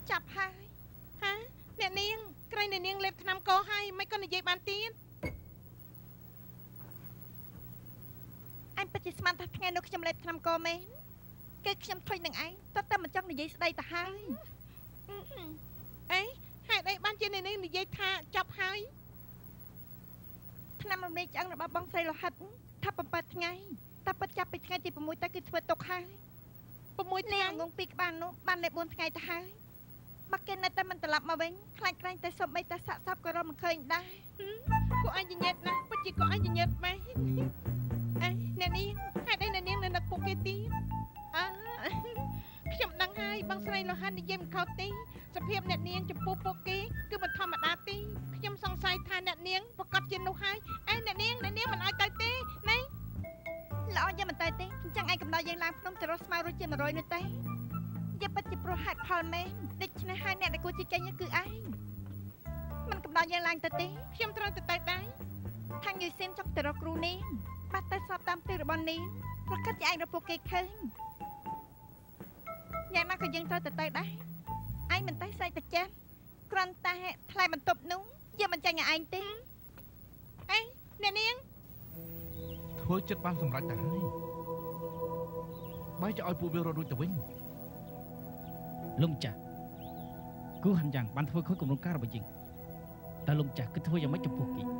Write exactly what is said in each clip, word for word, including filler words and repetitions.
ចាប់ហើយហាអ្នកនាងក្រែងអ្នកនាងលេបថ្នាំកហើយមិនក៏និយាយបានទៀតអញពិតជាស្មានថាថ្ងៃនោះខ្ញុំលេបថ្នាំកមែនគេខ្ញុំធុញនឹងឯងតើតើមិនចង់និយាយស្ដីទៅហើយអីហេតុអីបានជាអ្នកនាងនិយាយថាចាប់ហើយថ្នាំរំលាយឆ្អឹងរបស់បងស្រីលោហិតថាbảyថ្ងៃតែពិតចាប់ពីថ្ងៃទី6ទៅគឺធ្វើទុកហើយ6ថ្ងៃងងពីក្បាលនោះបានតែ4ថ្ងៃទៅហើយមកគេនៅតែមិនត្រឡប់មកវិញខ្លាចក្រែងតែសុំបីតែសាក់សាប់ក៏រកមិនឃើញដែរពួកអញញញឹតណាស់ពិតជាក៏អញញញឹតមែនអេអ្នកនាងហេតុអីអ្នកនាងនៅនឹកពួកគេទៀតអើខ្ញុំដឹងហើយបងស្រីលោហិតនិយាយមិនខុសទេសភាពអ្នកនាងចំពោះពួកគេគឺមិនធម្មតាទេខ្ញុំសង្ស័យថាអ្នកនាងប្រកាសជានោះហើយអេអ្នកនាងអ្នកនាងមិនឲ្យទៅទេណែល្អយ៉ាងមិនទៅទេអញ្ចឹងឯងកំដៅយើងឡើងភ្នំទៅរកស្មៅរួចជា100នោះទេយកពិតជាព្រោះហេតុផលមែនដូច្នេះហើយអ្នកដែលគួរជាចេញគឺឯងមិនកំដៅយើងឡើងទៅទេខ្ញុំត្រូវទៅទៅដែរខាងយូស៊ីនចង់ទៅរកគ្រូនាងបាត់ទៅសពតាមទីរបស់នាងប្រកាសជាឯងរកពួកគេឃើញយ៉ាងណាក៏យើងត្រូវទៅទៅដែរឯងមិនទៅស្អីទៅចាស់គ្រាន់តែថ្លៃបន្ទប់នោះយកមិនចាញ់ឲ្យឯងទេអេអ្នកនាងធ្វើចិត្តបានសម្រេចទៅហើយបែរជាឲ្យពួកវារត់រួចទៅវិញលោកម្ចាស់គូហាន់យ៉ាងបានធ្វើខុសគម្រោងការរបស់យើងតែលោកម្ចាស់គឺធ្វើយ៉ាងម៉េចចំពោះគេ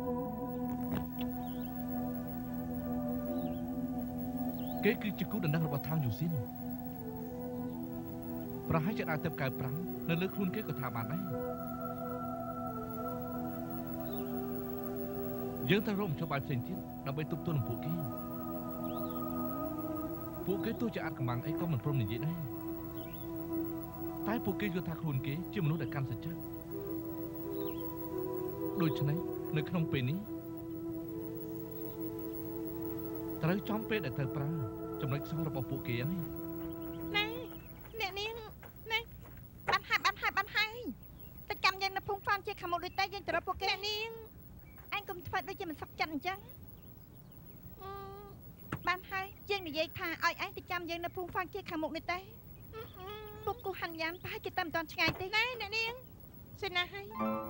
គេគឺជាគូដណ្ដឹងរបស់ທາງយូស៊ីនប្រហែលជាអាចទៅកៅប្រាំងនៅលើខ្លួនគេក៏ថាបានដែរយើងត្រូវរកមធ្យោបាយផ្សេងទៀតដើម្បីទប់ទល់នឹងពួកគេពួកគេទោះជាអាចកំបាំងអីក៏មិនព្រមនិយាយដែរតែពួកគេយល់ថាខ្លួនគេជាមនុស្សដែលកាន់សច្ចៈដូច្នេះនៅក្នុងពេលនេះត្រូវចំពេលដែលត្រូវប្រើចំណុចខ្សោយរបស់ពួកគេហើយណែអ្នកនាងណែបានហើយបានហើយបានហើយតែចាំយើងនៅភូមិហ្វានជាខាងមុខដូចតែយើងទៅរកពួកគេអ្នកនាងឯងកុំធ្វើដូចជាមិនសុខចិត្តអញ្ចឹងបានហើយយើងនិយាយថាឲ្យឯងទៅចាំយើងនៅភូមិហ្វានជាខាងមុខនេះទេពួកគូហាន់យ៉ានប្រហែលជាតែមិនទាន់ឆ្ងាយទេណែអ្នកនាងសិនណាហើយ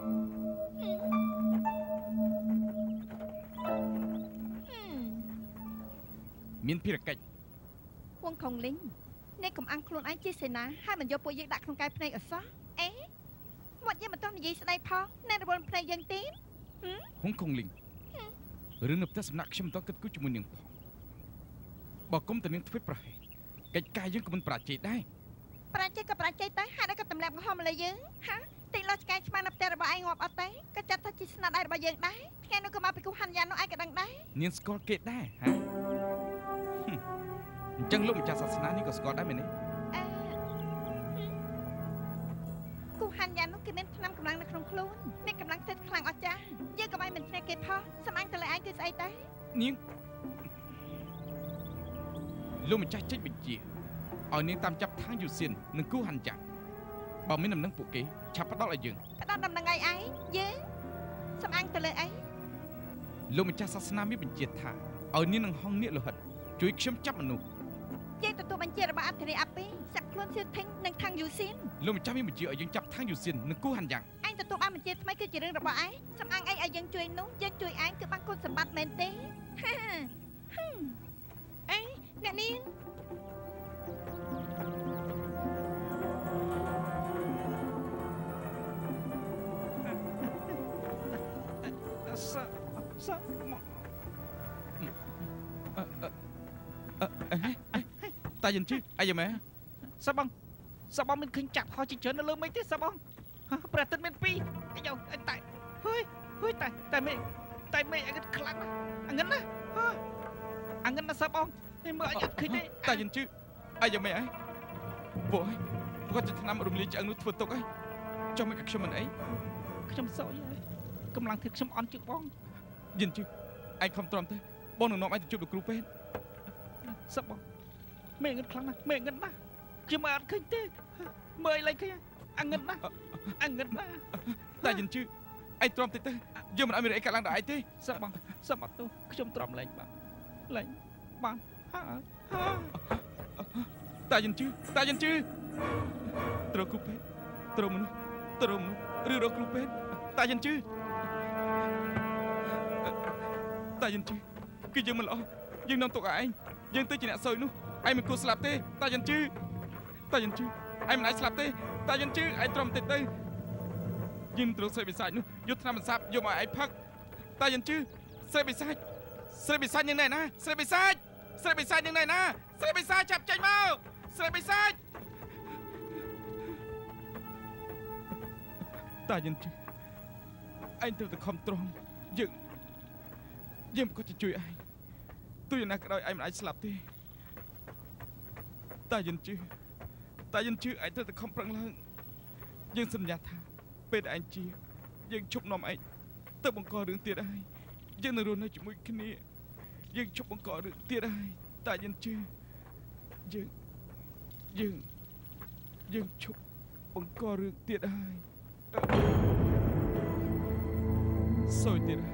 មានភារកិច្ចវងខុងលីងអ្នកកំអាំងខ្លួនឯងជាសេនាហើយមិនយកពួកយើងដាក់ក្នុងកាយភ្នែកអសោះអេមាត់យើងមិនទាន់និយាយស្ដីផងអ្នករវល់ភ្នែកយើងទេហុងខុងលីងរឿងនៅផ្ទះសំណាក់ខ្ញុំមិនទាន់គិតគូរជាមួយនាងផងបើគុំតនាងធ្វើប្រហែលកិច្ចការយើងក៏មិនប្រាជ័យដែរប្រាជ័យក៏ប្រាជ័យតែហេតុអីក៏ទម្លាក់កំហុសមកលើយើងហាទីលោឆ្កែឆ្មានៅផ្ទះរបស់ឯងងាប់អត់ទេក៏ចាត់ថាជាស្នាដៃរបស់យើងដែរថ្ងៃនោះក៏មកពីគូហាន់យ៉ាននោះឯងក៏ដឹងដែរនាងស្គាល់គេដែរហាអញ្ចឹងលោកម្ចាស់សាសនានេះក៏ស្គាល់ដែរមែនទេអឺគូហាន់យ៉ាននោះគេមានថ្នាំកម្លាំងនៅក្នុងខ្លួនមានកម្លាំងចិត្តខ្លាំងអស្ចារ្យយើងក៏មិនមិនឆ្នះគេផងសម្អាងទៅលើឯងគឺស្អីតែនាងលោកម្ចាស់ចេញបញ្ជាឲ្យនាងតាមចាប់ທາງយូស៊ីននិងគូហាន់យ៉ាងបើមានដំណឹងពួកគេឆាប់ផ្ដល់ឲ្យយើងផ្ដល់ដំណឹងឲ្យឯងយើងសម្អាងទៅលើអីលោកម្ចាស់សាសនាមានបញ្ជាថាឲ្យនាងនឹងហងនាគលោហិតជួយខ្ញុំចាប់មនុស្សយើងទទួលបញ្ជារបស់អធិរាជអាពីសាក់ខ្លួនសៀវធីងនិងທາງយូស៊ីនលោកម្ចាស់មានបញ្ជាឲ្យយើងចាប់ທາງយូស៊ីននិងគូហាន់យ៉ាងឯងទទួលបានបញ្ជាថ្មីគឺជារឿងរបស់ឯងសម្អាងអីឲ្យយើងជួយនោះយើងជួយឯងគឺបានគុណសម្បត្តិមែនទេអេអ្នកនាងសាសាមកអឺតាយិនជឺអីយ៉ាម៉ែសាបងសាបងមានឃើញចាប់ហោះជាច្រើននៅលើមេឃទេសាបងព្រះអាទិត្យមានពីរអាយអតែហើយហើយតែតែមេឃតែមេឃអត់ខ្លាំងណាស់អង្កិនណាអង្កិនណាសាបងនេះមើលអត់ឃើញទេតាយិនជឺអីយ៉ាម៉ែអីពួកអីគាត់จะឆ្នាំរំលាយឆ្អឹងនោះធ្វើទុកអីចុះមិនខ្ញុំមិនអីខ្ញុំសោយហើយកម្លាំងធ្វើខ្ញុំអន់ជឹកបងយិនជឺឯងខំទ្រាំទៅបងនឹងនាំឯងទៅជួបលោកគ្រូពេទ្យសឹកបងមេងឹតខ្លាំងណាស់មេងឹតណាស់ខ្ញុំអត់ឃើញទេមើលអីឃើញអងឹតណាស់អងឹតណាស់តែយិនជឺឯងទ្រាំតិចទៅយើងមិនឲ្យមានអីកាត់ឡើងដល់ឯងទេសឹកបងសឹកអត់ទោះខ្ញុំទ្រាំលែងបាទលែងបាទហើយតែយិនជឺតែយិនជឺត្រូវគ្រូពេទ្យត្រឹមនោះត្រឹមឬរកគ្រូពេទ្យតាយិនជឺតាយិនជឺគឺយើងមិនល្អយើងនាំទុកឲ្យឯងយើងទៅជាអ្នកសួយនោះឯងមិនគួរស្លាប់ទេតាយិនជឺតាយិនជឺឯងមិនអាចស្លាប់ទេតាយិនជឺឯងទ្រាំបន្តិចទៅយើងត្រូវស្រីបិសាចនោះយកថ្នាំបន្សាបយកមកឲ្យឯងផឹកតាយិនជឺស្រីបិសាចស្រីបិសាចយ៉ាងណែណាស្រីបិសាចស្រីបិសាចយ៉ាងណែណាស្រីបិសាចចាប់ចេញមកស្រីបិសាចតាយិនជឺឯងត្រូវតែខំទ្រាំយើងយើងក៏จะជួយឯងទោះយ៉ាងណាក៏ដោយឯងមិនអាចស្លាប់ទេតាយិនជឺតាយិនជឺឯងត្រូវតែខំប្រឹងឡើងយើងសន្យាថាពេលឯងជាយើងជប់នាំឯងទៅបង្ករឿងទៀតហើយយើងនឹងរស់នៅជាមួយគ្នាយើងជប់បង្ករឿងទៀតហើយតាយិនជឺយើងយើងយើងជប់បង្ករឿងទៀតហើយសួយទៀតហើយ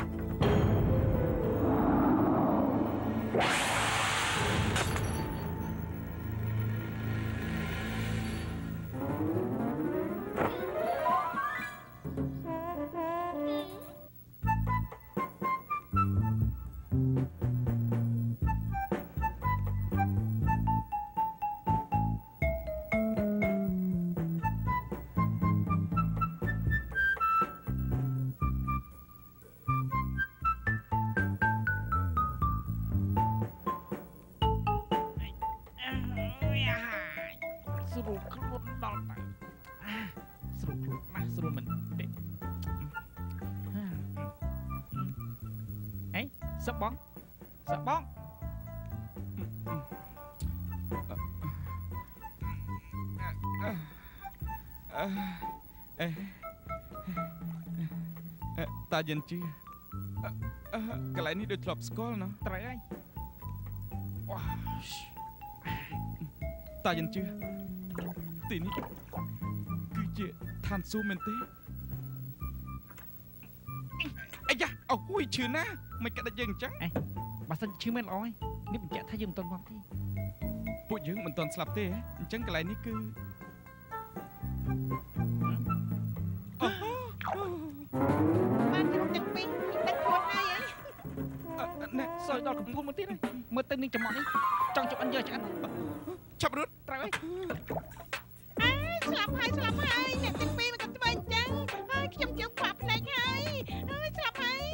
ស្រួលខ្លួនដល់តែស្រួលខ្លួនណាស់ស្រួលមិនទេអេសឹកបងសឹកបងអេតាយិនជឺកន្លែងនេះដូចធ្លាប់ស្គាល់ណាត្រូវហើយតាយិនជឺទីនេះគឺជាឋានសួគ៌មែនទេអាយ៉ាអូយឈឺណាស់មិនកាត់យើងអញ្ចឹងបើសិនឈឺមែនល្អហើយនេះបញ្ជាក់ថាយើងមិនទាន់មកទេពួកយើងមិនទាន់ស្លាប់ទេអញ្ចឹងកន្លែងនេះគឺបានជ្រុំទាំងពីរដឹកខ្លួនហើយហីណែសយដល់កំពូលមកទៀតហើយមើលទៅនឹងចំអកនេះចង់ជប់អិនយកឆ្អិនឆាប់រត់ត្រូវហើយស្លាប់ហើយស្លាប់ហើយអ្នកទាំងពីរមកធ្វើអញ្ចឹងហើយខ្ញុំជើងខ្វាក់ភ្នែកហើយហើយស្លាប់ហើយ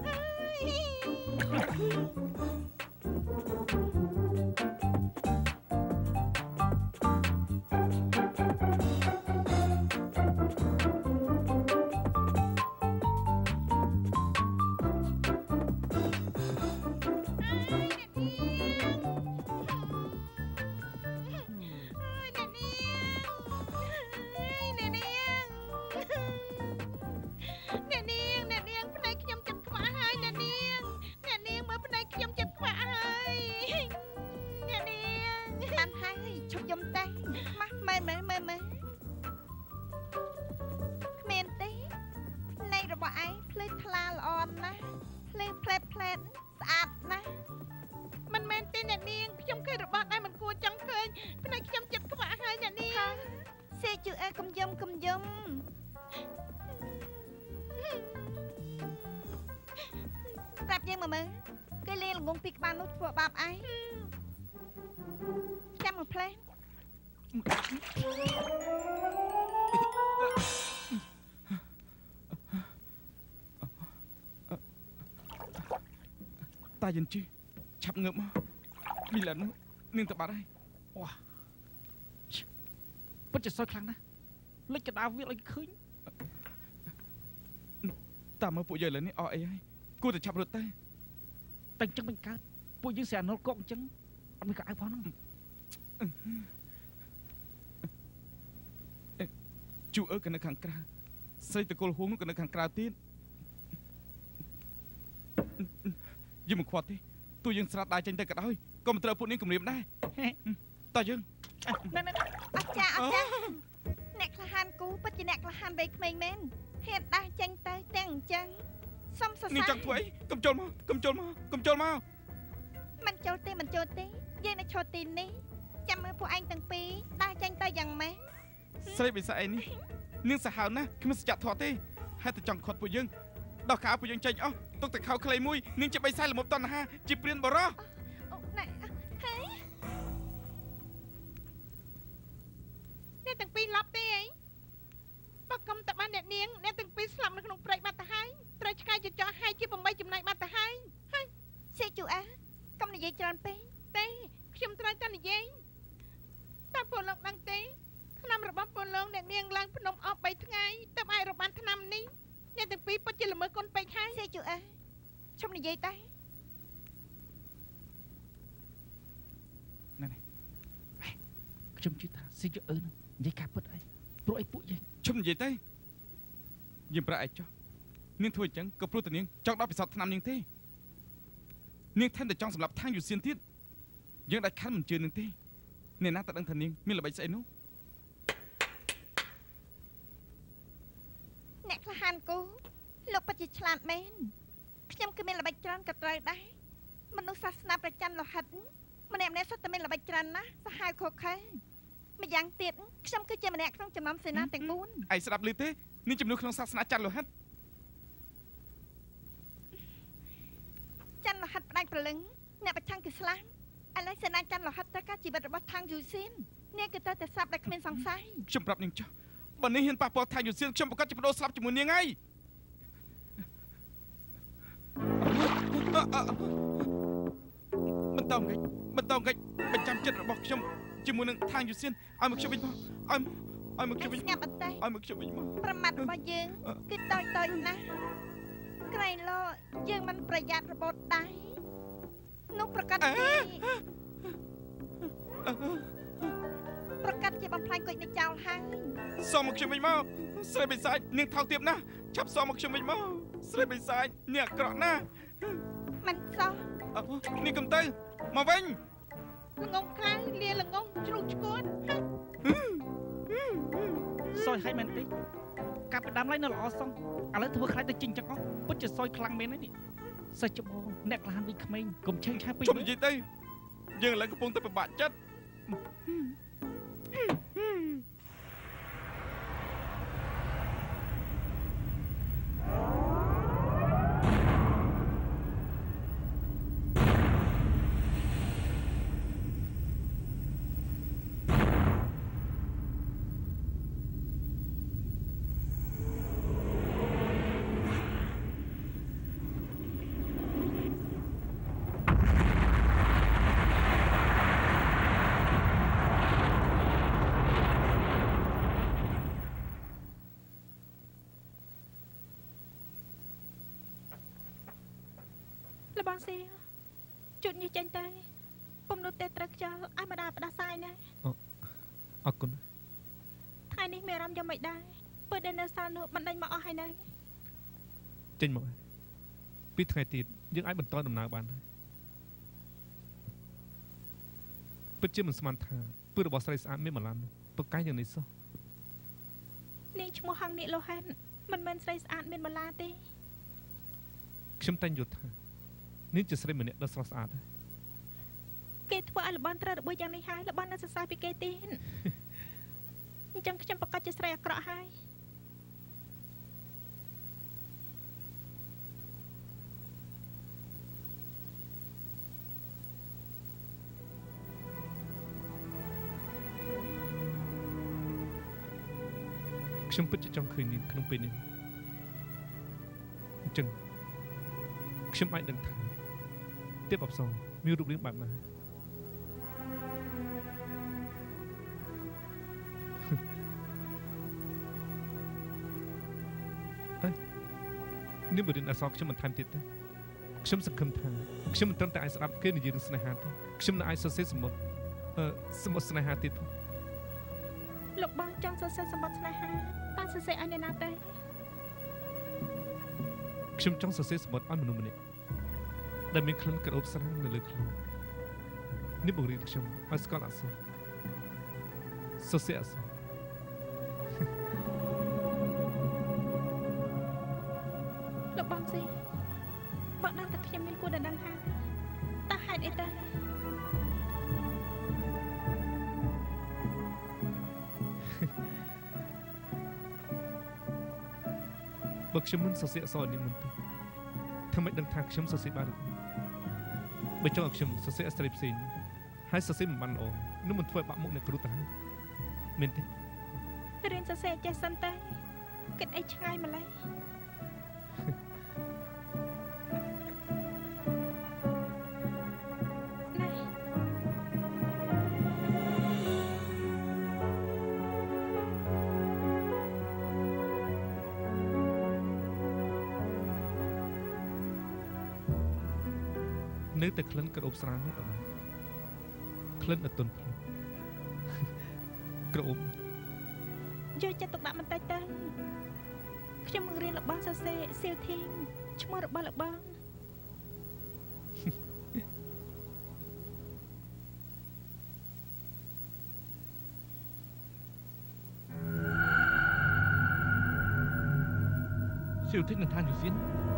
តាយិនជឺឆាប់ងើបមកមីឡាននោះនាងទៅបាត់ហើយវ៉ាពិតជាសោកខ្លាំងណាស់លិចកដាវាឲ្យឃើញតាមមើលពួកយើងឥឡូវនេះអស់អីហើយគួរតែឆាប់រត់ទៅតែអញ្ចឹងមិនកើតពួកយើងស្រានលកុកអញ្ចឹងអត់មានកៅអៅផងហ្នឹងជូអើក៏នៅខាងក្រៅស្រីតកុលហួងនោះក៏នៅខាងក្រៅទៀតយើងមិនខ្វាត់ទេទោះយើងស្រាត់ដៃចេញទៅក៏ដោយក៏មិនត្រូវពួកនេះគំរាមដែរតើយើងណែណែអច្ចាអច្ចាអ្នកក្លាហានគូពិតជាអ្នកក្លាហានវ័យក្មេងមែនហ៊ានដាស់ចេញទៅទាំងអញ្ចឹងសុំសរសើរនេះចង់ធ្វើអីកុំចូលមកកុំចូលមកកុំចូលមកមិនចូលទេមិនចូលទេយើងនៅឈរទីនេះចាំមើលពួកឯងទាំងពីរដាស់ចេញទៅយ៉ាងម៉េចស្រីបិសាអីនេះនាងសាហាវណាស់គ្មានសច្ចធម៌ទេហើយតែចង់ខាត់ពួកយើងដល់កាលពួកយើងចេញអស់ទុកតែខោខ្លីមួយនាងជាបិសាល្មមតណ្ហាជាព្រានបរោះអូណែហើយអ្នកទាំងពីរឡប់ទេអីបើកុំតបានអ្នកនាងអ្នកទាំងពីរស្លាប់នៅក្នុងព្រៃបាត់ទៅហើយត្រូវឆ្កែចចោះហើយជា8ចំណែកបាត់ទៅហើយហើយសេជូអាកុំនិយាយច្រើនពេកទេខ្ញុំត្រូវតែនិយាយតើពលលោកដឹងទេឆ្នាំរបស់ពលលោកអ្នកនាងឡើងភ្នំអស់3ថ្ងៃទើបអាចរកបានឆ្នាំនេះអ្នកទាំងពីរពិតជាល្មើសកូនពេកហើយសេជូអាឈប់និយាយតែណែណែខ្ញុំជឿថាសេជូអឺនឹងនិយាយការពិតអីព្រោះអីពួកយើងឈប់និយាយទេយើងប្រាក់ឯចោះនាងធ្វើអញ្ចឹងក៏ព្រោះតែនាងចង់ដល់ពិសោធន៍ឆ្នាំនាងទេនាងថែមតែចង់សម្រាប់ທາງយូសៀនទៀតយើងដាច់ខាត់មិនជឿនាងទេអ្នកណាតែដឹងថានាងមានល្បិចស្អីនោះអ្នកក្លាហានគូលោកពិតជាឆ្លាតមែនខ្ញុំគឺមានល្បិចច្រើនក៏ត្រូវដែរមនុស្សសាសនាប្រច័ណ្ឌលោហិតម្នាក់ម្នាក់សុទ្ធតែមានល្បិចច្រើនណាស់សាហាវខកខែម្យ៉ាងទៀតខ្ញុំគឺជាម្នាក់ក្នុងចំណោមសេនាទាំងបួនឯងស្ដាប់ឮទេនាងជំនួសក្នុងសាសនាច័ន្ទលោហិតច័ន្ទលោហិតផ្ដាច់ព្រលឹងអ្នកប្រឆាំងគឺស្លាប់ឥឡូវសេនាច័ន្ទលោហិតត្រូវការជីវិតរបស់ທາງយូសៀននាងគឺទៅតែស្លាប់ដែលគ្មានសង្ស័យខ្ញុំប្រាប់នាងចុះបើនាងហ៊ានប៉ះពាល់ថៃយូសៀនខ្ញុំប្រកាសជាបដូរស្លាប់ជាមួយនាងហើយបន្តងិចបន្តងិចបញ្ចាំចិត្តរបស់ខ្ញុំជាមួយនឹងថៃយូសៀនឲ្យមកខ្ញុំវិញមកឲ្យឲ្យមកខ្ញុំវិញស្ងាត់បន្តិចឲ្យមកខ្ញុំវិញមកប្រមាថរបស់យើងគឺតូចតូចណាស់ក្រែងលោយើងមិនប្រយ័ត្នរបូតដៃនោះប្រកាសទេប្រកាសជាបំផ្លាញគុជនៅចោលហើយសុំមកខ្ញុំវិញមកស្រីបិសាចនាងថោកទាបណាស់ឆាប់សុំមកខ្ញុំវិញមកស្រីបិសាចនាងអាក្រក់ណាស់មិនសោះនាងកុំទៅមកវិញល្ងងខ្លាំងលាល្ងងជ្រូកឈួតសយឲ្យមែនទេកាប់ដាំឡើយនៅល្អសោះឥឡូវធ្វើខ្លាចទៅជិញចឹងអស់ពិតជាសយខ្លាំងមែនហើយនេះសិស្សច្បងអ្នកក្លាហានវិញក្មេងកុំឆេងឆាពេកជុំនិយាយទៅយើងឥឡូវកំពុងតែពិបាកចិត្តបងស៊ីជុតញីចេញទៅពុំនោះទេត្រូវខ្យល់ឲ្យម្ដាយផ្ដាសាយណាអរគុណថ្ងៃនេះមានអារម្មណ៍យ៉ាងម៉េចដែរពេលដែលនៅសាលនោះបណ្ដេញមកអស់ហើយនៅចេញមកពីថ្ងៃទៀតយើងអាចបន្តដំណើរបានដែរពិតជាមិនស្មានថាពើរបស់ស្រីស្អាតមានម្ល៉ាំប្រកែកយ៉ាងនេះសោះនាងឈ្មោះហងនេះលោហិនមិនមែនស្រីស្អាតមានម្លាទេខ្ញុំតែងយល់ថានេះជាស្រីម្នាក់ដ៏ស្រស់ស្អាតគេធ្វើឲ្យលបនត្រូវរបួសយ៉ាងនេះហើយលបននៅសរសើរពីគេទៀតអញ្ចឹងខ្ញុំប្រកាសជាស្រីអាក្រក់ហើយខ្ញុំពិតជាចង់ឃើញនាងក្នុងពេលនេះអញ្ចឹងខ្ញុំអាចដឹងថាទេពអប្សរមានរូបរាងបែបណាអេនេះបរិញ្ញាអក្សរខ្ញុំមិនថែមទៀតទេខ្ញុំសង្ឃឹមថាខ្ញុំមិនត្រឹមតែអាចស្ដាប់គេនិយាយរឿងស្នេហាទេខ្ញុំនឹងអាចសរសេរសម្បត្តិអឺសម្បត្តិស្នេហាទៀតផងលោកបងចង់សរសេរសម្បត្តិស្នេហាតើសរសេរឲ្យអ្នកណាទេខ្ញុំចង់សរសេរសម្បត្តិឲ្យមនុស្សម្នាក់ដែលមានក្លិនក្រអូបស្រាលនៅលើខ្លួននេះបង្រៀនខ្ញុំឲ្យស្គាល់អក្សរសរសេរអក្សរលោកបងស៊ីបើដឹងតែខ្ញុំមានគួរតែដឹងហើយតើហេតុអីទៅបើខ្ញុំមិនសរសេរអក្សរនេះមុនទេធ្វើម៉េចដឹងថាខ្ញុំសរសេរបានឬបើចង់ឲ្យខ្ញុំសរសេរអក្សរផ្សេងហើយសរសេរមិនបានល្អនោះមិនធ្វើឲ្យបាក់មុខអ្នកគ្រូទៅហើយមែនទេរៀនសរសេរចេះសិនតែគិតអីឆ្ងាយម្ល៉េះនៅតែក្លិនក្រអូបស្រាលនោះបងក្លិនអត់ទន់ភ្លុកក្រអូបយកចិត្តទុកដាក់បន្តិចទៅខ្ញុំនឹងរៀនរបស់សរសេរសៀវធីងឈ្មោះរបស់លោកបងសៀវធីងនឹងថាយូសៀន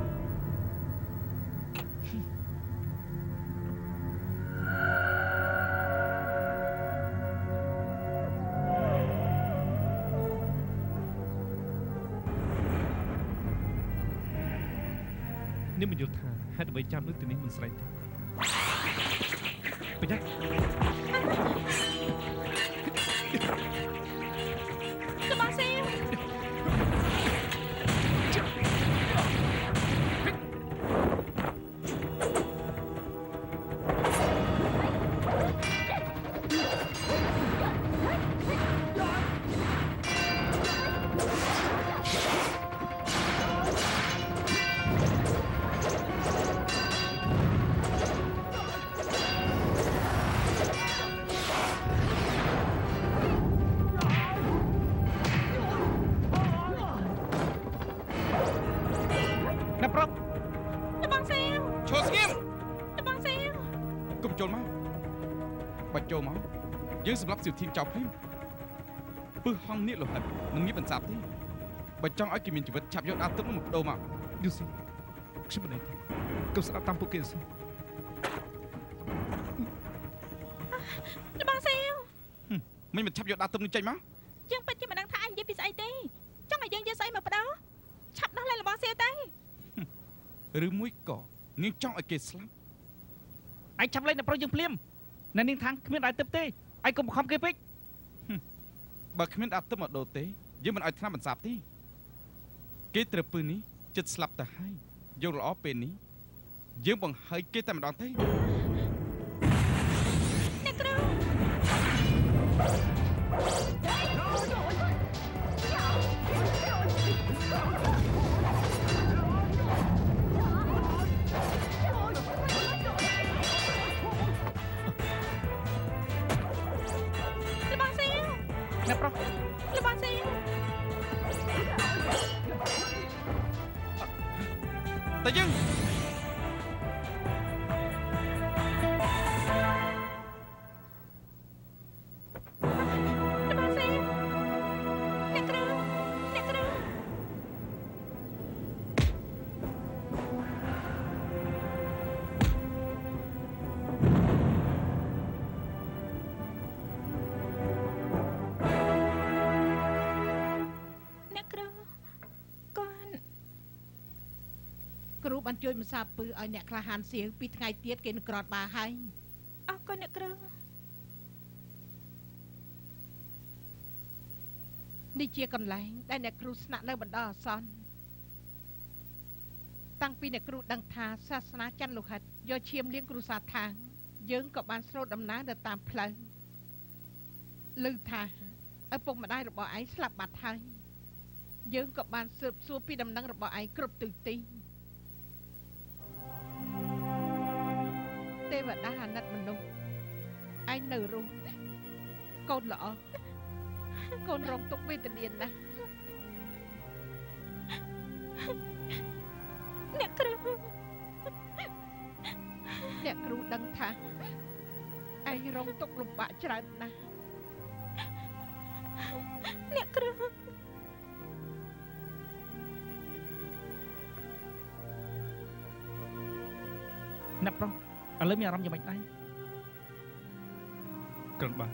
នេះមិនយល់ថាហេតុអ្វីចាំដូចទៅនេះមិនស្រេចទេប្រយ័ត្នលោកបងសេវយើងសម្រាប់សៀវធីងចោលភ្លាមពឹសហងនេះលោហិតមិនងាយបន្សាប់ទេបើចង់ឲ្យគេមានជីវិតឆាប់យកដើមទឹកនោះមកបដូរមកយូស៊ីខ្ញុំមិនដឹងទេកុំស្ដាប់តាមពួកគេសិលោកបងសេវមិនមិនឆាប់យកដើមទឹកនោះចេញមកយើងពិតជាមិនដឹងថាអញនិយាយពីស្អីទេចង់ឲ្យយើងយកស្អីមកបដូរឆាប់ដោះលែងលោកបងសេវទៅឬមួយក៏នាងចង់ឲ្យគេស្លាប់ឯងឆាប់លែងអ្នកប្រុសយើងភ្លាមនៅនាងថាងគ្មានដើមទឹកទេឯងកុំបង្ខំគេពេកបើគ្មានដើមទឹកមកដូរទេយើងមិនឲ្យថ្នាំបន្សាបទេគេត្រូវពឹសនេះចិត្តស្លាប់ទៅហើយយកល្អពេលនេះយើងបង្ហើយគេតែម្ដងទេអ្នកគ្រូអ្នកប្រុសលោកបងសេវតែយើងគ្រូបានជួយមិនសាបពឹសឲ្យអ្នកក្លាហានសៀងពីថ្ងៃទៀតគេនឹងក្រត់បាហើយអរគុណអ្នកគ្រូនេះជាកន្លែងដែលអ្នកគ្រូស្នាក់នៅបណ្ដោះអាសន្នតាំងពីអ្នកគ្រូដឹងថាសាសនាច័ន្ទលោហិតយកឈាមលាងគ្រូសាថាងយើងក៏បានស្រូតដំណើរទៅតាមផ្លូវឮថាឪពុកម្ដាយរបស់ឯងស្លាប់បាត់ហើយយើងក៏បានស៊ើបសួរពីដំណឹងរបស់ឯងគ្រប់ទិសទីទេវតាអាណិតមនុស្សឯងនៅរស់កូនល្អកូនរងទុក្ខវេទនាណាស់អ្នកគ្រូអ្នកគ្រូដឹងថាឯងរងទុក្ខលំបាកច្រើនណាស់អ្នកគ្រូអ្នកប្រុសឥឡូវមានអារម្មណ៍យ៉ាងម៉េចដែរក្រំបាន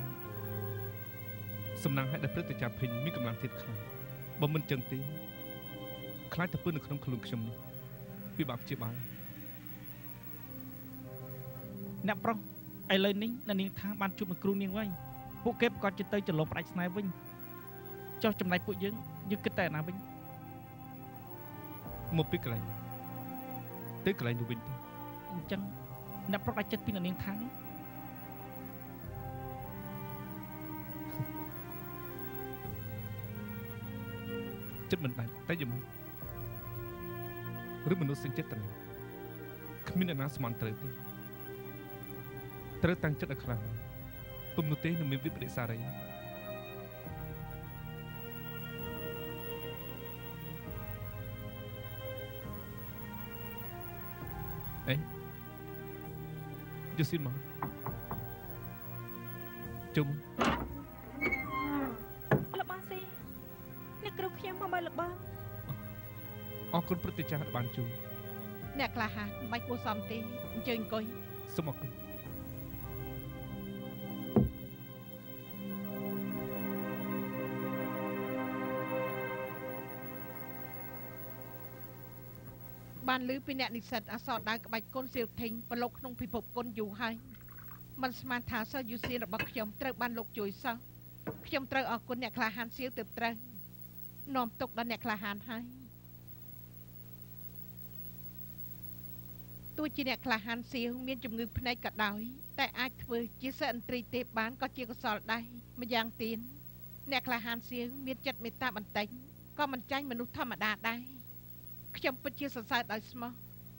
សំណាងឲ្យដែលព្រឹត្តិការណ៍ភិញមានកម្លាំងទៀតខ្លាំងបើមិនចឹងទេខ្លាចតែពើនៅក្នុងខ្លួនខ្ញុំនេះពិបាកព្យាបាលអ្នកប្រុសឥឡូវនេះនាងថាបានជួបនឹងគ្រូនាងវិញពួកគេប្រកាសចិត្តទៅចន្លងផ្ដាច់ស្នេហ៍វិញចុះចំណែកពួកយើងយើងគិតតែណាវិញមកពីកន្លែងទៅកន្លែងនោះវិញទៅអញ្ចឹងអ្នកប្រុសដាច់ចិត្តពីនាងថាចិត្តមិនដាច់តែយ៉ាងម៉េចឬមនុស្សសេចក្ដីណាគ្មានអ្នកណាស្មានត្រូវទេត្រូវតាំងចិត្តឲ្យខ្លាំងពុំនោះទេនឹងមានវិបត្តិសារីអេយូស៊ីនមកជុំលោកបងស៊ីអ្នកគ្រូខ្ញុំមកមើលលោកបងអរគុណព្រឹទ្ធាចារ្យដែលបានជួយអ្នកក្លាហានមិនបាច់គួរសមទេអញ្ជើញអង្គុយសូមអរគុណបានឮពីអ្នកនិស្សិតអក្សរដៅក្បាច់គុណសៀវធេងប្រឡូកក្នុងពិភពគុណយូរហើយមិនស្មានថាសិស្សយូសៀនរបស់ខ្ញុំត្រូវបានលោកជួយសោះខ្ញុំត្រូវអរគុណអ្នកក្លាហានសៀវទៅត្រូវនាំទុកដល់អ្នកក្លាហានហើយទោះជាអ្នកក្លាហានសៀវមានជំងឺភ្នែកក៏ដោយតែអាចធ្វើជាសិស្សឥន្ទ្រីទេពបានក៏ជាកុសលដែរម្យ៉ាងទៀតអ្នកក្លាហានសៀវមានចិត្តមេត្តាបន្តិចក៏មិនចាញ់មនុស្សធម្មតាដែរខ្ញុំពិតជាសរសើរដោយស្មោះ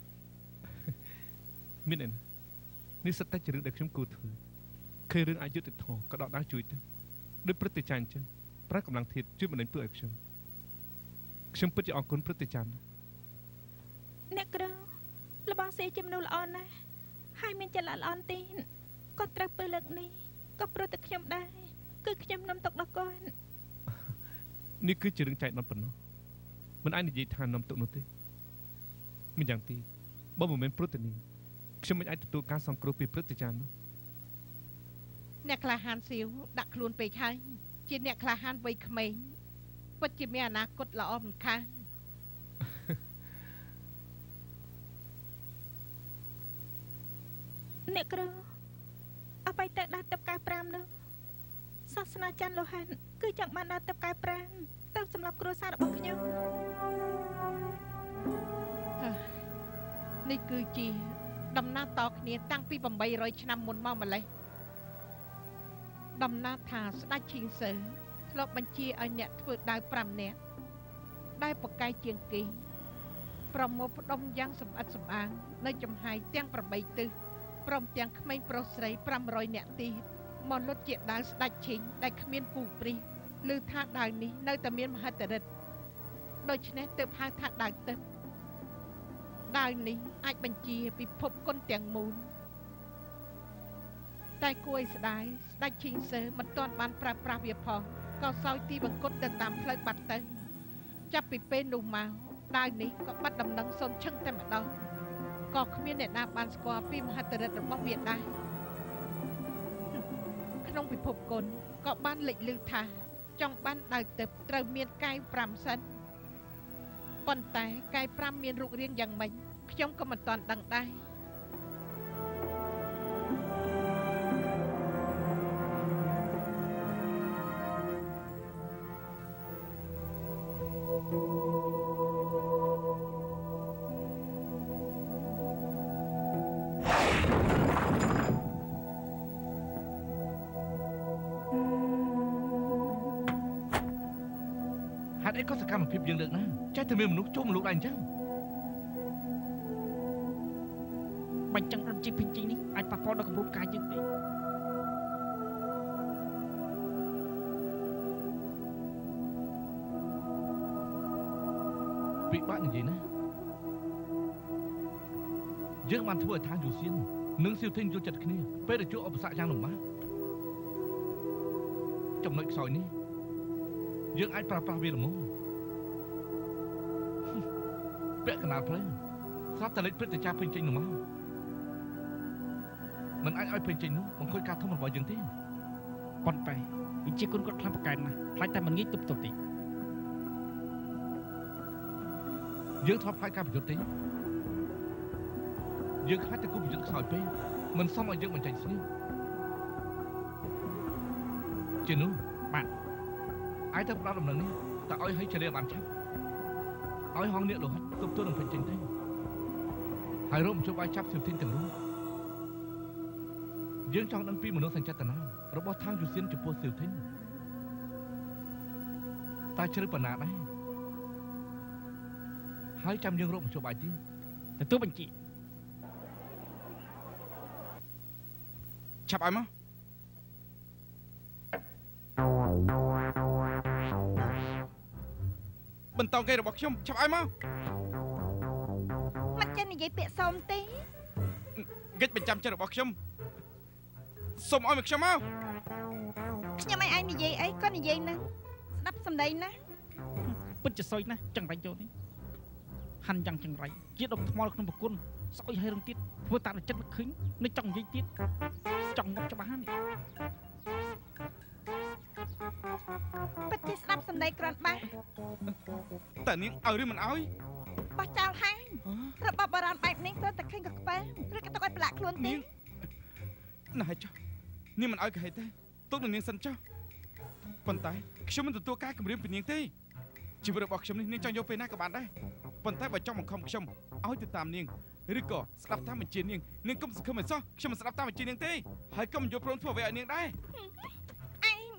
មានអីនេះសិតតែជារឿងដែលខ្ញុំគួរធ្វើឃើញរឿងអយុត្តិធម៌ក៏ដកដាវជួយទៅដោយព្រឹត្តិចារ្យអញ្ចឹងប្រើកម្លាំងធាតុជួយបណ្ដេញពើឲ្យខ្ញុំខ្ញុំពិតជាអរគុណព្រឹត្តិចារ្យអ្នកគ្រូលបងសេជាមនុស្សល្អណាស់ហើយមានចិត្តល្អល្អន់ទីក៏ត្រូវពើលើកនេះក៏ព្រោះតែខ្ញុំដែរគឺខ្ញុំនាំទុកដល់គាត់នេះគឺជារឿងចៃដន្យប៉ុណ្ណោះមិនអាចនិយាយថានាំទុកនោះទេម្យ៉ាងទៀតបើមិនមែនព្រឹត្តិនេះខ្ញុំមិនអាចទទួលការសង្គ្រោះពីព្រឹត្តិចារ្យនោះអ្នកក្លាហានសៀវដាក់ខ្លួនពេកហើយជាអ្នកក្លាហានវ័យក្មេងពិតជាមានអនាគតល្អមិនខានអ្នកគ្រូអបិយទៅដាក់ទឹកកៅប្រាំនោះសាសនាចាន់លោហានគឺចង់បានដាក់ទឹកកៅប្រាំទៅសម្រាប់គ្រួសាររបស់ខ្ញុំនេះគឺជាដំណើរតគ្នាតាំងពីeight hundredឆ្នាំមុនមកម្លេះដំណើរថាស្ដេចឈីងសឺធ្លាប់បញ្ជាឲ្យអ្នកធ្វើដាវfiveនាក់ដែលប្រកែកជាងគេប្រមូលផ្ដុំយ៉ាងសម្អិតសម្អាងនៅចំហាយទាំងeightទិសព្រមទាំងក្មេងប្រុសស្រីfive hundredនាក់ទៀតមកលុតជាដាវស្ដេចឈីងដែលគ្មានគូព្រីឬថាដាវនេះនៅតែមានមហិទ្ធិឫទ្ធិដូច្នេះទើបហៅថាដាវទឹកដាវនេះអាចបញ្ជាពិភពគុណទាំងមូលតែគួរឲ្យស្ដាយស្ដេចឈីងសឺមិនទាន់បានប្រើប្រាស់វាផងក៏សោយទីបង្គត់ទៅតាមផ្លូវបាត់ទៅចាប់ពីពេលនោះមកដាវនេះក៏បាត់ដំណឹងសូនឈឹងតែម្ដងក៏គ្មានអ្នកណាបានស្គាល់ពីមហិទ្ធិឫទ្ធិរបស់វាដែរក្នុងពិភពគុណក៏បានលេចឮថាចង់បានដាវទឹកត្រូវមានកែវfiveសិនប៉ុន្តែកែវfiveមានរូបរាងយ៉ាងម៉េចខ្ញុំក៏មិនទាន់ដឹងដែរអីក៏សកម្មភាពយើងលើកណាចេះតែមានមនុស្សចូលមកលោកដែរអញ្ចឹងបាញ់ចឹងរំជីពេញជីនេះអាចប៉ះពាល់ដល់កម្រិតកាយយើងទេពិបាកនិយាយណាយើងបានធ្វើឲ្យថាយូសៀននិងសៀវធិញយល់ចិត្តគ្នាពេលដែលជួបឧបសគ្គយ៉ាងលំបាកចំណុចខ្សោយនេះយើងអាចប្រើប្រាស់វាល្មមពាក់កណ្ដាលផ្លូវស្រាប់តែលេចព្រឹត្តិការណ៍ពេញចេញនោះមកមិនអាចឲ្យពេញចេញនោះបង្ខូចការធំរបស់យើងទេប៉ុន្តែវិជាគុណគាត់ខ្លាំងប្រកែកណាស់ខ្លាចតែមិនងាយទប់ទល់ទេយើងធ្លាប់ខ្លាចការប្រយុទ្ធទេយើងខ្លាចតែគូប្រយុទ្ធខ្សោយពេកមិនសមឲ្យយើងបញ្ចេញស្នៀវជានោះបាទឯទៅផ្ដល់ដំណឹងនេះតែឲ្យឲ្យចរិយាបានឆាប់ឲ្យហងនេះលោហិតទប់ទល់នឹងពេញចេញទៅហើយរកមជ្ឈបាយចាប់សិវធីនទាំងនោះយើងចង់ដឹងពីមនោសញ្ចេតនារបស់ທາງយុសៀនចំពោះសិវធីនតែជ្រៅប៉ុណ្ណាដែរហើយចាំយើងរកមជ្ឈបាយទៀតទទួលបញ្ជាឆាប់ឲ្យមកបន្តគេរបស់ខ្ញុំឆាប់ឲ្យមកមិនចេះនិយាយពាក្យសមទេកិច្ចបញ្ចាំចិត្តរបស់ខ្ញុំសុំឲ្យមកខ្ញុំមកខ្ញុំឲ្យឯងនិយាយអីក៏និយាយណាស្ដាប់សំដីណាពិតជាសុយណាស់ចង្រៃយកនេះហាន់យ៉ាងចង្រៃជាដុំថ្មក្នុងប្រគុណស្អុយឲ្យរឹងទៀតធ្វើតាមចិត្តនឹកឃើញនៅចង់និយាយទៀតចង់ងប់ច្បាស់នេះពិតជាស្ដាប់សំដីក្រាន់បាសតើនាងឲ្យឬមិនឲ្យបោះចោលហើយរបបបារាណបែបនេះត្រូវតែឃើញក៏ក្បែរឬក៏ទុកឲ្យប្រឡាក់ខ្លួនទេណែចុះនាងមិនឲ្យកហេតុទេទុកនឹងនាងសិនចុះប៉ុន្តែខ្ញុំមិនទទួលការគម្រាមពីនាងទេជីវិតរបស់ខ្ញុំនេះនាងចង់យកពេលណាក៏បានដែរប៉ុន្តែបើចង់បង្ខំខ្ញុំឲ្យទៅតាមនាងឬក៏ស្ដាប់តាមបញ្ជានាងនាងកុំសង្ឃឹមឲ្យសោះខ្ញុំមិនស្ដាប់តាមបញ្ជានាងទេហើយកុំយកព្រមធ្វើអ្វីឲ្យនាងដែរឯង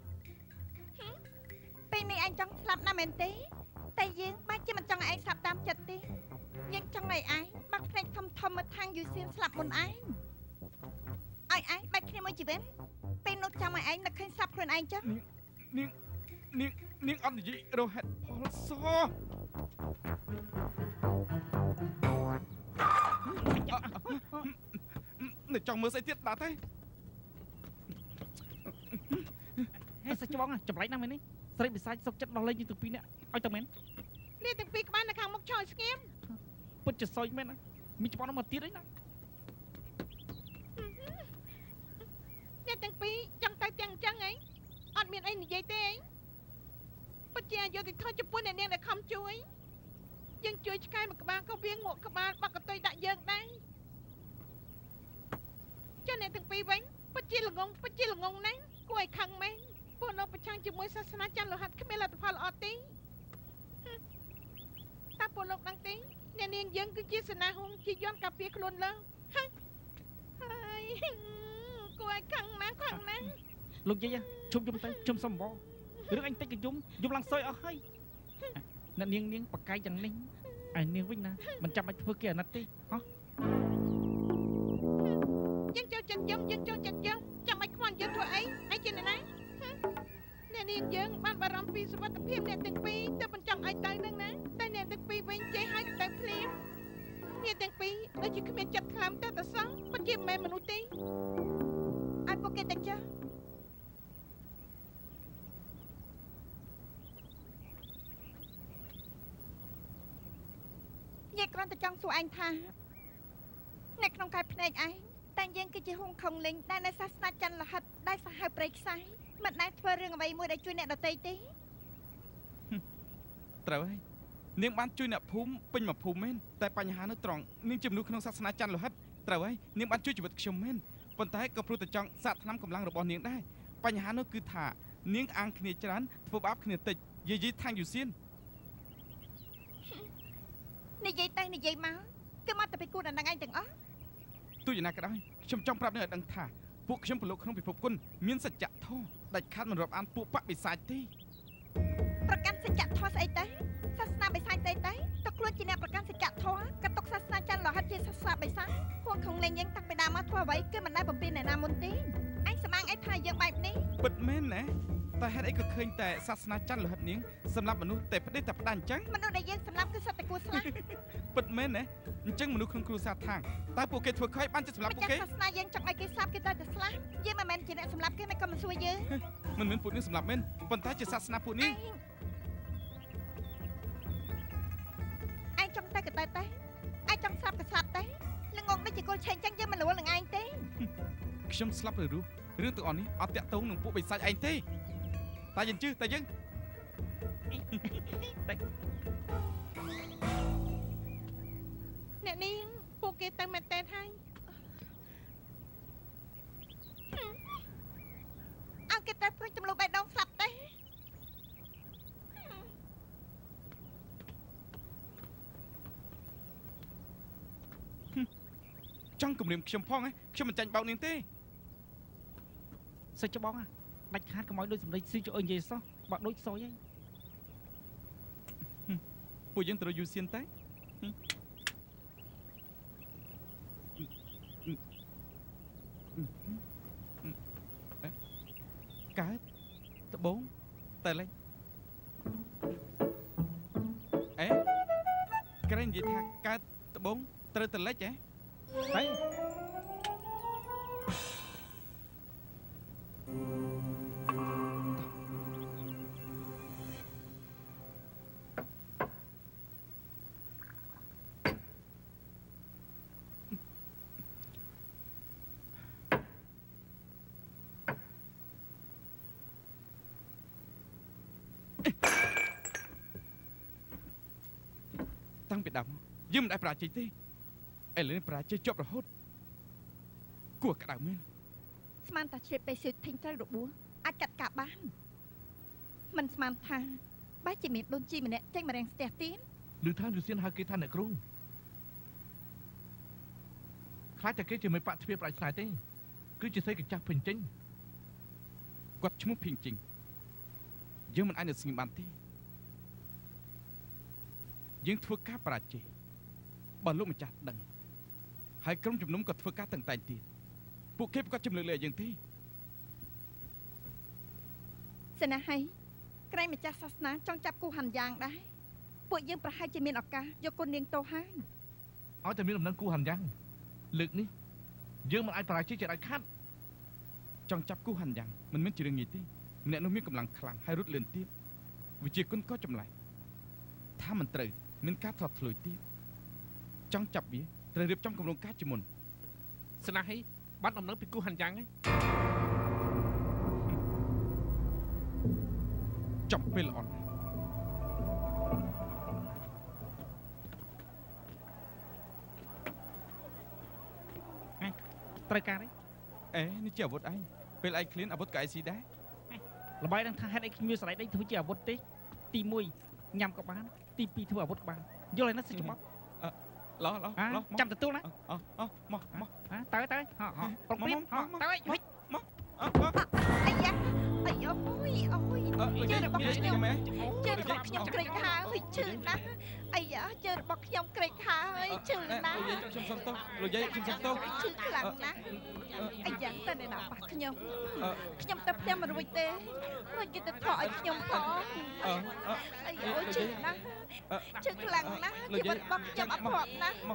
ពេលនេះឯងចង់ស្លាប់ណាស់មែនទេតែយើងបាច់ជាមិនចង់ឲ្យឯងស្លាប់តាមចិត្តទេយើងចង់ឲ្យឯងបាក់ភ្នែកធំធំមកທາງយូសៀនស្លាប់មុនឯងឲ្យឯងបាច់គ្នាមួយជីវិតពេលនោះចាំឲ្យឯងនឹកឃើញស្លាប់ខ្លួនឯងចឹងនាងនាងនាងអត់និយាយរហេតុផលសនៅចង់មើលស្អីទៀតបាទទេហេសាច់ច្បងចម្លែកណាស់មែននេះស្រីបិសាចសុកចិត្តដោះលែងយើងទាំងពីរនាក់ឲ្យទៅមែននេះទាំងពីរក្បាលនៅខាងមុខឆោយស្ងៀមពិតជាសុយមែនណាមានច្បងនោះមកទៀតអីណាអ្នកទាំងពីរចង់ទៅទាំងអញ្ចឹងហីអត់មានអីនិយាយទេហីពិតជាអយុធធម៌ចំពោះអ្នកនាងដែលខំជួយយើងជួយឆ្កែមួយក្បាលក៏វាងក់ក្បាលបាក់កតុយដាក់យើងដែរចុះអ្នកទាំងពីរវិញពិតជាល្ងងពិតជាល្ងងណាស់គួរឲ្យខឹងមែនពួកលោកប្រឆាំងជាមួយសាសនាចន្ទលោហិតគ្មានលទ្ធផលល្អទេតែពួកលោកដឹងទេអ្នកនាងយើងគឺជាសេនាហុងជាយន្តការពារខ្លួនលើហើយហើយគួរឲ្យខឹងណាស់ខឹងណាស់លោកយាយជុំយំទៅជុំសំបងរឿងអញតិចក៏យំយំឡើងសយអស់ហើយអ្នកនាងនាងបកាយយ៉ាងនេះឯនាងវិញណាមិនចាំបាច់ធ្វើគេអាណិតទេហ៎យើងចូលចិត្តយំយើងចូលចិត្តយំចាំបាច់ខ្វាន់យើងធ្វើអីឯងជាអ្នកណាអ្នកនាងយើងបានបារម្ភពីសុវត្ថិភាពអ្នកទាំងពីរទៅមិនចង់ឲ្យទៅនឹងណាតែអ្នកទាំងពីរវិញចេះឲ្យទៅភ្លាមអ្នកទាំងពីរដូចជាគ្មានចិត្តខ្លាំទៅតែសោះពិតជាមិនមែនមនុស្សទេឲ្យពួកគេទៅចាយាយគ្រាន់តែចង់សួរឯងថាអ្នកក្នុងកាយភ្នែកឯងតែយើងគឺជាហុងខុងលីងដែលនៅសាសនាចន្ទលហិតដែលសាហាវព្រៃខ្សែមិនដែលធ្វើរឿងអ្វីមួយដែលជួយអ្នកដទៃទេត្រូវហើយនាងបានជួយអ្នកភូមិពេញមួយភូមិមែនតែបញ្ហានៅត្រង់នាងជាមនុស្សក្នុងសាសនាចន្ទលហិតត្រូវហើយនាងបានជួយជីវិតខ្ញុំមែនប៉ុន្តែក៏ព្រោះតែចង់សាកថ្នាំកម្លាំងរបស់នាងដែរបញ្ហានោះគឺថានាងអាងគ្នាច្រើនធ្វើបាបគ្នាតិចយាយៗທາງយូសៀននិយាយទៅនិយាយមកគឺមកតែពីគូដណ្ដឹងឯងទាំងអស់ទោះយ៉ាងណាក៏ដោយខ្ញុំចង់ប្រាប់នាងឲ្យដឹងថាពួកខ្ញុំប្រឡូកក្នុងពិភពគុណមានសច្ចធម៌ដាច់ខាតមិនរាប់អានពួកបបិសាចទេប្រកាន់សច្ចធម៌ស្អីទៅសាសនាបិសាចស្អីទៅតើខ្លួនជាអ្នកប្រកាន់សច្ចធម៌ក៏ទុកសាសនាចន្ទលោហិតជាសាសនាបិសាចហួងខំលេងយើងតាំងពីដើមមកធ្វើអ្វីគឺមិនដែលបំពេញអ្នកណាមុនទេឯងសម្ាងអីថាយើងបែបនេះពិតមែនណាតែហេតុអីក៏ឃើញតែសាសនាចន្ទលោហិតនាងសម្រាប់មនុស្សតែផ្ដេសតែផ្ដាច់អញ្ចឹងមនុស្សដែលយើងសម្រាប់គឺសត្វតែគួរស្លាប់ពិតមែនណាអញ្ចឹងមនុស្សក្នុងគ្រួសារខាងតើពួកគេធ្វើខុសបានចិត្តសម្រាប់ពួកគេសាសនាយើងចង់ឲ្យគេស្លាប់គេត្រូវតែស្លាប់យើងមិនមែនជាអ្នកសម្រាប់គេមិនក៏មិនសួរយើងមិនមែនពួកនាងសម្រាប់មែនប៉ុន្តែជាសាសនាពួកនាងឯងចង់តែក៏តែតែឯងចង់ស្លាប់ក៏ស្លាប់តែល្ងងដូចជាគល់ឆេងអញ្ចឹងយើងមិនរវល់នឹងឯងទេខ្ញុំស្លាប់ឬរស់រឿងទាំងអស់នេះអត់តាក់ទងនឹងពួកបិសាចឯងទេតែយើងជឿតែយើងអ្នកនាងពួកគេទៅមែនតើហើយអើគេទៅព្រួយចំនួនបេះដូងស្លាប់ទេចង់គំរាមខ្ញុំផងហ៎ខ្ញុំមិនចាញ់បោកនាងទេសិចច្បងដាច់ខាតកុំឲ្យដូចសម្លេងស៊ីចអើនិយាយសោះបើដូចសយហ្នឹងពួកយើងត្រូវយូរសៀនតែកើតត្បូងតែលេចអេក្រែងនិយាយថាកើតត្បូងត្រូវតែលេចហ៎ហេតាំងពីដើមយើងមិនដែលប្រាជ័យទេឥឡូវនេះប្រាជ័យជាប់រហូតគួរក្តៅមែនស្មានតាឆ្លៀតពេលស៊ើបធីងត្រូវរបួសអាចកាត់កាប់បានមិនស្មានថាបែរជាមានដូនជីម្នាក់ចេញមករាំងស្ទះទៀតឮថាយូសៀនហៅគេថាអ្នកគ្រូខ្លាចតែគេជាមិនបាក់ទ្វារប្រាច់ស្នាយទេគឺជាស្រីកញ្ចាស់ពេញចេញគាត់ឈ្មោះភីងជីងយើងមិនអាចនៅស្ងៀមបានទេយើងធ្វើការបរាជ័យបើលោកម្ចាស់ដឹងហើយក្រុមជំនុំក៏ធ្វើការតឹងតែងទៀតពួកគេប្រកាសជំនឿលើយើងទេសិនណាហើយក្រែងម្ចាស់សាសនាចង់ចាប់គូហាន់យ៉ាងដែរពួកយើងប្រហែលជាមានឱកាសយកគុណនាងតោហើយឲ្យតែមានដំណឹងគូហាន់យ៉ាងលើកនេះយើងមិនអាចបរាជ័យជាដាច់ខាតចង់ចាប់គូហាន់យ៉ាងមិនមែនជារឿងងាយទេម្នាក់នោះមានកម្លាំងខ្លាំងហើយរត់លឿនទៀតវិជាគុណក៏ចម្លែកថាមិនត្រូវមានការថតធ្លុយទៀតចង់ចាប់វាត្រូវរៀបចំគម្រោងការជាមុនស្នាហីបាត់ដំណឹងពីគូហាន់យ៉ាងហើយចំពេលល្អណាស់ត្រូវការទេអេនេះជាអាវុធឯងពេលឯងឃ្លានអាវុធក៏ឯងស៊ីដែរល្បាយនឹងថាហេតុអីគ្មានស្រ័យដីធ្វើជាអាវុធទេទីមួយញ៉ាំក៏បានទីពីរធ្វើអាវុធបានយល់ហើយណាសិច្បាប់ឡោឡោឡោចាំទទួលណាអអមកមកទៅទៅហោហោប្រុងព្រៀបហោទៅហិចមកអាយ៉ាអាយអូយអូយជើរបស់ខ្ញុំជើរបស់ខ្ញុំក្រេកហើយឈឺណាស់អាយ៉ាជើរបស់ខ្ញុំក្រេកហើយឈឺណាស់ខ្ញុំសុំទោសលោកយាយខ្ញុំសុំទោសឈឺខ្លាំងណាស់អាយ៉ាតែអ្នកណាប៉ះខ្ញុំខ្ញុំទៅផ្ទះមិនរួចទេរួចគេទៅថតឲ្យខ្ញុំផងអាយ៉ាអូយឈឺណាស់ឈឺខ្លាំងណាស់ជីវិតរបស់ខ្ញុំអត់ព្រាត់ណាស់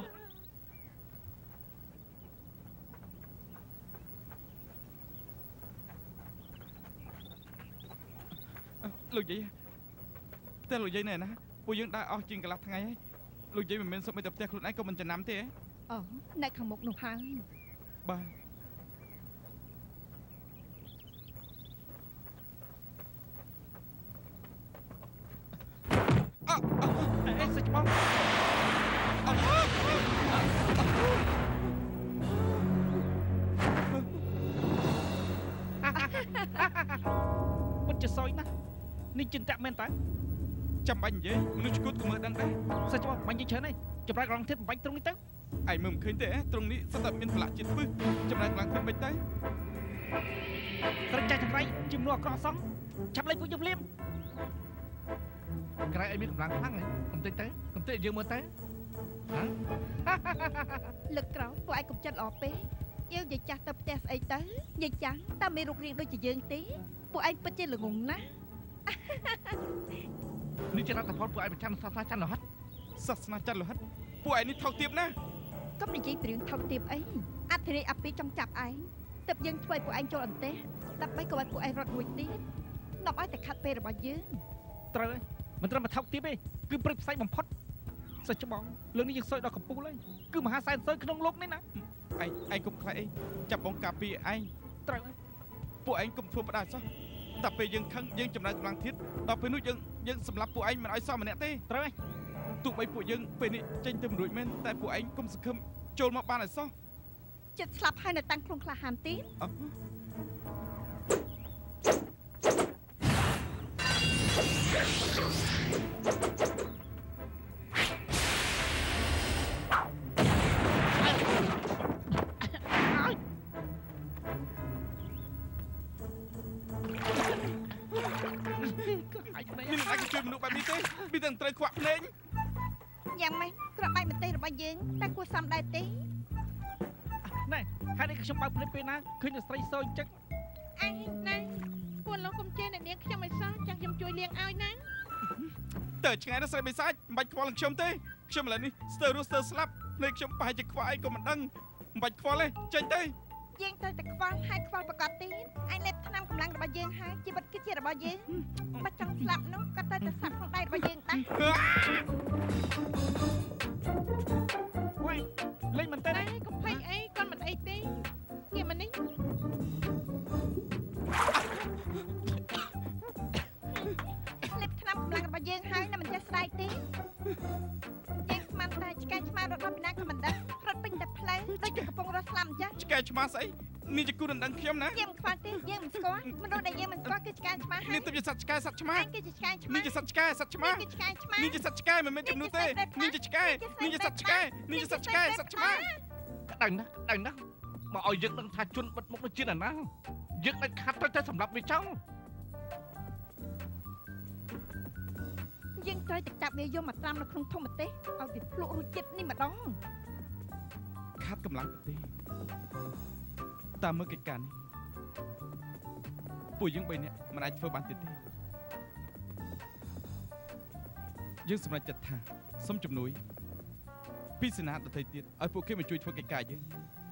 លោកយាយតែលោកយាយណែណាពួកយើងដើរអស់ជាងកន្លះថ្ងៃហើយលោកយាយមិនមែនសុំឲ្យទៅផ្ទះខ្លួនឯងក៏មិនចំណាំទេអូនៅខាងមុខនោះហើយបាទអអអេសិចបងពុតជាសយណាស់នេះចិនតាក់មែនតើចាំបាញ់និយាយមនុស្សឈួតក៏មើលដឹងដែរសិចបងបាញ់និយាយច្រើនហើយចម្រើកម្លាំងធៀបបាញ់ត្រង់នេះទៅឯងមើលមិនឃើញទេត្រង់នេះស្ទើរមានប្រឡាក់ជាតិពឹសចម្រើកម្លាំងធៀបមិនទៅត្រូវចាស់ចម្រៃជំនួសអក្រក់សោះឆាប់លេងពួកយើងភ្លាមក្រែងឲ្យមានកម្លាំងខ្លាំងហ៎កំតិចទៅកំតិចយើងមើលទៅហ៎លើកក្រោយពួកឯងកុំចិត្តល្អពេកយើងនិយាយចាស់ទៅផ្ទះស្អីទៅនិយាយចាំតើមានរូបរាងដូចជាយើងទេពួកឯងពិតជាល្ងងណាស់នេះជារដ្ឋផលពួកឯងប្រចាំសាសនាច័ន្ទលោហិតសាសនាច័ន្ទលោហិតពួកឯងនេះថោកទាបណាស់កុំនិយាយព្រឿងថោកទាបអីអធិរាជអាពីចង់ចាប់ឯងទើបយើងធ្វើឲ្យពួកឯងចូលអន្ទះដើម្បីកុំឲ្យពួកឯងរត់មួយទៀតនាំឲ្យតែខាត់ពេលរបស់យើងត្រូវហើយមិនត្រឹមតែថោកទាបទេគឺព្រឹកផ្សាយបំផុតសិច្បងលើនេះយើងសើចដល់កំពូលហើយគឺមហាសែនសើចក្នុងលោកនេះណាឯងឯងកុំខ្លាចអីចាប់បងការពារឯងត្រូវហើយពួកឯងកុំធ្វើផ្ដាច់សោះតែពេលយើងខឹងយើងចំណាយកម្លាំងធៀបដល់ពេលនោះយើងយើងសម្រាប់ពួកឯងមិនឲ្យសោះម្នាក់ទេត្រូវហើយទោះបីពួកយើងពេលនេះចេញទៅមិនរួចមែនតែពួកឯងកុំសង្ឃឹមចូលមកបានឲ្យសោះចិត្តស្លាប់ហើយនៅតាំងខ្លួនក្លាហានទៀតអឺ មានអ្នកណាជួយមនុស្សបែបនេះទេមានតែត្រូវខ្វាក់ភ្នែកយ៉ាងម៉េចក្របបែកប្រទេសរបស់យើងតែគួរសមដែរទេណែហើយនេះខ្ញុំបើកភ្នែកពេលណាឃើញតែស្រីសើចចឹងអញណាពួកលោកកុំជេរអ្នកនាងខ្ញុំឲ្យសោះចាំខ្ញុំជួយលាងឲ្យណាតើឆ្ងាយណាស់ស្រីបិសាចមិនបាច់ខ្វល់នឹងខ្ញុំទេខ្ញុំឥឡូវនេះស្ទើររស់ស្ទើរស្លាប់ភ្នែកខ្ញុំប្រហែលជាខ្វាក់អីក៏មិនដឹងមិនបាច់ខ្វល់ទេចេញទៅយើងត្រូវតែខ្វល់ហើយខ្វល់ប្រកបទៀតឯលេបថ្នាំកម្លាំងរបស់យើងហើយជីវិតគឺជារបស់យើងមិនចង់ស្លាប់នោះក៏ត្រូវតែស្លាប់ក្នុងដៃរបស់យើងដែរវ៉ៃលេងមែនតើតែកុំភ្លេចអីគាត់មិនអីទេងាកមកនេះលេបថ្នាំកម្លាំងរបស់យើងហើយនៅមិនចេះស្ដាយទេយើងស្មានតែឆ្កែឆ្មាររត់ដល់ពីណាក៏មិនដឹងរត់ពេញតែផ្លូវដូចជាកំពុងរត់ស្លាប់អញ្ចឹងឆ្កែឆ្មាស្អីនេះជាគូដណ្ដឹងខ្ញុំណាយើងមិនខ្វល់ទេយើងមិនស្គាល់មនុស្សដែលយើងមិនស្គាល់គឺឆ្កែឆ្មាហើយនេះទៅជាសត្វឆ្កែសត្វឆ្មាឯងគឺជាឆ្កែឆ្មានេះជាសត្វឆ្កែសត្វឆ្មាគឺឆ្កែឆ្មានេះជាសត្វឆ្កែមិនមែនជាមនុស្សទេនេះជាឆ្កែនេះជាសត្វឆ្កែនេះជាសត្វឆ្កែសត្វឆ្មាក្តៅណាស់ក្តៅណាស់មកឲ្យយើងដឹងថាជន់បិទមុខដូចជាណាស់យើងដាច់ខាត់ត្រូវតែសម្រាប់វាចោលយើងត្រូវតែចាប់វាយកមកត្រាំនៅក្នុងធុងម្ទេសឲ្យវាភ្លក់រសជាតិនេះម្ដងខាត់កម្លាំងទៅទេតាមមើលកិច្ចការនេះពួកយើងបីនាក់មិនអាចធ្វើបានទៀតទេយើងសម្រេចចិត្តថាសុំជំនួយពីសេនាដទៃទៀតឲ្យពួកគេមកជួយធ្វើកិច្ចការយើង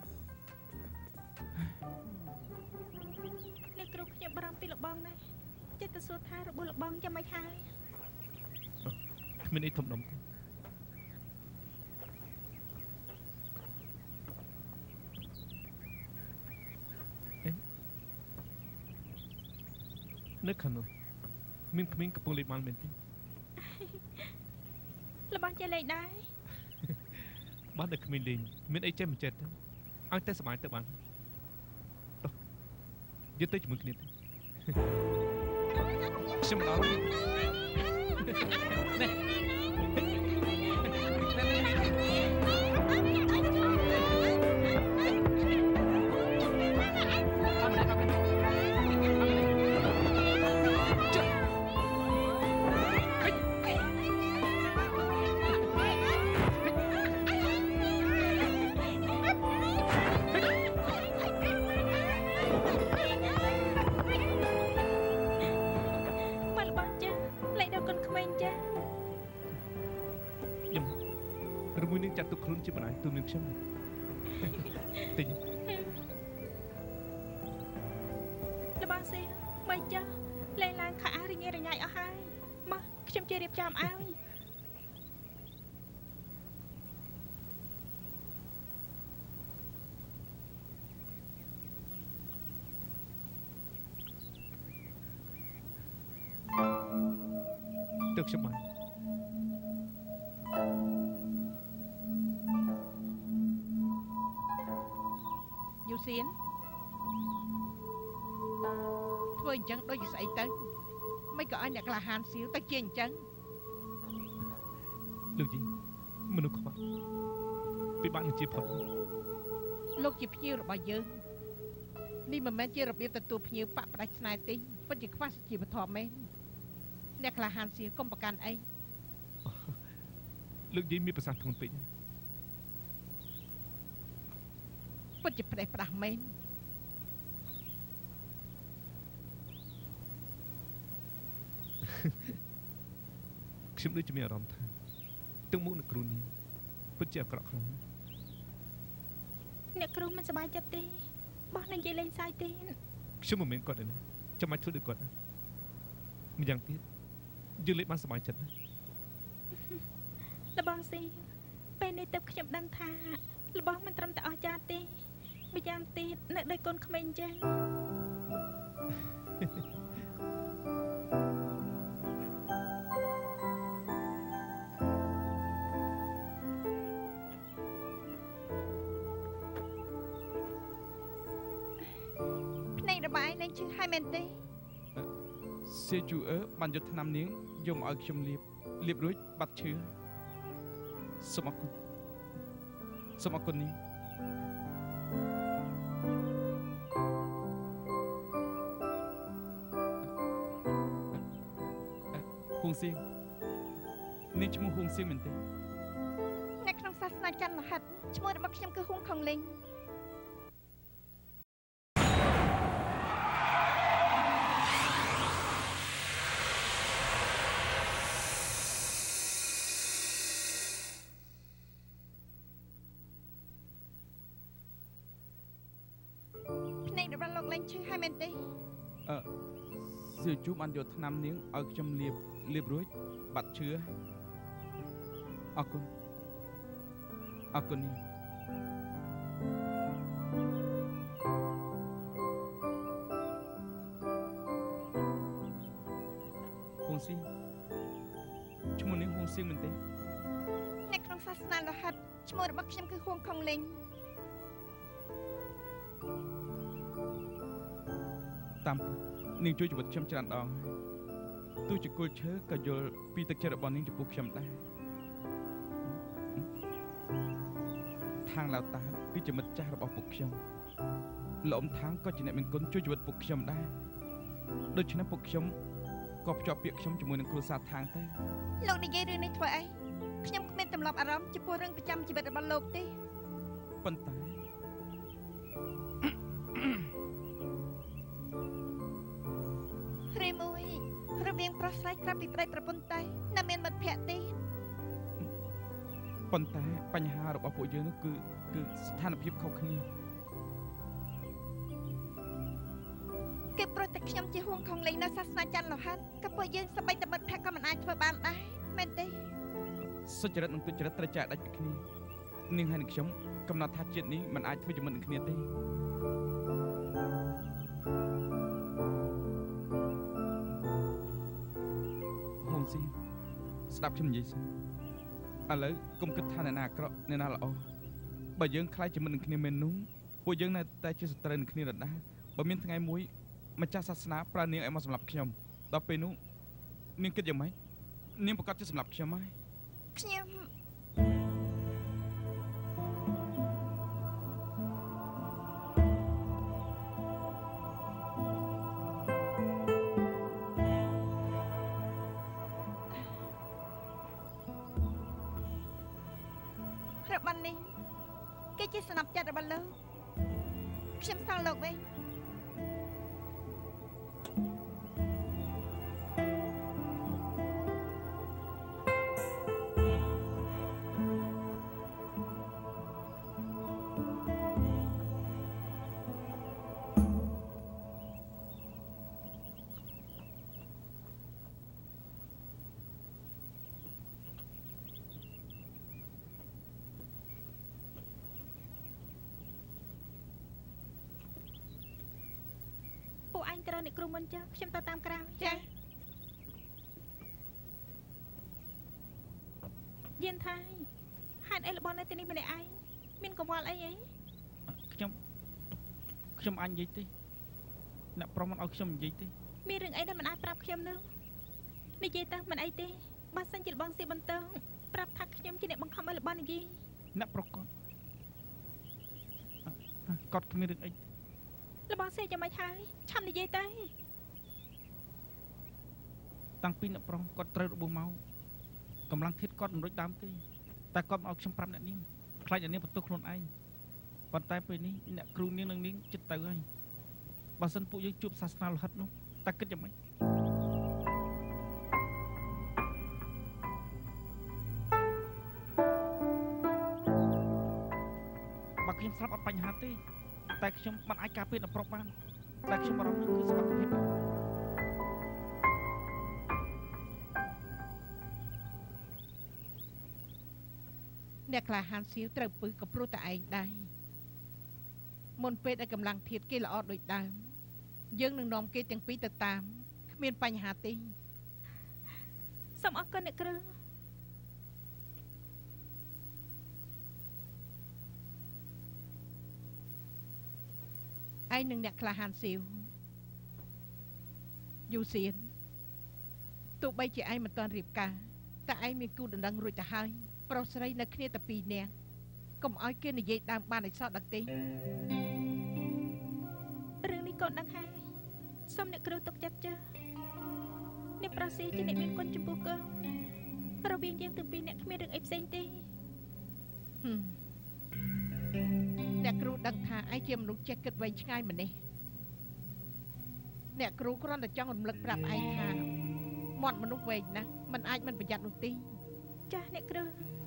អ្នកគ្រូខ្ញុំបារម្ភពីលបងណាស់ចិត្តទៅសួរថារបួសលបងយ៉ាងម៉េចហើយគ្មានអីធំដុំទេនៅខាងនោះមានក្មេងកំពុងលេបម៉ាល់មែនទេលបងចេះលេងដែរបានតែក្មេងលេងមានអីចេះមិនចេះទេឲ្យតែសុបាយទៅបានតោះយើងទៅជាមួយគ្នាទៅខ្ញុំដល់នេះមកលបងចាលេងដល់កូនក្មេងចាខ្ញុំរមួយនឹងចាត់ទុកខ្លួនជាបណ្ដាញទូនឹងខ្ញុំទិញលបងសៀមកចាលេងឡើងខោអាវរញ៉េរញ៉ៃអស់ហើយមកខ្ញុំជួយរៀបចំឲ្យទៅខ្ញុំបានយូសៀនធ្វើអញ្ចឹងដូចជាស្អីទៅមិនក៏ឲ្យអ្នកក្លាហានសៀវទៅជាអញ្ចឹងលោកជីមនុស្សខ្វះពិបាកនឹងជាផុតលោកជាភ្ញៀវរបស់យើងនេះមិនមែនជារបៀបទទួលភ្ញៀវបាក់ផ្ដាច់ស្នេហ៍ទេពិតជាខ្វះសុជីវធម៌មែនអ្នកក្លាហានសៀវកុំប្រកាន់អីលោកជីមានប្រសាសន៍ធ្ងន់ពេកពិតជាផ្ដេសផ្ដាស់មែនខ្ញុំដូចជាមានអារម្មណ៍ថាទឹកមុខអ្នកគ្រូនេះពិតជាអាក្រក់ខ្លាំងអ្នកគ្រូមិនសប្បាយចិត្តទេបោះនឹងនិយាយលេងសាយទេខ្ញុំមិនមែនគាត់ទេណាចាំមិនធ្វើដូចគាត់ណាម្យ៉ាងទៀតយើងលេងបានសប្បាយចិត្តណាលបងសៀពេលនេះទៅខ្ញុំដឹងថាលបងមិនត្រឹមតែអស្ចារ្យទេម្យ៉ាងទៀតនៅដូចកូនក្មេងអញ្ចឹងអងឈឺហើយមែនទេសៀជូអឺបានយកថ្នាំនាងយកមកឲ្យខ្ញុំលាបលាបរួចបាត់ឈឺសូមអរគុណសូមអរគុណនាងហួងសៀងនាងឈ្មោះហួងសៀងមែនទេនៅក្នុងសាសនាចន្ទរហិតឈ្មោះរបស់ខ្ញុំគឺហួងខុងលីងភ្នែករបស់លោកលេងឈឺហើយមែនទេអឺសៀជូបានយកថ្នាំនាងឲ្យខ្ញុំលាបលាបរួចបាត់ឈឺអរគុណអរគុណនាងហួងសៀងឈ្មោះនាងហួងសៀងមែនទេនៅក្នុងសាសនាលោហិតឈ្មោះរបស់ខ្ញុំគឺហួងខុងលីងតាមនាងជួយជីវិតខ្ញុំច្រើនដងទោះជាគល់ឈើក៏យល់ពីទឹកចិត្តរបស់នាងចំពោះខ្ញុំដែរខាងឡាវតាគឺជាមិត្តចាស់របស់ពួកខ្ញុំលោកអ៊ំថាងក៏ជាអ្នកមានគុណជួយជីវិតពួកខ្ញុំដែរដូច្នេះពួកខ្ញុំក៏ភ្ជាប់ពាក្យខ្ញុំជាមួយនឹងគ្រួសារថាងទៅលោកនិយាយរឿងនេះធ្វើអីខ្ញុំគ្មានទម្លាប់អារម្មណ៍ចំពោះរឿងប្រចាំជីវិតរបស់លោកទេប៉ុន្តែរីមួយរបៀងប្រុសស្រីក្រាបពីប្តីប្រពន្ធតែនៅមានមិត្តភក្តិទេប៉ុន្តែបញ្ហារបស់ពួកយើងនោះគឺគឺស្ថានភាពខុសគ្នាគេព្រោះតែខ្ញុំជាហួងខុងលេងនៅសាសនាចន្ទលោហិតក៏ពួកយើងសម្បីតែមិត្តភក្តិក៏មិនអាចធ្វើបានដែរមែនទេសុចរិតនិងទុច្ចរិតត្រូវចែកដាច់ពីគ្នានាងហើយនឹងខ្ញុំកំណត់ថាជាតិនេះមិនអាចធ្វើជាមិត្តនឹងគ្នាទេហួងសៀងស្ដាប់ខ្ញុំនិយាយសិនឥឡូវកុំគិតថាអ្នកណាអាក្រក់អ្នកណាល្អបើយើងខ្លាចជាមិត្តនឹងគ្នាមែននោះពួកយើងនៅតែជាសត្រូវនឹងគ្នាដដែលបើមានថ្ងៃមួយម្ចាស់សាសនាប្រើនាងឲ្យមកសម្លាប់ខ្ញុំដល់ពេលនោះនាងគិតយ៉ាងម៉េចនាងប្រកាសជាសម្លាប់ខ្ញុំហើយខ្ញុំរបស់នេះគេជាស្នាប់ចិត្តរបស់លោកខ្ញុំសល់លោកវិញអញត្រូវអ្នកគ្រូមុនចាខ្ញុំទៅតាមក្រៅចាយេនថៃហេតុអីរបស់នៅទីនេះម្នាក់ឯងមានកង្វល់អីអីខ្ញុំខ្ញុំអញនិយាយទេអ្នកប្រុសមិនឲ្យខ្ញុំនិយាយទេមានរឿងអីដែលមិនអាចប្រាប់ខ្ញុំនោះនិយាយទៅមិនអីទេបើសិនជាបងស៊ីបន្តប្រាប់ថាខ្ញុំជាអ្នកបង្ខំឲ្យរបស់និយាយអ្នកប្រុសគាត់គាត់គ្មានរឿងអីរបស់សេយ៉ាងម៉េចហើយឆាំនិយាយទៅតាំងពីអ្នកប្រុសគាត់ត្រូវរបួសមកកម្លាំងធាតុគាត់មិនរួចដើមទេតែគាត់មកឲ្យខ្ញុំប្រាប់អ្នកនាងខ្លាចអ្នកនាងបន្ទោសខ្លួនឯងប៉ុន្តែពេលនេះអ្នកគ្រូនាងនឹងនាងចិត្តទៅហើយបើសិនពួកយើងជួបសាសនាលោហិតនោះតើគិតយ៉ាងម៉េចបើខ្ញុំស្លាប់អត់បញ្ហាទេតែខ្ញុំមិនអាចការពារអ្នកប្រុសបានតែខ្ញុំបារម្ភនោះគឺសុខភាពអ្នកក្លាហានសៀវត្រូវពឹសក៏ព្រោះតែឯងដែរមុនពេលដែលកម្លាំងធាតុគេល្អដូចដើមយើងនឹងនាំគេទាំងពីរទៅតាមគ្មានបញ្ហាទេសូមអរគុណអ្នកគ្រូឯងនឹងអ្នកក្លាហានសៀវយូសៀនទោះបីជាឯងមិនទាន់រៀបការតែឯងមានគូដណ្ដឹងរួចទៅហើយប្រុសស្រីនៅគ្នាតែពីរនាក់កុំឲ្យគេនិយាយដើមបានឲ្យសោះដឹងទេរឿងនេះកូនដឹងហើយសូមអ្នកគ្រូទុកចិត្តចាអ្នកប្រុសស៊ីជាអ្នកមានគុណចំពោះកូនរវាងយើងទាំងពីរអ្នកគ្មានរឿងអីផ្សេងទេអ្នកគ្រូដឹងថាឯងជាមនុស្សចេះគិតវែងឆ្ងាយម្នេះអ្នកគ្រូគ្រាន់តែចង់រំលឹកប្រាប់ឯងថាមាត់មនុស្សវែងណាស់มันអាចមិនប្រយ័ត្ននោះទេចាស់អ្នកគ្រូ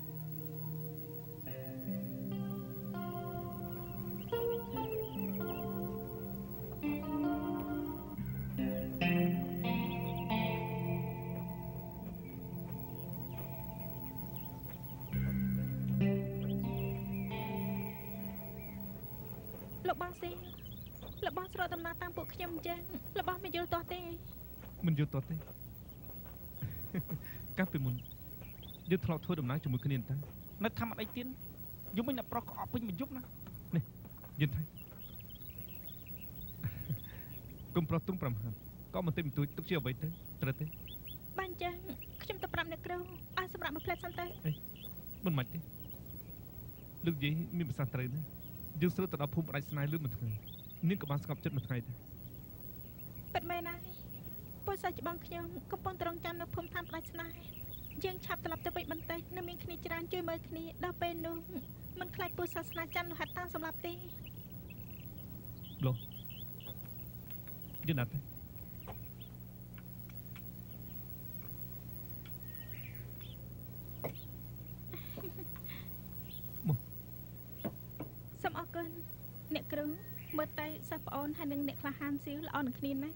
លោកបងស៊ីលោកបងស្រកដំណើរតាមពួកខ្ញុំអញ្ចឹងលោកបងមិនយល់តោះទេមិនយល់តោះទេកាលពីមុនយើងធ្លាប់ធ្វើដំណើរជាមួយគ្នាតានៅថាមិនអីទៀតយំមិញអ្នកប្រុសក៏អត់ពេញមួយយប់ណានេះយន្តថៃគុំប្រុសទុំប្រាំហាត់ក៏មិនតិចបន្តួចទុកជាអ្វីទៅត្រូវទេបានអញ្ចឹងខ្ញុំទៅប្រាប់អ្នកគ្រូឲ្យសម្រាប់មួយផ្លែសិនទៅអីមិនមិនទេលោកយាយមានប្រសាសន៍ត្រូវណាយើងស្រួលទៅដល់ភូមិផ្ដាច់ស្នេហ៍លឿនមួយថ្ងៃនាងក៏បានស្ងប់ចិត្តមួយថ្ងៃដែរពិតមែនហើយពលសាច្បងខ្ញុំកំពុងត្រង់ចាំនៅភូមិឋានផ្ដាច់ស្នេហ៍យើងឆាប់ត្រឡប់ទៅវិញបន្តិចនៅមានគ្នាច្រើនជួយមើលគ្នាដល់ពេលនោះមិនខ្លាចពលសាសនាច័ន្ទលោហិតតាមសម្រាប់ទេលោកយល់អត់ទេមកសូមអរគុណអ្នកគ្រូមើលទៅសិស្សប្អូនហើយនឹងអ្នកក្លាហានសៀវល្អនឹងគ្នាណាស់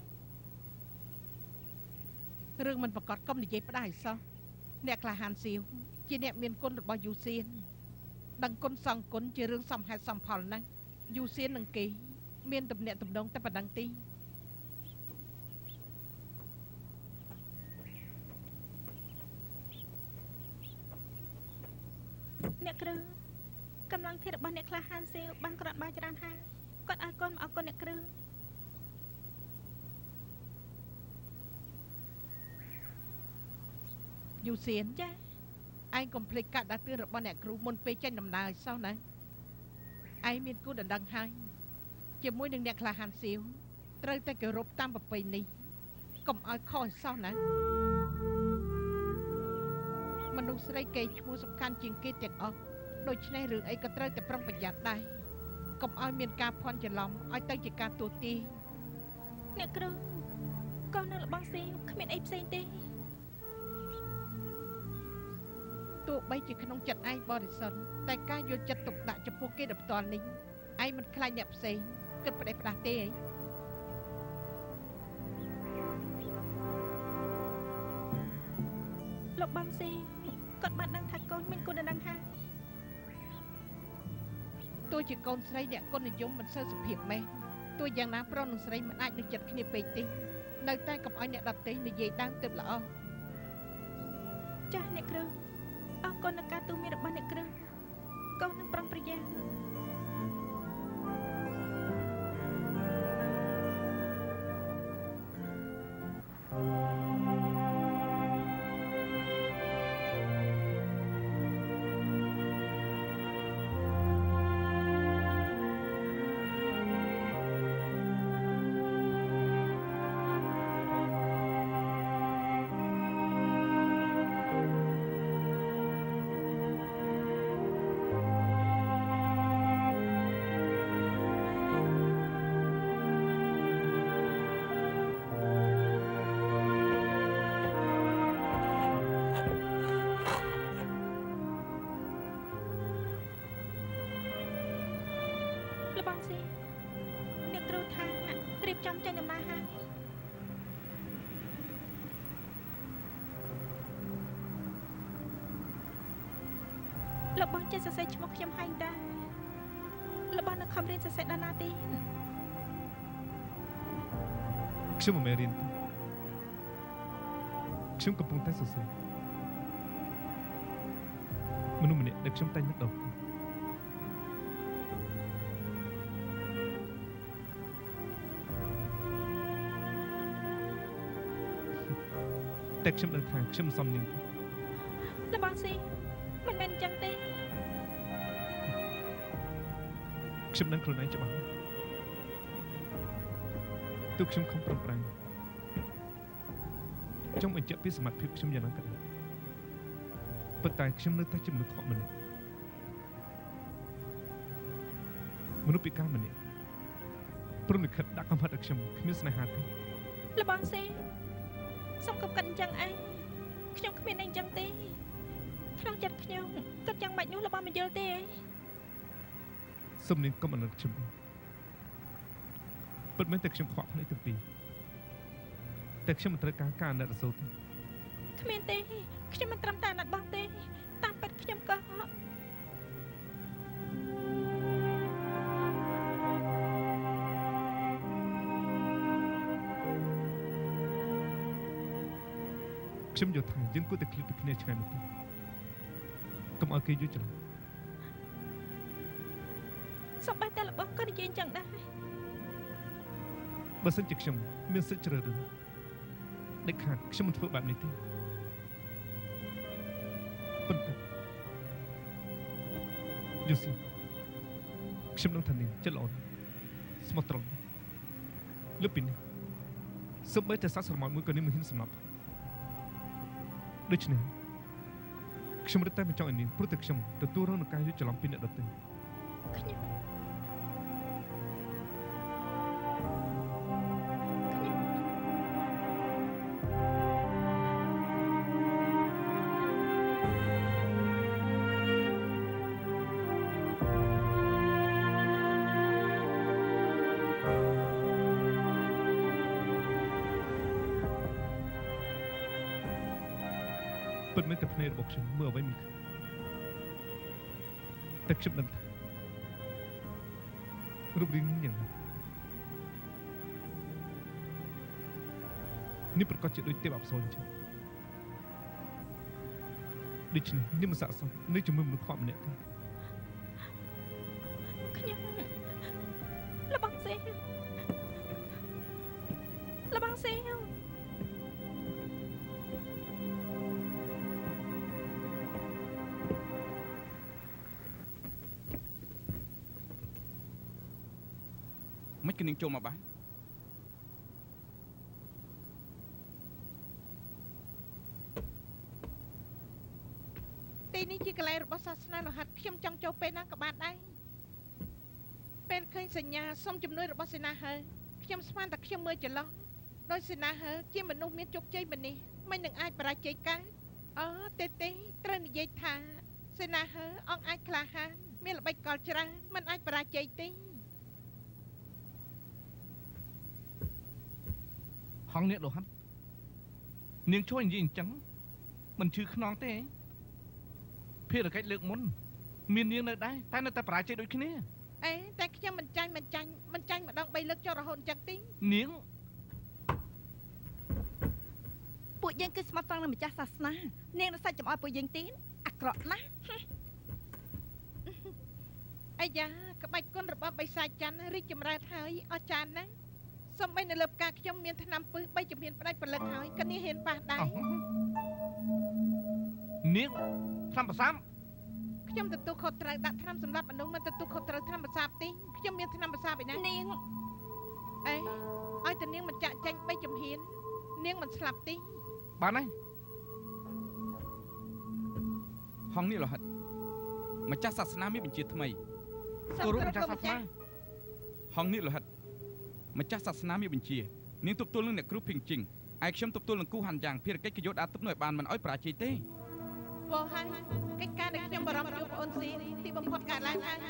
រឿងមិនប្រកាសកុំនិយាយផ្ដាច់សោះអ្នកក្លាហានសៀវជាអ្នកមានគុណរបស់យូសៀនដឹងគុណសងគុណជារឿងសំហេតុសំផលណាស់យូសៀននឹងគេមានទំនាក់ទំនងតែប៉ុណ្ណឹងទេអ្នកគ្រូកម្លាំងធាតុរបស់អ្នកក្លាហានសៀវបានក្រាន់បានច្រើនហើយគាត់ឲ្យកូនមកអរគុណអ្នកគ្រូយូសៀនចាឯងកុំភ្លេចកាត់ដាទឿនរបស់អ្នកគ្រូមុនពេលចេញដំណើរឲ្យសោះណាឯងមានគូដណ្ដឹងហើយជាមួយនឹងអ្នកក្លាហានសៀវត្រូវតែគោរពតាមប្រពៃណីកុំឲ្យខុសឲ្យសោះណាមនុស្សស្រីគេឈ្មោះសំខាន់ជាងគេទាំងអស់ដូច្នេះរឿងអីក៏ត្រូវតែប្រុងប្រយ័ត្នដែរកុំឲ្យមានការភ័ន្តច្រឡំឲ្យទៅជាការទូទាយអ្នកគ្រូកូននៅលបងស៊ីគ្មានអីផ្សេងទេទោះបីជាក្នុងចិត្តឯងបរិសុទ្ធតែការយកចិត្តទុកដាក់ចំពោះគេដល់ផ្ទាល់នេះឯងមិនខ្លាចអ្នកផ្សេងគិតផ្ដេសផ្ដាស់ទេអីលោកបងស៊ីគាត់បានដឹងថាកូនមានគុណដណ្ដឹងហើយទោះជាកូនស្រីអ្នកគុណនិយមមិនសូវសុភាពម៉េះទោះយ៉ាងណាប្រុសនិងស្រីមិនអាចនឹងចិត្តគ្នាពេកទេនៅតែកុំឲ្យអ្នកដទៃនិយាយដើមទើបល្អចាស់អ្នកគ្រូអរគុណនឹងការទូន្មានរបស់អ្នកគ្រូកូននឹងប្រុងប្រយ័ត្នបងស៊ីអ្នកគ្រូថារៀបចំចេញដំណើរហើយលោកបងចេះសរសេរឈ្មោះខ្ញុំហើយដែរលោកបងនៅខំរៀនសរសេរដល់ណាទេខ្ញុំមិនមែនរៀនទេខ្ញុំកំពុងតែសរសេរមនុស្សម្នាក់ដែលខ្ញុំតែងនឹកដល់តែខ្ញុំដឹងថាខ្ញុំមិនសមនាងទេលោកបងស៊ីមិនមែនអញ្ចឹងទេខ្ញុំដឹងខ្លួនឯងច្បាស់ទោះខ្ញុំខំប្រឹងប្រែងចង់បញ្ជាក់ពីសមត្ថភាពខ្ញុំយ៉ាងណាក៏ដោយប៉ុន្តែខ្ញុំនៅតែជាមនុស្សខកម្នាក់មនុស្សពិការម្នាក់ព្រមនិខិតដាក់កំហិតឲ្យខ្ញុំគ្មានស្នេហាទេលោកបងស៊ីសុំកុំគិតអញ្ចឹងឯងខ្ញុំគ្មានអីអញ្ចឹងទេក្នុងចិត្តខ្ញុំគិតយ៉ាងម៉េចនោះលោកបងមិនយល់ទេសុំនាងកុំអាណិតខ្ញុំពិតមែនតែខ្ញុំខ្វក់ភ្នែកទាំងពីរតែខ្ញុំមិនត្រូវការការអាណិតអាសូរទេគ្មានទេខ្ញុំមិនត្រឹមតែអាណិតបងទេតាមពិតខ្ញុំក៏ខ្ញុំយល់ថាយើងគួរតែឃ្លាតពីគ្នាឆ្ងាយមកទៅកុំឲ្យគេយល់ច្រឡំសំបីតែលោកបងក៏និយាយអញ្ចឹងដែរបើសិនជាខ្ញុំមានសិទ្ធិជ្រើសរើសដាច់ខាតខ្ញុំមិនធ្វើបែបនេះទេប៉ុន្តែយល់ស៊ីខ្ញុំនឹងថានាងចិត្តល្អស្មោះត្រង់លើពីនេះសូម្បីតែសាច់ស្រមោលមួយក៏នាងមិនហ៊ានសម្លាប់ដូច្នេះខ្ញុំរត់តែមិនចង់ឲ្យនាងព្រោះតែខ្ញុំទទួលរងនឹងការយល់ច្រឡំពីអ្នកដទៃខ្ញុំពិតមែនតែភ្នែករបស់ខ្ញុំមើលអ្វីមិនឃើញតែខ្ញុំដឹងថារូបរាងយ៉ាងណានេះប្រកាសជាដូចទេពអប្សរអញ្ចឹងដូច្នេះនេះមិនស័ក្តិសមនៅជាមួយមនុស្សខ្វក់ម្នាក់ទេខ្ញុំលោកបងស៊ីលោកបងស៊ីមិនគិតនាងចូលមកបានទីនេះជាកន្លែងរបស់សាសនាលោហិតខ្ញុំចង់ចូលពេលណាក៏បានដែរពេលឃើញសញ្ញាសុំជំនួយរបស់សេនាហឺខ្ញុំស្មានតែខ្ញុំមើលច្រឡំដោយសេនាហឺជាមនុស្សមានជោគជ័យបែបនេះមិននឹងអាចបរាជ័យកើតអូទេទេត្រូវនិយាយថាសេនាហឺអង្គអាចក្លាហានមានល្បិចកលច្រើនមិនអាចបរាជ័យទេហងអ្នកលោហិតនាងជួយនិយាយអញ្ចឹងមិនឈឺខ្នងទេភារកិច្ចលើកមុនមាននាងនៅដែរតែនៅតែបរាជ័យដូចគ្នាអេតែខ្ញុំមិនចាញ់មិនចាញ់មិនចាញ់ម្ដងបីលើកចុះរហូតអញ្ចឹងទេនាងពួកយើងគឺស្មោះត្រង់នឹងម្ចាស់សាសនានាងនឹងសាច់ចំអល់ពួកយើងទៀតអាក្រក់ណាស់អាយ៉ាក្បាច់គុណរបស់បិសាចច័ន្ទរីកចម្រើនហើយអស្ចារ្យណាស់សំបីនៅលើផ្កាខ្ញុំមានថ្នាំពឹសបីជំហានផ្ដាច់ផលិតហើយក៏នាងហ៊ានប៉ះដែរនាងថ្នាំប្រសាមខ្ញុំទទួលខុសត្រូវដាក់ថ្នាំសម្រាប់មនុស្សមិនទទួលខុសត្រូវថ្នាំប្រសាបទេខ្ញុំមានថ្នាំប្រសាបឯណានាងអេឲ្យតែនាងមិនចាក់ចាញ់បីជំហាននាងមិនស្លាប់ទេបានហើយហងនេះលោហិតម្ចាស់សាសនាមានបញ្ជាថ្មីគោរពម្ចាស់សាសនាហងនេះលោហិតម្ចាស់សាសនាមានបញ្ជានាងទប់ទល់នឹងអ្នកគ្រូភិងជីងឯខ្ញុំទប់ទល់នឹងគូហាន់យ៉ាងភារកិច្ចគឺយកដាក់ទឹកនោះឲ្យបានមិនឲ្យបរាជ័យទេវ៉ាហើយកិច្ចការដែលខ្ញុំបារម្ភជួបបងអូនស៊ីទីបំផុតកើតឡើងហើយ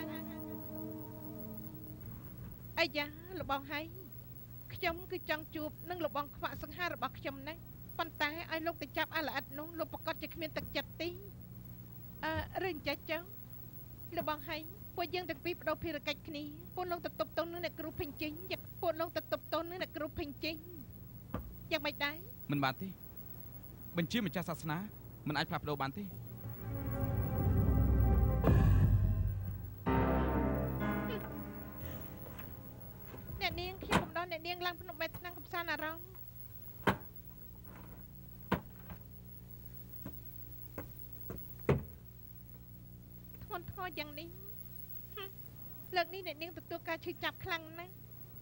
អាយ៉ាលោកបងហើយខ្ញុំគឺចង់ជួបនឹងលោកបងខ្វាក់សង្ហារបស់ខ្ញុំណាប៉ុន្តែឲ្យលោកទៅចាប់អាល្អិតនោះលោកប្រកាសជាគ្មានទឹកចិត្តទេអឺរឿងចេះចុះលោកបងហើយពួកយើងទាំងពីរបដូរភារកិច្ចគ្នាពួកលោកទៅទប់ទល់នឹងអ្នកគ្រូភិងជីងយកពួកលោកទៅទប់ទល់នឹងអ្នកគ្រូភិងជីងយ៉ាងម៉េចដែរមិនបានទេបញ្ជាម្ចាស់សាសនាមិនអាចផ្លាស់ប្ដូរបានទេអ្នកនាងខ្ញុំកំដរអ្នកនាងឡើងភ្នំបេះថ្នាំកំសាន្តអារម្មណ៍យ៉ាងនេះលើកនេះអ្នកនាងទទួលការឈឺចាប់ខ្លាំងណាស់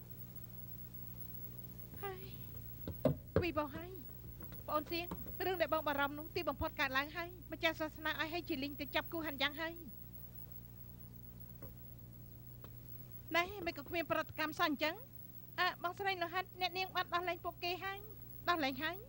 ហើយវិបោហើយបងសៀងរឿងដែលបងបារម្ភនោះទីបំផុតកើតឡើងហើយម្ចាស់សាសនាឲ្យហេជីលីងទៅចាប់គូហាន់យ៉ាងហើយណែមិនក៏គ្មានប្រតិកម្មសោះអញ្ចឹងអើបងស្រីលោហាត់អ្នកនាងបាត់ដោះលែងពួកគេហើយដោះលែងហើយ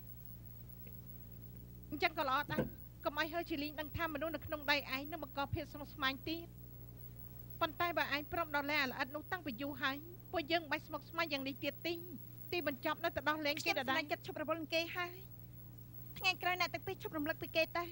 អញ្ចឹងក៏ល្អដែរកុំឲ្យហេជីលីងដឹងថាមនុស្សនៅក្នុងដៃឯងនឹងបង្កភាពស្មុគស្មាញទៀតប៉ុន្តែបើឯងព្រមដោះលែងអាល្អិតនោះតាំងពីយូរហើយពួកយើងបាច់ស្មុគស្មាញយ៉ាងនេះទៀតទីទីបញ្ចប់នៅទៅដោះលែងគេដដែលចិត្តឈប់រវល់គេហើយថ្ងៃក្រោយអ្នកទាំងពីរឈប់រំលឹកពីគេតែ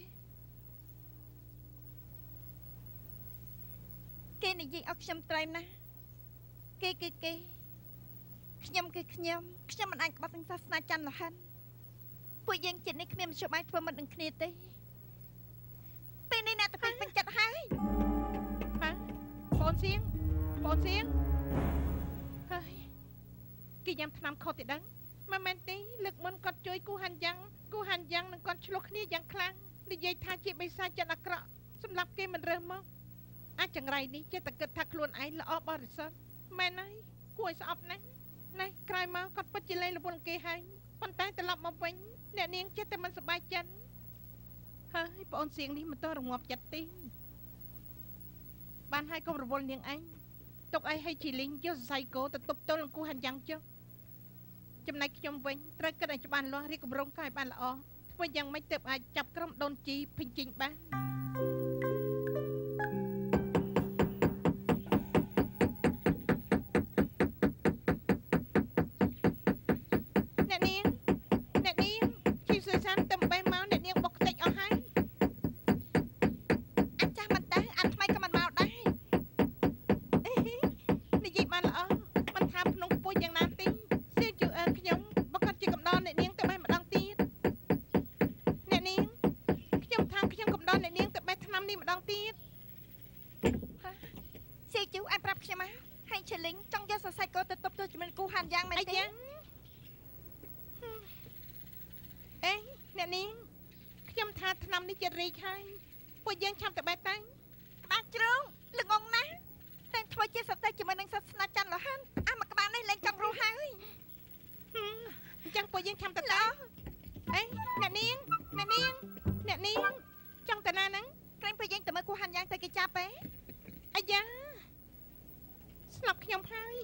គេនិយាយឲ្យខ្ញុំត្រេមណាស់គេគឺគេខ្ញុំគឺខ្ញុំខ្ញុំមិនអាចក្បត់នឹងសាសនាច័ន្ទលហិនពួកយើងចិត្តនេះគ្មានមធ្យោបាយធ្វើមិត្តនឹងគ្នាទេពេលនេះអ្នកទាំងពីរពេញចិត្តហើយហ៎បងសៀងបងសៀងហើយគេញ៉ាំថ្នាំខុសទេដឹងមិនមែនទេលើកមុនគាត់ជួយគូហាន់យ៉ាងគូហាន់យ៉ាងនឹងគាត់ឆ្លោះគ្នាយ៉ាងខ្លាំងនិយាយថាជាបិសាចចិត្តអាក្រក់សម្រាប់គេមិនរើសមកអាចចង្រៃនេះចេះតែគិតថាខ្លួនឯងល្អបរិសុទ្ធមែនហើយគួរឲ្យស្អប់ណាស់ណែក្រោយមកគាត់ពិតជាលេងរវល់គេហើយប៉ុន្តែត្រឡប់មកវិញអ្នកនាងចេះតែមិនសប្បាយចិត្តហើយបងអូនសៀងនេះមិនតរងាប់ចិត្តទេបានហើយកុំរវល់នាងឯងទុកឲ្យហេជីលីងយកសរសៃគោទៅទប់ទល់នឹងគូហាន់យ៉ាងចុះចំណែកខ្ញុំវិញត្រូវគិតឲ្យច្បាស់លាស់រៀបគម្រោងកាយបានល្អធ្វើយ៉ាងម៉េចទើបអាចចាប់ក្រុមដូនជីភិញជីងបានអ្នកនាងអ្នកនាងជីសើសានទៅបេះមកអ្នកនាងបុកខ្ទេចអស់ហើយអាចចាស់មិនដែរអាថ្មីក៏មិនមកដែរនិយាយបានល្អមិនថាភ្នំខ្ពស់យ៉ាងណាទេសៀវជឿអើខ្ញុំបើគាត់ជាកំដរអ្នកនាងទៅបេះម្ដងទៀតអ្នកនាងខ្ញុំថាខ្ញុំកំដរអ្នកនាងទៅបេះឆ្នាំនេះម្ដងទៀតសៀវជឿអាចប្រាប់ខ្ញុំមកហើយឆេលីងចង់យកសរសៃគោទៅទប់ទល់ជាមួយគូហាន់យ៉ាងមែនទេអេអ្នកនាងខ្ញុំថាឆ្នាំនេះចិត្តរីកហើយពួកយើងឆាប់ទៅបេះតាំងក្បាលជ្រូងល្ងងណាស់តែធ្វើជាសត្វតែជាមួយនឹងសាសនាច័ន្ទលហានអាមកក្បាលនេះលែងចង់រស់ហើយអញ្ចឹងពួកយើងឆាប់ទៅតាំងអេអ្នកនាងអ្នកនាងអ្នកនាងចង់ទៅណាហ្នឹងក្រែងពួកយើងទៅមើលគូហាន់យ៉ាងទៅគេចាប់ទេអាយ៉ាស្លាប់ខ្ញុំហើយ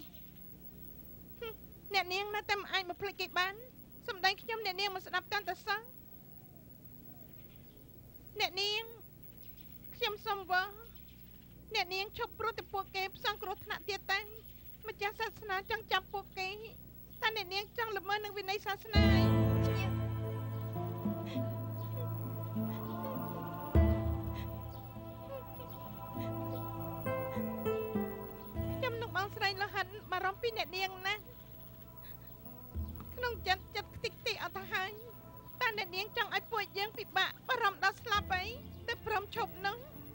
អ្នកនាងនៅតែមិនអាចមកភ្លេចគេបានសម្ដែងខ្ញុំអ្នកនាងមិនស្ដាប់តាន់តសោះអ្នកនាងខ្ញុំសុំវល់អ្នកនាងឈប់ព្រោះតែពួកគេផ្សងគ្រោះថ្នាក់ទៀតតែម្ចាស់សាសនាចង់ចាប់ពួកគេតែអ្នកនាងចង់ល្មើសនឹងវិន័យសាសនាខ្ញុំនឹងបងស្រីលហិនបារម្ភពីអ្នកនាងណាស់ក្នុងចិត្តចិត្តខ្ទេចខ្ទីអត់ទៅហើយតែអ្នកនាងចង់ឲ្យពួកយើងពិបាកបារម្ភដល់ស្លាប់អីតែព្រមឈប់នោះ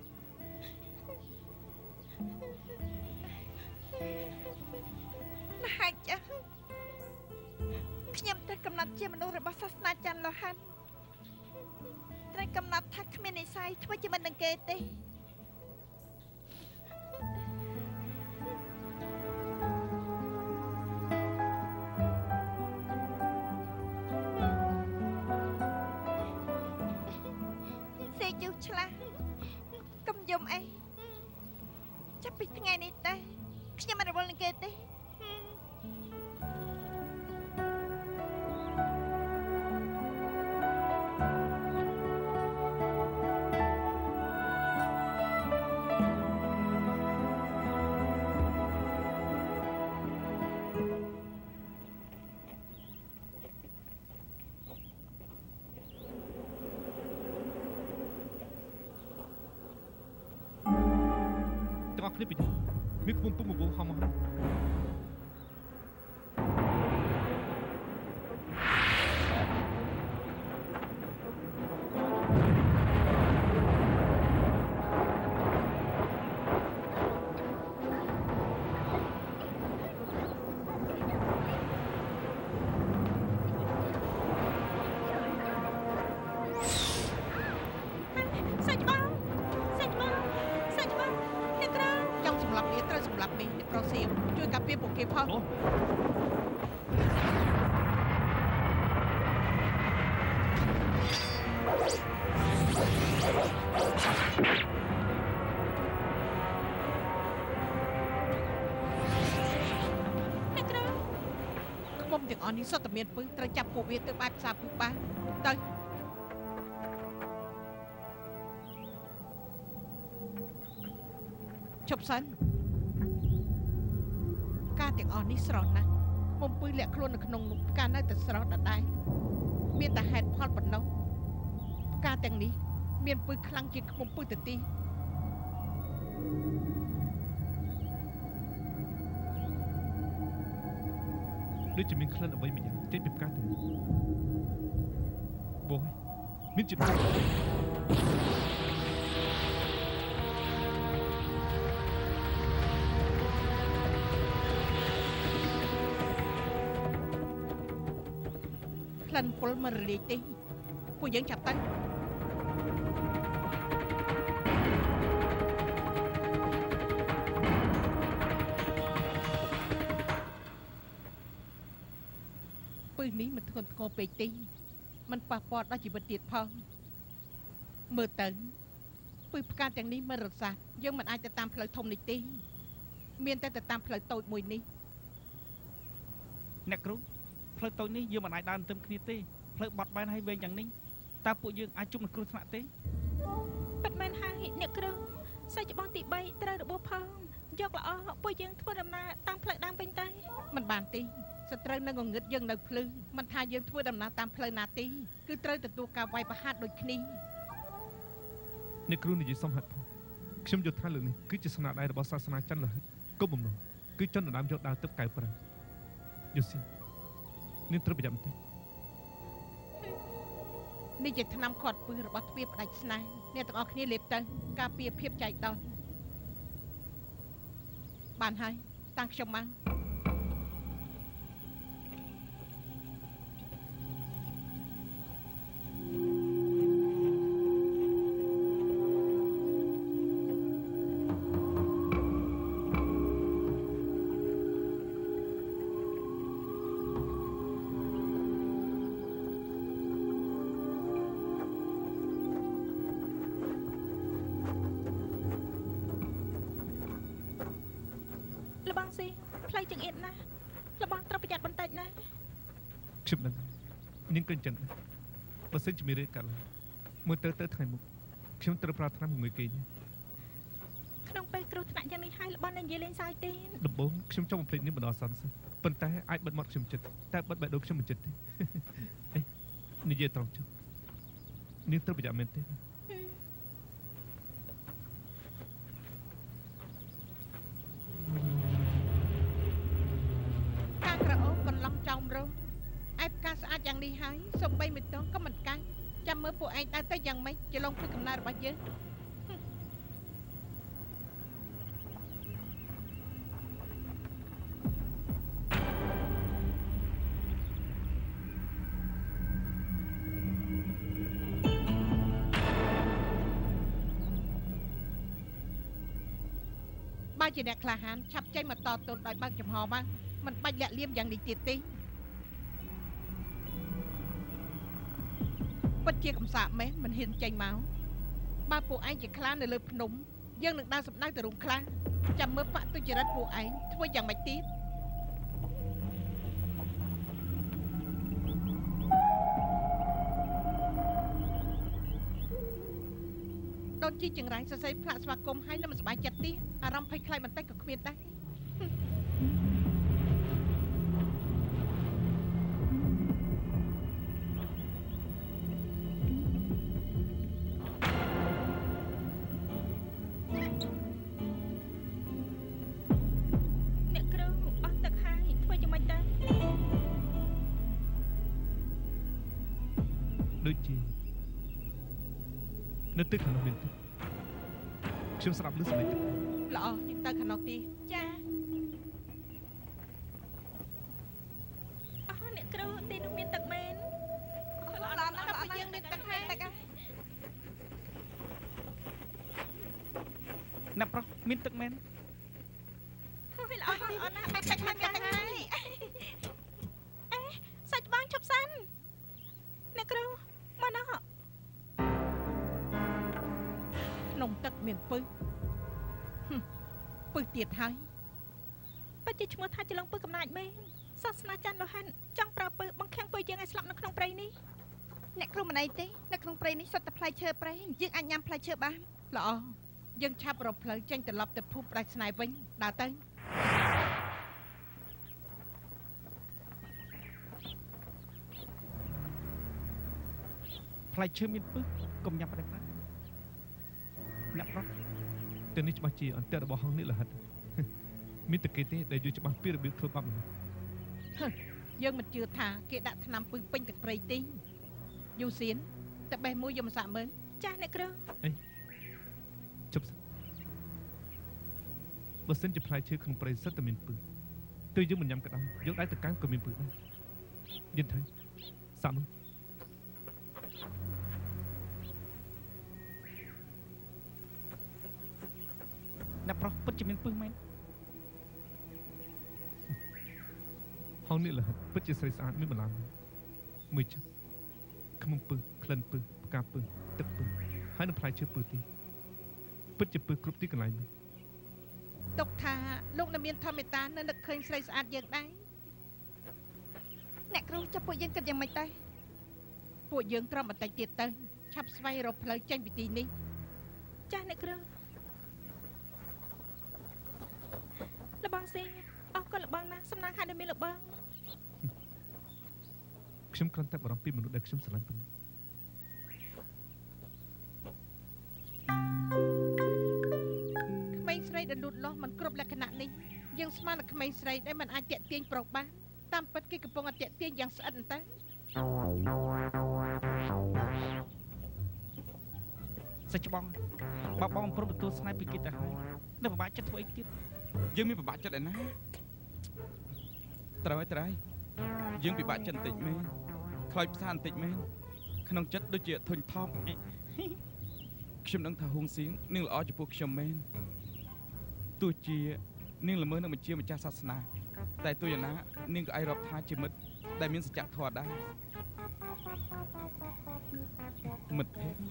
ណាស់ចាខ្ញុំត្រូវកំណត់ជាមនុស្សរបស់សាសនាច័ន្ទលហានត្រូវកំណត់ថាគ្មាននិស្ស័យធ្វើជាមិននឹងគេទេឆ្លាស់កុំយំអីចាប់ពីថ្ងៃនេះតែខ្ញុំមិនរវល់នឹងគេទេគ្នាពីមានខ្ពង់ពុំបបោហមមកសាច់បងសាច់បងសាច់បងគ្នាផងខ្ញុំទាំងអស់នេះសុទ្ធតែមានពឹសត្រូវចាប់ពួកវាទៅបែបផ្សារពឹសបានទៅជប់សិនការទាំងអស់នេះស្រស់ណាស់ខ្ញុំពឹសលាក់ខ្លួននៅក្នុងនោះផ្កានៅតែស្រស់ដដែលមានតែហេតុផលប៉ុណ្ណោះផ្កាទាំងនេះមានពឹសខ្លាំងជាងខ្ញុំពឹសទៅទីដូចជាមានក្លិនអ្វីម្យ៉ាងចេញពីផ្កាទាំងនោះបូយមានចិត្តក្លិនពុលមករលាយទេពួកយើងចាប់ទៅពឹសនេះមិនធ្ងន់ធ្ងរពេកទេมันប៉ះពាល់ដល់ជីវិតទៀតផងមើលទៅពឹសផ្កាទាំងនេះមិនរសាត់យើងមិនអាចទៅតាមផ្លូវធំនេះទេមានតែទៅតាមផ្លូវតូចមួយនេះអ្នកគ្រូផ្លូវតូចនេះយើងមិនអាចដើរទៅគ្នាទេផ្លូវបត់បែនហើយវែងយ៉ាងនេះតើពួកយើងអាចជុំនឹងគ្រោះថ្នាក់ទេពិតមែនហើយអ្នកគ្រូសាច់ច្បងទីបីត្រូវរបួសផងយកល្អពួកយើងធ្វើដំណើរតាមផ្លូវដើមវិញទៅមិនបានទេសត្រូវនឹងងងឹតយើងនៅភ្លឺមិនថាយើងធ្វើដំណើរតាមផ្លូវណាទេគឺត្រូវទទួលការវាយប្រហារដូចគ្នាអ្នកគ្រូនិយាយសមហេតុផងខ្ញុំយល់ថាលើនេះគឺជាស្នាដៃរបស់សាសនាចិនលោហិតគប់បំណងគឺចន្ទដើមយកដើរទៅកៅប្រឹងយល់ស៊ីនាងត្រូវប្រយ័ត្នបន្តិចនេះជាថ្នាំខាត់ពឹសរបស់ទ្វារផ្ដាច់ស្នេហ៍អ្នកទាំងអស់គ្នាលេបទៅការពារភាពចៃដន្យបានហើយតាំងខ្ញុំមកផ្លូវចង្អៀតណាស់របស់ត្រូវប្រយ័ត្នបន្តិចណាខ្ញុំដឹងនាងក៏អញ្ចឹងដែរបើសិនជាមានរឿងកើតឡើងមើលទៅទៅថ្ងៃមុខខ្ញុំត្រូវប្រើថ្នាំមួយគេក្នុងពេលគ្រោះថ្នាក់យ៉ាងនេះហើយរបស់នឹងនិយាយលេងសើចទេដំបូងខ្ញុំចង់បំភ្លេចនាងបណ្ដោះអាសន្នសិនប៉ុន្តែអាចបិទមាត់ខ្ញុំចិត្តតែបិទបេះដូងខ្ញុំមិនចិត្តទេអេនិយាយត្រង់ចុះនាងត្រូវប្រយ័ត្នមែនទេឯផ្កាស្អាតយ៉ាងនេះហើយសំបីមិនតងក៏មិនកាច់ចាំមើលពួកឯងដើរទៅយ៉ាងម៉េចជាឡងពីកំណើតរបស់យើងបើជាអ្នកក្លាហានឆាប់ចេញមកតទល់ដោយបើកចំហមកមិនបាច់លាក់លៀមយ៉ាងនេះទៀតទេពិតជាកំសាកម៉េះមិនហ៊ានចេញមកបើពួកឯងជាខ្លានៅលើភ្នំយើងនឹងដើរសម្ដៅទៅរោងខ្លាចាំមើលបតុចរិតពួកឯងធ្វើយ៉ាងម៉េចទៀតដូចជាចង្រៃសរសេរផ្លាកស្វាគមន៍ហើយនៅមិនសប្បាយចិត្តទៀតអារម្មណ៍ភ័យខ្លាចបន្តិចក៏គ្មានដែរដូចជានៅទឹកខាងនោះមានទឹកខ្ញុំស្ដាប់ឮសំឡេងទឹកល្អយើងទៅខាងនោះទីចាអូអ្នកគ្រូទីនោះមានទឹកមែនល្អណាស់ល្អណាស់យើងមានទឹកហើយទឹកហើយអ្នកប្រុសមានទឹកមែនហើយល្អណាស់ល្អណាស់មិនតែខាត់ខាត់ហើយអេសាច់បងឈប់សិនអ្នកគ្រូមកណោះក្នុងទឹកមានពឹសពឹសទៀតហើយពិតជាឈ្មោះថាចលងពឹសកំណាចមែនសាសនាចាន់លោហិនចង់ប្រើពឹសបង្ខាំងពឹសយើងឲ្យស្លាប់នៅក្នុងព្រៃនេះអ្នកគ្រូមិនអីទេនៅក្នុងព្រៃនេះសុទ្ធតែផ្លែឈើព្រៃយើងអាចញ៉ាំផ្លែឈើបានល្អយើងឆាប់រកផ្លូវចេញត្រឡប់ទៅភូមិផ្ដាច់ស្នេហ៍វិញដើរទៅផ្លែឈើមានពឹសកុំញ៉ាំផ្ដេកណាអ្នកប្រុសទៅនេះច្បាស់ជាអន្តររបស់ហងនេះលហិតមានតែគេទេដែលយល់ច្បាស់ពីរបៀបធ្វើបាបមនុស្សយើងមិនជឿថាគេដាក់ថ្នាំពឹសពេញទឹកព្រៃទេយូសៀនតែបេះមួយយកមកសាក់មើលចាស់អ្នកគ្រូអីជប់បើសិនជាផ្លែឈើក្នុងព្រៃសិតតែមានពឹសទើបយើងមិនញ៉ាំក៏ដោយយើងដៃទៅកាន់ក៏មានពឹសដែរយល់ទេសាក់មើលអ្នកប្រុសពិតជាមានពឹសមែនហងនេះលហិតពិតជាស្រីស្អាតមានបន្លាមមួយចុះខ្មុំពឹសក្លិនពឹសផ្កាពឹសទឹកពឹសហើយនឹងផ្លែឈើពឹសទីពិតជាពឹសគ្រប់ទីកន្លែងនេះទុកថាលោកនៅមានធម្មតានៅនឹកឃើញស្រីស្អាតយើងដែរអ្នកគ្រូចាប់ពួកយើងគិតយ៉ាងម៉េចដែរពួកយើងត្រឹមបន្តិចទៀតទៅឆាប់ស្វែងរកផ្លូវចេញពីទីនេះចាស់អ្នកគ្រូលបងសេអរគុណលបងណាសំណាងហើយដែលមានលបងខ្ញុំគ្រាន់តែបារម្ភពីមនុស្សដែលខ្ញុំស្រឡាញ់ប៉ុណ្ណោះក្មេងស្រីដែលលូតលាស់មិនគ្រប់លក្ខណៈនេះយើងស្មានតែក្មេងស្រីដែលមិនអាចតាក់ទាញប្រុសបានតាមពិតគេកំពុងតែតាក់ទាញយ៉ាងស្អិតតែសាច់ច្បងបើបងព្រមទទួលស្នេហ៍ពីគេទៅហើយនៅពិបាកចិត្តធ្វើអីទៀតយើងមានពិបាកចិត្តឯណាត្រូវហើយត្រូវហើយយើងពិបាកចិត្តបន្តិចមែនខ្លោចផ្សាបន្តិចមែនក្នុងចិត្តដូចជាធុញថប់ខ្ញុំដឹងថាហួងសៀងនាងល្អចំពោះខ្ញុំមែនទោះជានាងល្មើសនឹងបញ្ជាម្ចាស់សាសនាតែទោះយ៉ាងណានាងក៏អាចរាប់ថាជាមិត្តដែលមានសច្ចធម៌ដែរមិត្តភក្តិ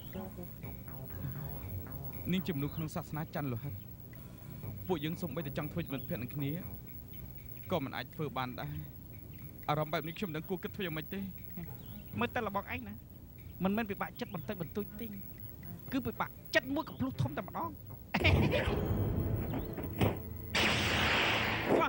នាងជាមនុស្សក្នុងសាសនាច័ន្ទលោហិតពួកយើងសូម្បីតែចង់ធ្វើមិត្តភក្តិនឹងគ្នាក៏មិនអាចធ្វើបានដែរអារម្មណ៍បែបនេះខ្ញុំមិនដឹងគួរគិតធ្វើយ៉ាងម៉េចទេមើលតែរបស់ឯងណាមិនមែនពិបាកចិត្តបន្តិចបន្តួចទេគឺពិបាកចិត្តមួយកំភ្លុះធំតែម្ដងវ៉ា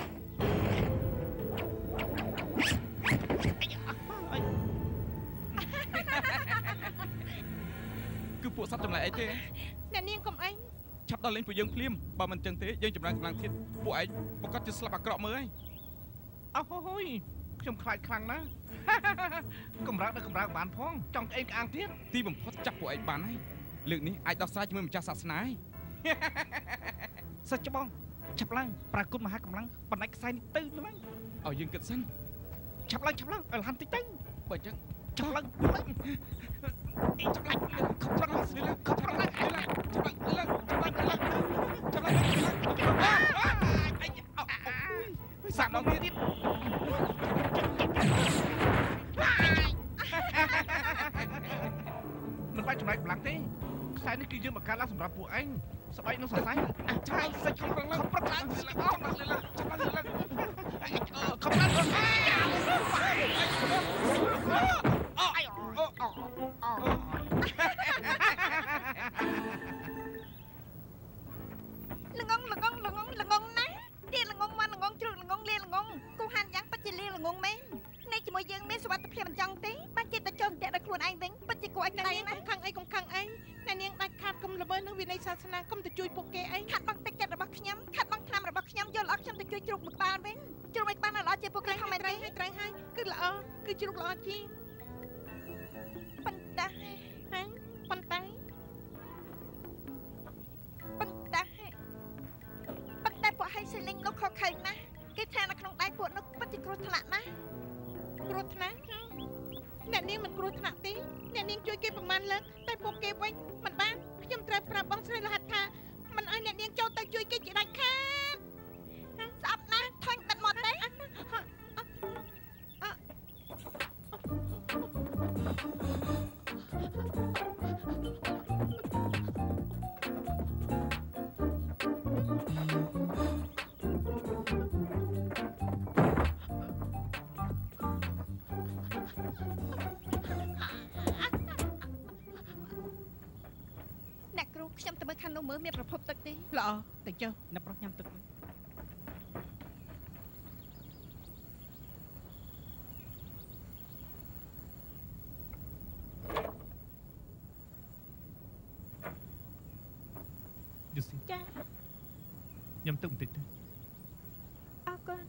គឺពួកសត្វចម្លែកអីទេអ្នកនាងកុំអីឆាប់ដល់លេងពួកយើងភ្លាមបើមិនចឹងទេយើងចម្រើនកម្លាំងធៀបពួកឯងប្រកាសជាស្លាប់អាក្រក់មើលហើយអោហូយខ្ញុំខ្លាចខ្លាំងណាស់កម្រើកដល់កម្រើកបានផងចង់ក្អេងក្អាងទៀតទីបំផុតចាប់ពួកឯងបានហើយលើកនេះអាចដោះស្រាយជាមួយម្ចាស់សាសនាហើយសិស្សច្បងឆាប់ឡើងប្រាគុណមហាកម្លាំងបណ្ដាច់ខ្សែនេះទៅឡើងឲ្យយើងគិតសិនឆាប់ឡើងឆាប់ឡើងឲ្យលហាន់តិចទៅបើអញ្ចឹងឆាប់ឡើងអីឆាប់ឡើងខំប្រឹងឡើងខំប្រឹងឡើងឆាប់ឡើងឆាប់ឡើងឆាប់ឡើងឆាប់ឡើងឆាប់ឡើងសាក់មកទៀតមិនបាច់ចំណាយកម្លាំងទេខ្សែនេះគឺយើងបង្កើតឡើងសម្រាប់ពួកឯងស្បែកនឹងសរសៃឆាយសាច់ខំប្រឹងឡើងខំប្រឹងឡើងអស់ឡើងឡើងឆាប់ឡើងឡើងខំឡើងអូអាយអូអូល្ងងល្ងងល្ងងល្ងងណាទីល្ងងមកល្ងងជ្រុលល្ងងលាល្ងងគូហានយ៉ាងពិតជាលាល្ងងមែននេះជាមួយយើងមានសុវត្ថិភាពមិនចង់ទេបានចិត្តតែចង់តែដល់ខ្លួនឯងវិញពិតជាគួរឲ្យក្តីណាកុំខឹងអីកុំខឹងអីអ្នកនាងដាច់ខាតកុំល្មើសនឹងវិន័យសាសនាកុំទៅជួយពួកគេអីខាត់បងទឹកចិត្តរបស់ខ្ញុំខាត់បងថ្នាំរបស់ខ្ញុំយកល្អខ្ញុំទៅជួយជ្រូកមួយក្បាលវិញជ្រូកមួយក្បាលល្អជាពួកគេខំមែនទេហើយត្រូវហើយគឺល្អគឺជ្រូកល្អជាងប៉ុន្តែហើយប៉ុន្តែប៉ុន្តែប៉ុន្តែពួកហៃសេលីងនោះខកខើណាស់គេថានៅក្នុងដៃពួកនោះពិតជាគ្រោះថ្នាក់ណាស់គ្រោះថ្នាក់អ្នកនាងមិនគ្រោះថ្នាក់ទេអ្នកនាងជួយគេប្រមាណលើកតែពួកគេវិញមិនបានខ្ញុំត្រូវប្រាប់បងស្រីលហិតថាមិនឲ្យអ្នកនាងចូលទៅជួយគេជាដាច់ខាតស្អប់ណាស់មាត់ទេអ្នកគ្រូខ្ញុំទៅមើលខាងនោះមើលមានប្រភពទឹកទេល្អទៅចុះអ្នកប្រុសញ៉ាំទឹកយូស៊ីចាញ៉ាំទឹកបន្តិចទៅអរគុណ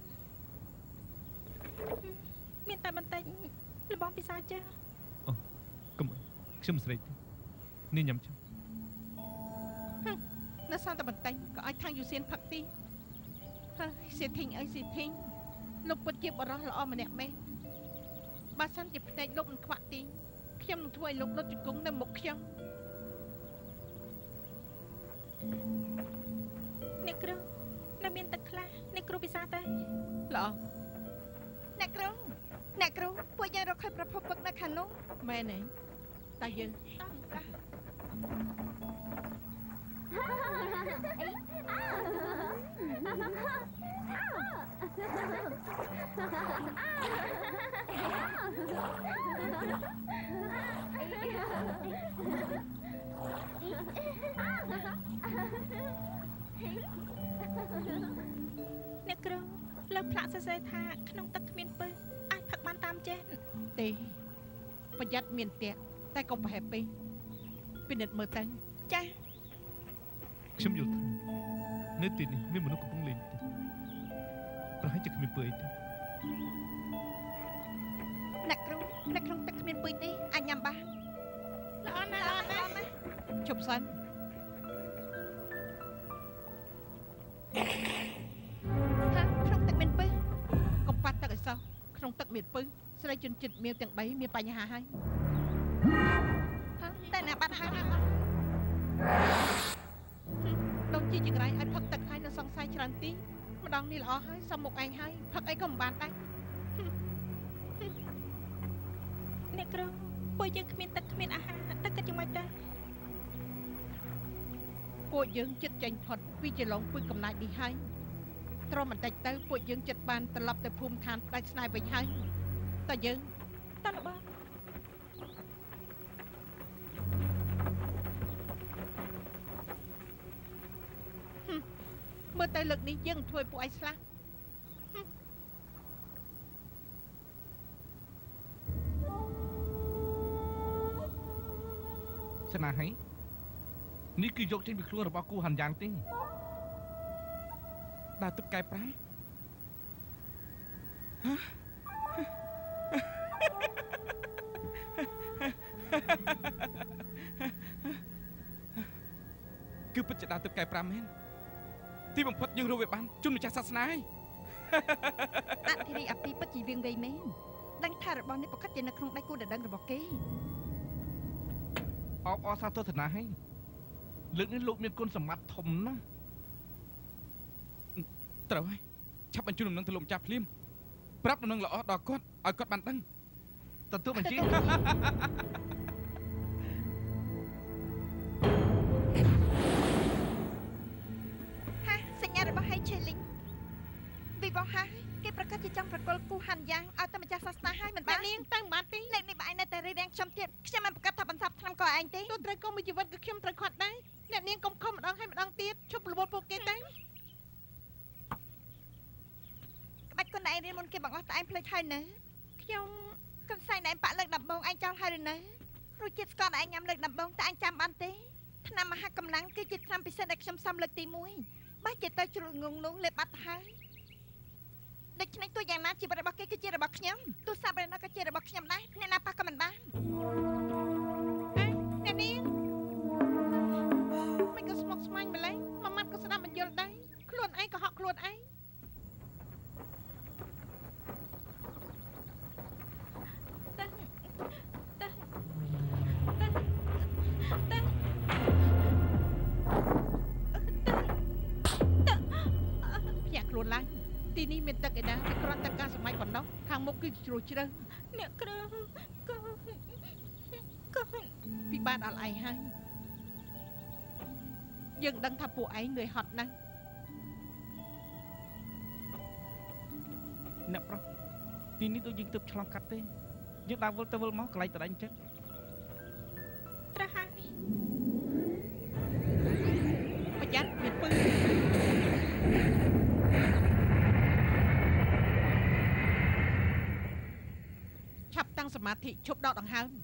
មានតែបន្តិចលបងពិសាចាកុំខ្ញុំស្រេកទេនេះញ៉ាំចាំនៅសន្តិបន្តិចក៏ឲ្យខាងយូសៀនផឹកទីហើយសេធីងអីសេធីងលោកពិតជាបរិះល្អម្នាក់មែនបើសិនជាភ្នែកលោកមិនខ្វាក់ទីខ្ញុំនឹងធ្វើឲ្យលោកដុតជង្គង់នៅមុខខ្ញុំអ្នកគ្រូនៅមានទឹកខ្លះអ្នកគ្រូពិសាទៅល្អអ្នកគ្រូអ្នកគ្រូពួកយើងរកឃើញប្រភពទឹកនៅខាងនោះមែនទេតែយើងអ្នកគ្រូលើកផ្លាកសរសេរថាក្នុងទឹកគ្មានពឹសអាចផឹកបានតាមចេះទេប្រយ័ត្នមានតាក់តែកុំប្រហែលពេកពិនិត្យមើលទៅចាស់ខ្ញុំយល់ថានៅទីនេះមានមនុស្សកំពុងលេងទឹកប្រហែលជាគ្មានពើអីទេអ្នកគ្រូនៅក្នុងទឹកគ្មានពុយទេអាចញ៉ាំបានល្អណាស់ល្អណាស់ជប់សិនហាក្នុងទឹកមានពុយកុំប៉ាត់ទឹកឲ្យសោះក្នុងទឹកមានពឹសស្រីជនចិត្តមានទាំង3មានបញ្ហាហើយហាតែអ្នកបាត់ហើយដូចជាចង្រៃឲ្យផឹកទឹកហើយនៅសង្ស័យច្រើនទីម្ដងនេះល្អហើយសុំមុខឯងហើយផឹកអីក៏មិនបានដែរអ្នកគ្រូពួកយើងគ្មានទឹកគ្មានអាហារទឹកគិតយ៉ាងម៉េចទៅពួកយើងចិត្តចេញផុតពីចលងពឹសកំណាចនេះហើយត្រមបន្តិចទៅពួកយើងចិត្តបានត្រឡប់ទៅភូមិឋានផ្ដាច់ស្នេហ៍វិញហើយតើយើងតើលបងមើលទៅលើកនេះយើងធ្វើឲ្យពួកឯងស្លាប់ស្នាហីនេះគឺយកចេញពីខ្លួនរបស់គូហាន់យ៉ាងទេដើរទឹកកែប្រាំគឺពិតជាដើរទឹកកែប្រាំមែនទីបំផុតយើងរកវាបានជូនម្ចាស់សាសនាហើយអធិរាជអាពីពិតជាវាងវៃមែនដឹងថារបស់នេះប្រកាសជានៅក្នុងដៃគូដណ្ដឹងរបស់គេអបអរសាទរស្នាហីលើកនេះលោកមានគុណសម្បត្តិធំណាស់ត្រូវហើយឆាប់បញ្ជូនដំណឹងទៅលោកម្ចាស់ភ្លាមប្រាប់ដំណឹងល្អដល់គាត់ឲ្យគាត់បានដឹងទទួលបញ្ជាហាសញ្ញារបស់ហេឆេលីងវិបោះហើយគេប្រកាសជាចង់ប្រកល់គូហាន់យ៉ាងឲ្យតែម្ចាស់សាសនាហើយមិនបាននាងទៅមិនបានទេលេខនេះបើឯងនៅតែរៀបរៀងខ្ញុំទៀតខ្ញុំមិនប្រកាសថាបន្សាប់ឆ្នាំក៏ឯងទេទោះត្រូវកុំមួយជីវិតក៏ខ្ញុំត្រូវខាត់ដែរអ្នកនាងកុំខំម្ដងហើយម្ដងទៀតឈប់រវល់ពួកគេទៅក្បាច់គុណឯងរៀនមុនគេបង្អស់តែឯងភ្លេចហើយនៅខ្ញុំកន្សែងឯងប៉ាក់លើកដំបងឯងចោលហើយឬនៅរសជាតិស្ករឯងញ៉ាំលើកដំបងតែឯងចាំបានទេថ្នាំមហាកម្លាំងគឺជាថ្នាំពិសេសដែលខ្ញុំសំលើកទីមួយបើជាទៅជ្រុលងងនោះលេបបាត់ទៅហើយដូច្នេះទោះយ៉ាងណាជីវិតរបស់គេគឺជារបស់ខ្ញុំទោះសាប់រណក៏ជារបស់ខ្ញុំដែរអ្នកណាប៉ះក៏មិនបានអ្នកនាងមិនក៏ស្មុគស្មាញម្លេះមួយម៉ាត់ក៏ស្ដាប់មិនយល់ដែរខ្លួនឯងក៏ហក់ខ្លួនឯង ខ្លួនឡើងទីនេះមានទឹកឯណាតែគ្រាន់តែការសម័យប៉ុណ្ណោះខាងមុខគឺជ្រោះជ្រៅអ្នកគ្រូកូនកូនពិបាកដល់ឯងហើយយើងដឹងថាពួកឯងនឿយហត់ណាស់អ្នកប្រុសទីនេះដូចយើងទើបឆ្លងកាត់ទេយើងដើរវិលទៅវិលមកកន្លែងតដាច់អញ្ចឹងត្រាស់ហើយប្រយ័ត្នមានពឹសឆាប់តាំងសមាធិឈប់ដកដង្ហើម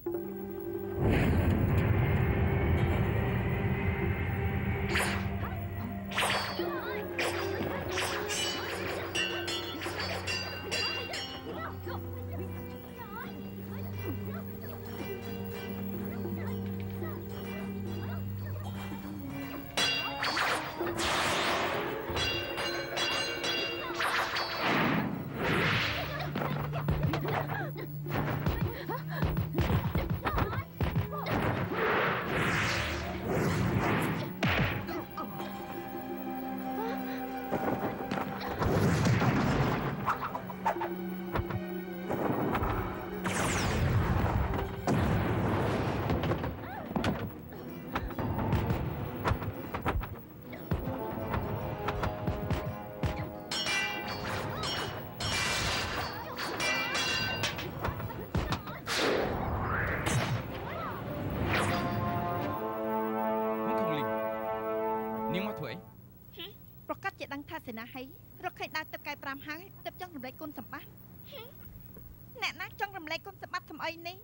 សេនាហីរកឃើញដើរទឹកកែប្រាំហើយទើបចង់រំលែកគុណសម្បត្តិអ្នកណាចង់រំលែកគុណសម្បត្តិសម្អីនេះ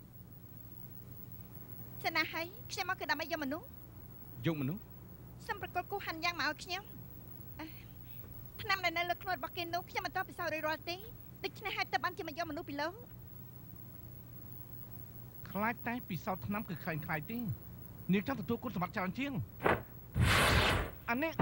សេនាហីខ្ញុំមកគឺដើម្បីយកមនុស្សយកមនុស្សសំប្រកល់គូហាន់យ៉ាងមកឲ្យខ្ញុំឆ្នាំដែលនៅលើខ្លួនរបស់គេនោះខ្ញុំមិនតបពិសោធន៍រាល់ទេដូច្នេះហើយទើបបានជាមកយកមនុស្សពីលោកខ្លាចតែពិសោធន៍ឆ្នាំគឺខ្លាំងខ្លាយទេនាងចង់ទទួលគុណសម្បត្តិច្រើនជាងអានេះ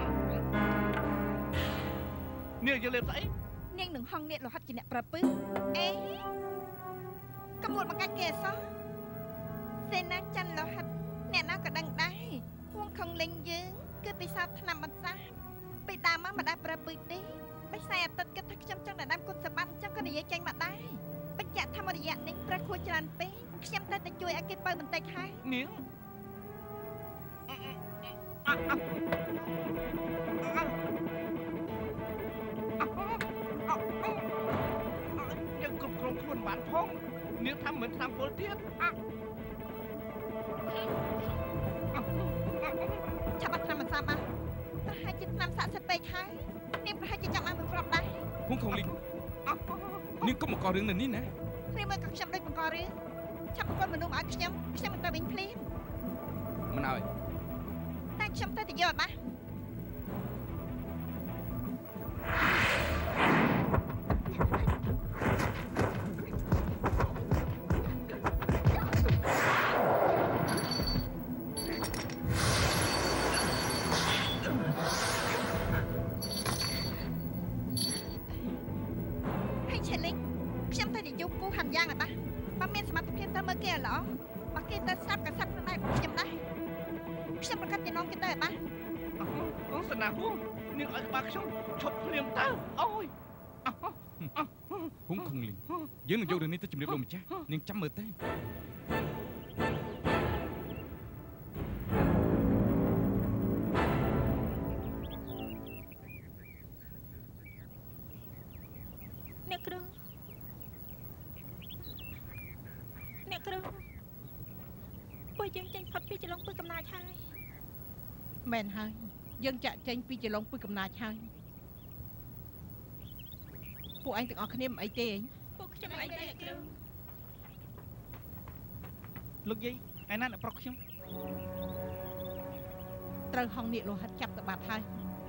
នាងយកលេបស្អីនាងនឹងហងអ្នកលោហិតជាអ្នកប្រពឹសអេកមួតមកកាច់គេអសោះសេនាច័ន្ទលោហិតអ្នកណាក៏ដឹងដែរវងខងលេងយើងគឺពិសោធន៍ឆ្នាំបន្សាពីដើមមកមិនដែលប្រពឹសទេបិសាយអាទិត្យគិតថាខ្ញុំចង់ដណ្ដើមគុណសម្បត្តិអញ្ចឹងក៏និយាយចេញមកដែរបញ្ជាក់ថាមរយៈនេះប្រះខួរច្រើនពេកខ្ញុំតែតែជួយឲ្យគេបើបន្តិចហើយនាងយើងគ្រប់គ្រងខ្លួនបានផងនាងថាមិនតាមពលទៀតឆាប់អត់ឆ្នាំមិនសាប់មកប្រហែលជាឆ្នាំសាក់សិតពេកហើយនាងប្រហែលជាចាំឲ្យមួយគ្រាប់ដែរហួងខំលីងនាងកុំមកករឿងនៅនេះណានេះមើលក៏ខ្ញុំដូចបង្ករឿងឆាប់បង្កមនុស្សមកឲ្យខ្ញុំខ្ញុំមិនទៅវិញភ្លាមមិនឲ្យតែខ្ញុំទៅទៅយកឲ្យបានយើងនឹងយករឿងនេះទៅជំរាបលោកម្ចាស់នាងចាំមើលទេអ្នកគ្រូអ្នកគ្រូពួកយើងចេញផុតពីចលងពឹសកំណាចហើយមែនហើយយើងចាក់ចេញពីចលងពឹសកំណាចហើយពួកឯងទាំងអស់គ្នាមិនអីទេឯងពួកខ្ញុំអីទេអ្នកគ្រូលោកយាយឯណាអ្នកប្រុសខ្ញុំត្រូវហងនាគលោហិតចាប់ទៅបាត់ហើយ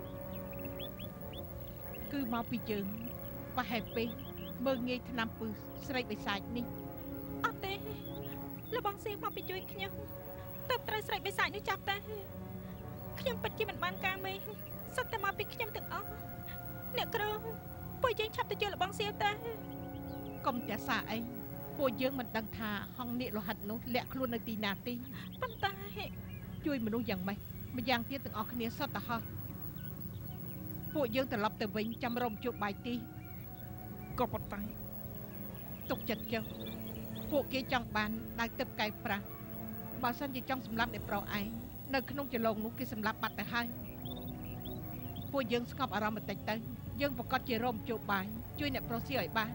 គឺមកពីយើងប្រហែលពេកមើងងាយឆ្នាំពឹសស្រីបិសាចនេះអត់ទេលោកបងសៀងមកពីជួយខ្ញុំទៅត្រូវស្រីបិសាចនេះចាប់តែខ្ញុំពិតជាមិនបានការមេសិតតែមកពីខ្ញុំទាំងអស់អ្នកគ្រូពួកយើងឆាប់ទៅជួយលោកបងសៀងតែកុំតែសាអីពួកយើងមិនដឹងថាហងនាគលោហិតនោះលាក់ខ្លួននៅទីណាទេប៉ុន្តែជួយមនុស្សយ៉ាងម៉េចម្យ៉ាងទៀតទាំងអស់គ្នាសុទ្ធតែហោះពួកយើងត្រឡប់ទៅវិញចាំរំជួបបាយទីក៏ប៉ុន្តែទុកចិត្តចុះពួកគេចង់បានដៅទឹកកែប្រាស់បើសិនជាចង់សម្លាប់អ្នកប្រុសឯងនៅក្នុងចលងនោះគេសម្លាប់បាត់ទៅហើយពួកយើងស្ងប់អារម្មណ៍បន្តិចទៅយើងប្រកាសជារំជួបបាយជួយអ្នកប្រុសស៊ីឲ្យបាន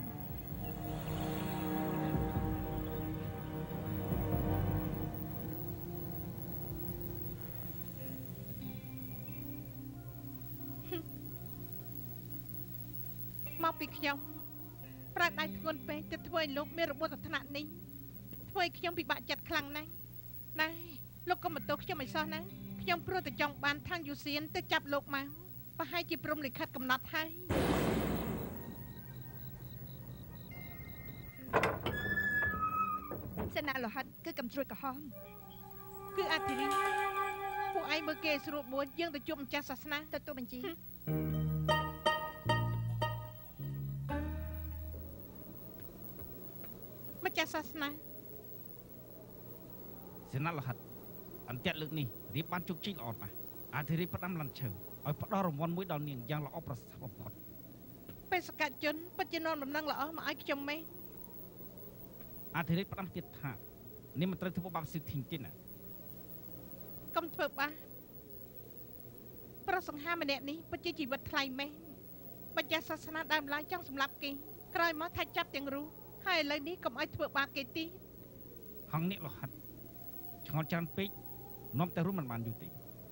មកពីខ្ញុំប្រើដៃធ្ងន់ពេកទៅធ្វើឲ្យលោកមានរបួសទៅថ្នាក់នេះធ្វើឲ្យខ្ញុំពិបាកចិត្តខ្លាំងណាស់ណែលោកកុំបន្ទោសខ្ញុំឲ្យសោះណាខ្ញុំព្រោះតែចង់បានທາງយូសៀនទៅចាប់លោកមកប្រហែលជាព្រមលិខិតកំណត់ហើយសេនាលោហិតគឺកំជ្រួចក្រហមគឺអធិរាជពួកឯងមើលគេស្រួលបួនយើងទៅជួបម្ចាស់សាសនាទទួលបញ្ជាម្ចាស់សាសនាសេនាលោហិតអន្ទាក់លើកនេះរៀបបានជោគជ័យល្អណាស់អធិរាជផ្ដាំឡាន់ឈើឲ្យផ្ដល់រង្វាន់មួយដល់នាងយ៉ាងល្អប្រសើរបំផុតបេសកជនពិតជានាំដំណឹងល្អមកឲ្យខ្ញុំមែនអធិរាជផ្ដាំទៀតថានាងមិនត្រូវធ្វើបាបសិទ្ធិទេណាកុំធ្វើបាបប្រសង្ហាម្នាក់នេះពិតជាជីវិតថ្លៃមែនម្ចាស់សាសនាដើមឡើងចង់សម្លាប់គេក្រោយមកថាច់ចាប់ទាំងរស់ហើយឥឡូវនេះកុំឲ្យធ្វើបាបគេទីហងនេះលោហិតឆ្ងល់ច្រើនពេកនាំតែរួមមិនបានយូរទេ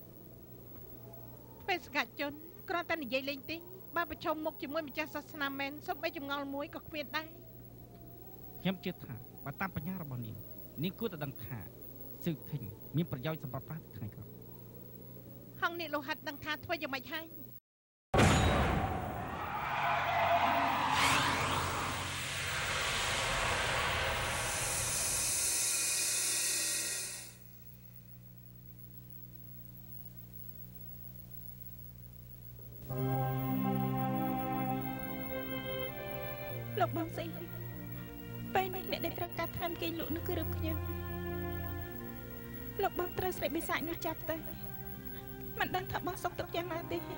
បេសកជនគ្រាន់តែនិយាយលេងទេបើប្រជុំមុខជាមួយម្ចាស់សាសនាមែនសូម្បីចម្ងល់មួយក៏គ្មានដែរខ្ញុំជឿថាបើតាមបញ្ញារបស់នាងនាងគួរតែដឹងថាស៊ឺធិញមានប្រយោជន៍សម្រាប់ប្រាស់ថ្ងៃក្រោយហងនេះលោហិតដឹងថាធ្វើយ៉ាងម៉េចហើយលោកបងស្អីពេលនេះអ្នកដែលត្រូវការថ្នាំគេងលក់នោះគឺរឿងខ្ញុំលោកបងត្រូវស្រីបិសាចនោះចាប់ទៅមិនដឹងថាបងសុខទុក្ខយ៉ាងណាទេ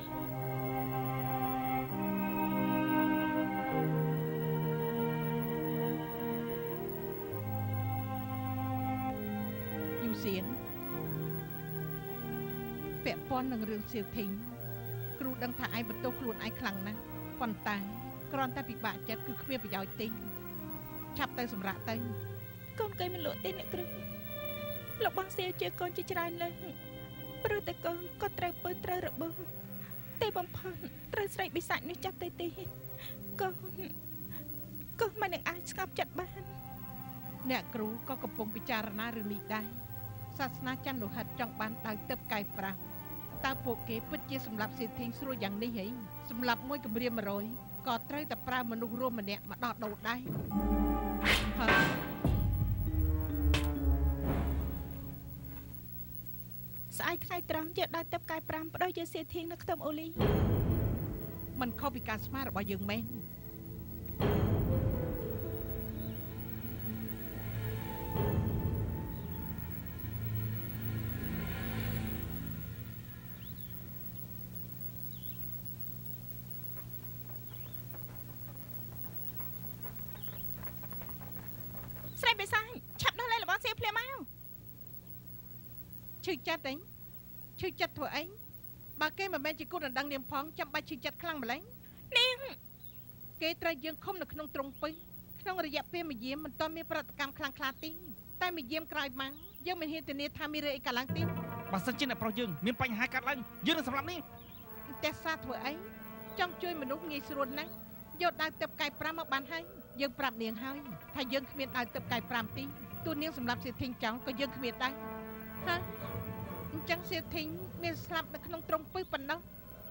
យូសៀនពាក់ព័ន្ធនឹងរឿងសៀវធីងគ្រូដឹងថាឯងបន្ទោសខ្លួនឯងខ្លាំងណាស់ប៉ុន្តែគ្រាន់តែពិបាកចិត្តគឺគ្មានប្រយោជន៍ទេឆាប់ទៅសម្រាប់ទៅកូនគេមិនលក់ទេអ្នកគ្រូលោកបងសៀវជាកូនជាច្រើនលើកព្រោះតែកូនក៏ត្រូវពើត្រូវរបួសតែបំផុតត្រូវស្រីបិសាចនេះចាប់ទៅទេកូនកូនមិននឹងអាចស្ងប់ចិត្តបានអ្នកគ្រូក៏កំពុងពិចារណារឿងនេះដែរសាសនាច័ន្ទលោហិតចង់បានដៅទឹកកែប្រាស់តើពួកគេពិតជាសម្រាប់សៀវធីងស្រួលយ៉ាងនេះហីសម្រាប់មួយគម្រាមមួយរយក៏ត្រូវតែប្រើមនុស្សរួមម្នាក់មកដោះដូរដែរហើយស្អែកថ្ងៃត្រង់យកដៅទឹកកែប្រាំបដូរជាសៀវធីងនៅខ្ទមអូលីมันខុសពីការស្មានរបស់យើងមែនស្រីបិសាចឆាប់ដោះលែងរបស់សៀវភ្លាមមកឈឺចិត្តអីឈឺចិត្តធ្វើអីបើគេមិនមែនជាគូដណ្ដឹងនាងផងចាំបាច់ឈឺចិត្តខ្លាំងម្ល៉េះនាងគេត្រូវយើងឃុំនៅក្នុងទ្រុងពឹសក្នុងរយៈពេលមួយយាមមិនទាន់មានប្រតិកម្មខ្លាំងខ្លាទេតែមួយយាមក្រោយមកយើងមិនហ៊ានធានាថាមានរឿងអីកើតឡើងទេបើសិនជាអ្នកប្រុសយើងមានបញ្ហាកើតឡើងយើងនឹងសម្លាប់នាងតែសាធ្វើអីចង់ជួយមនុស្សងាយស្រួលណាស់យកដៅទឹកកែប្រាំមកបានហើយយើងប្រាប់នាងហើយថាយើងគ្មានដៅទឹកកែប្រាំទេទូនាងសម្រាប់សៀវធីងចង់ក៏យើងគ្មានដែរហាអញ្ចឹងសៀវធីងមានស្លាប់នៅក្នុងទ្រុងពឹសប៉ុណ្ណោះ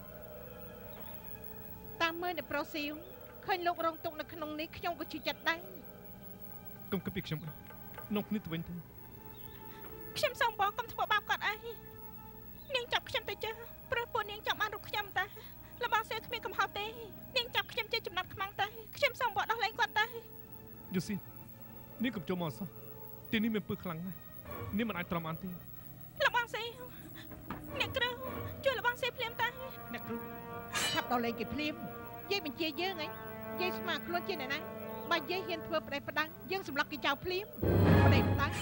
តាមមើលអ្នកប្រុសសៀវឃើញលោករងទុកនៅក្នុងនេះខ្ញុំក៏ជឿចិត្តដែរកុំគិតពីខ្ញុំនោះនេះទៅវិញទៅខ្ញុំសូមបងកុំធ្វើបាបគាត់អីនាងចាប់ខ្ញុំទៅចុះព្រោះពួកនាងចង់បានរូបខ្ញុំតារបស់សៀវគ្មានកំហុសទេនាងចាប់ខ្ញុំជាចំណាត់ខ្មាំងតែខ្ញុំសូមបងដោះលែងគាត់តែយូស៊ីនាងកុំចូលមកសោះទីនេះមានពឹសខ្លាំងណាស់នាងមិនអាចទ្រាំបានទេលោកបងសៀវអ្នកគ្រូជួយលបងសេភ្លាមតាអ្នកគ្រូឆាប់ដល់លេងគេភ្លាមយាយបញ្ជាយើងហីយាយស្មារខ្លួនជាអ្នកណាបើយាយហ៊ានធ្វើប្តេផ្ដាំងយើងសម្លាប់គេចោលភ្លាមប្តេផ្ដាំង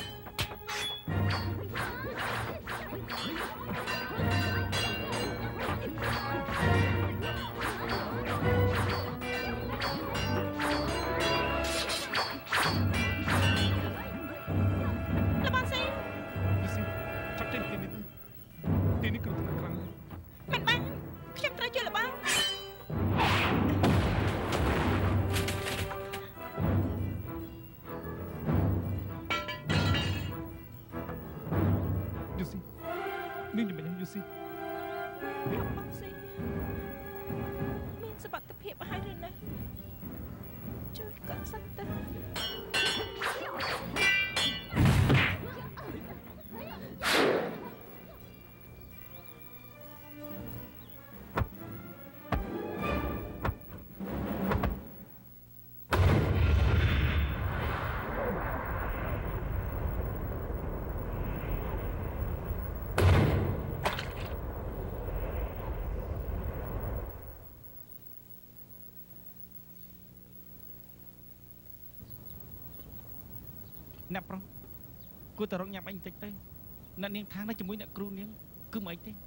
អ្នកប្រុសគួរតែរកញ៉ាំអីបន្តិចទៅអ្នកនាងថាងនៅជាមួយអ្នកគ្រូនាងគឺមិនអីទេ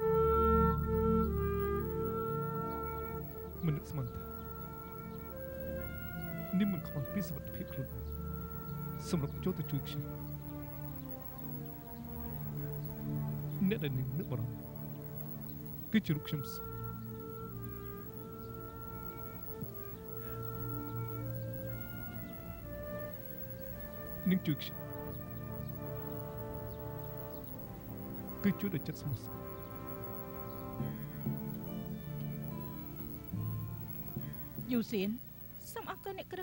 មិននឹកស្មានថានាងមិនខ្វល់ពីសុខភាពខ្លួនឯងសម្រាប់ចូលទៅជួយខ្ញុំអ្នកដែលនាងនឹកបារម្ភគឺជារូបខ្ញុំសោះនឹងជួយខ្ញុំគឺជួយដល់ចិត្តស្មោះស្ម័គ្រយូសៀនសូមអរគុណអ្នកគ្រូ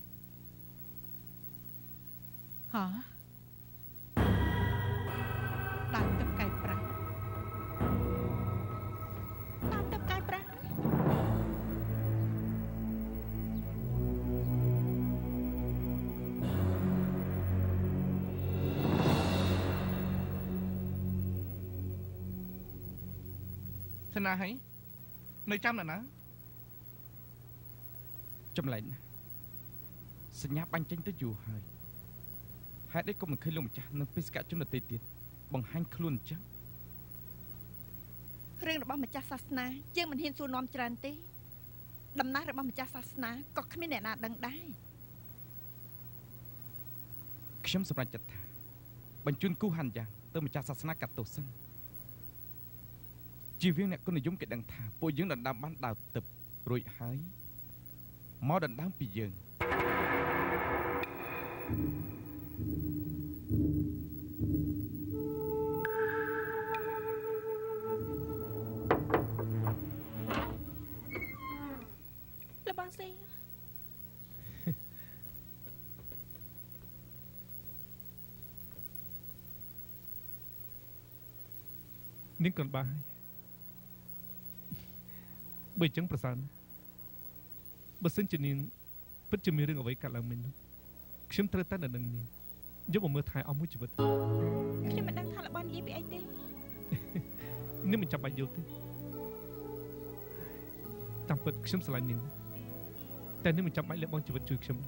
ហ៎ដើរទឹកកែប្រាស់ដើរទឹកកែប្រាស់ស្នាហីនៅចាំណាណាចម្លែកណាស់សញ្ញាបាញ់ចេញទៅយូរហើយហេតុអីក៏មិនឃើញលោកម្ចាស់នឹងបេសកជនដទៃទៀតបង្ហាញខ្លួនអញ្ចឹងរឿងរបស់ម្ចាស់សាសនាយើងមិនហ៊ានសួរនាំច្រើនទេដំណើររបស់ម្ចាស់សាសនាក៏គ្មានអ្នកណាដឹងដែរខ្ញុំសម្រេចចិត្តថាបញ្ជូនគូហាន់យ៉ាងទៅម្ចាស់សាសនាកាត់ទោសសិនជីវៀងអ្នកគុណនិយមគេដឹងថាពួកយើងដណ្ដើមបានដើរទឹករួចហើយមកដណ្ដើមពីយើងលបងសេនាងកូនបាយបើអញ្ចឹងប្រសើរបើសិនជានាងពិតជាមានរឿងអ្វីកើតឡើងមិញនោះខ្ញុំត្រូវតែនឹងនាងយកមកមើលថែអស់មួយជីវិតខ្ញុំមិនដឹងថារបស់និយាយពីអីទេនាងមិនចាំបាច់យល់ទេតាមពិតខ្ញុំស្រឡាញ់នាងតែនាងមិនចាំបាច់លះបង់ជីវិតជួយខ្ញុំ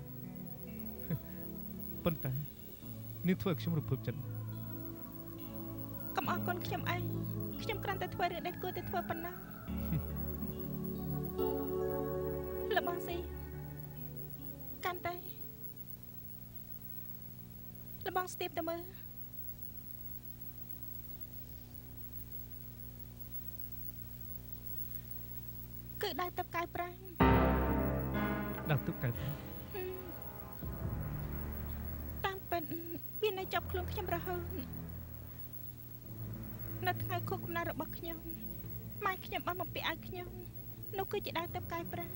ប៉ុន្តែនាងធ្វើឲ្យខ្ញុំរំភើបចិត្តកុំអរគុណខ្ញុំឯងខ្ញុំគ្រាន់តែធ្វើរឿងដែលគួរតែធ្វើប៉ុណ្ណោះលបងស៊ីកាន់តែលបងស្ទាបទៅមើលគឺដៃទឹកកាយប្រាំងដល់ទឹកកាយប្រាំងតាមពិតវានៅចាប់ខ្លួនខ្ញុំរហូតនៅថ្ងៃខួបកំណើតរបស់ខ្ញុំម៉ែខ្ញុំបានបំពាក់ឲ្យខ្ញុំនោះគឺជាដៃទឹកកាយប្រាំង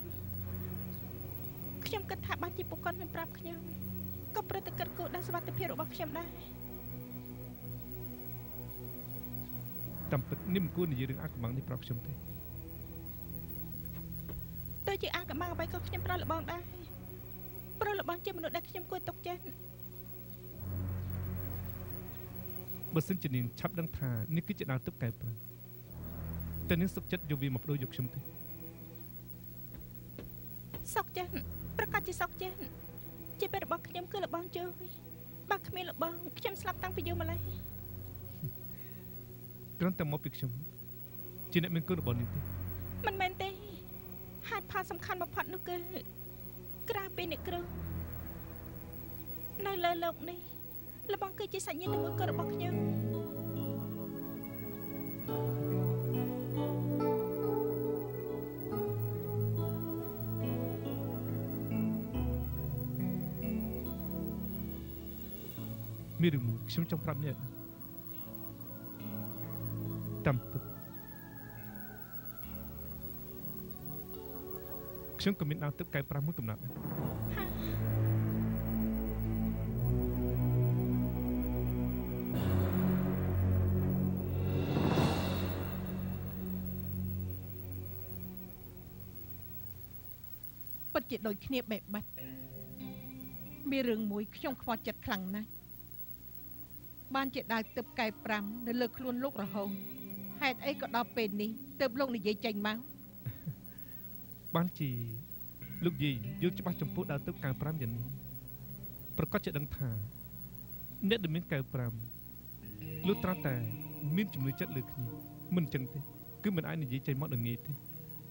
ខ្ញុំគិតថាបាច់ជាពួកគាត់មិនប្រាប់ខ្ញុំក៏ប្រតិកិត្តគោលដៅសុវត្ថិភាពរបស់ខ្ញុំដែរតាមពិតនេះមិនគួរនិយាយរឿងអាកំបាំងនេះប្រាប់ខ្ញុំទេទៅជាអាកំបាំងអ្វីក៏ខ្ញុំប្រោះលបងដែរព្រោះលបងជាមនុស្សដែលខ្ញុំគួរទុកចិត្តបើសិនជានាងឆាប់ដឹងថានេះគឺជាដើមទឹកកែប្រាំតែនាងសុខចិត្តយកវាមកបដូរយកខ្ញុំទេសុកចិនប្រកាសជាសុកចិនជាពេលរបស់ខ្ញុំគឺលបងជួយបើគ្មានលបងខ្ញុំស្លាប់តាំងពីយូរម្ល៉េះគ្រាន់តែមកពីខ្ញុំជាអ្នកមានគុណរបស់នាងទេមិនមែនទេហេតុផលសំខាន់បំផុតនោះគឺក្រៅពីអ្នកគ្រូនៅលើโลกនេះលបងគឺជាសាច់ញាតិមួយគត់របស់ខ្ញុំមានរឿងមួយខ្ញុំចង់ប្រាប់អ្នកតាមពិតខ្ញុំក៏មានដើមទឹកកែប្រាំមួយកំណត់ដែរពិតជាដូចគ្នាបេះបិទមានរឿងមួយខ្ញុំខ្វល់ចិត្តខ្លាំងណាស់បានជាដើរទឹកកែប្រាំនៅលើខ្លួនលោករហូតហេតុអីក៏ដល់ពេលនេះទើបលោកនិយាយចេញមកបានជាលោកយាយយល់ច្បាស់ចំពោះដើរទឹកកែប្រាំយ៉ាងនេះប្រកាសជាដឹងថាអ្នកដែលមានកែប្រាំលុះត្រាតែមានជំនឿចិត្តលើគ្នាមិនអញ្ចឹងទេគឺមិនអាចនិយាយចេញមកដល់ងាយទេ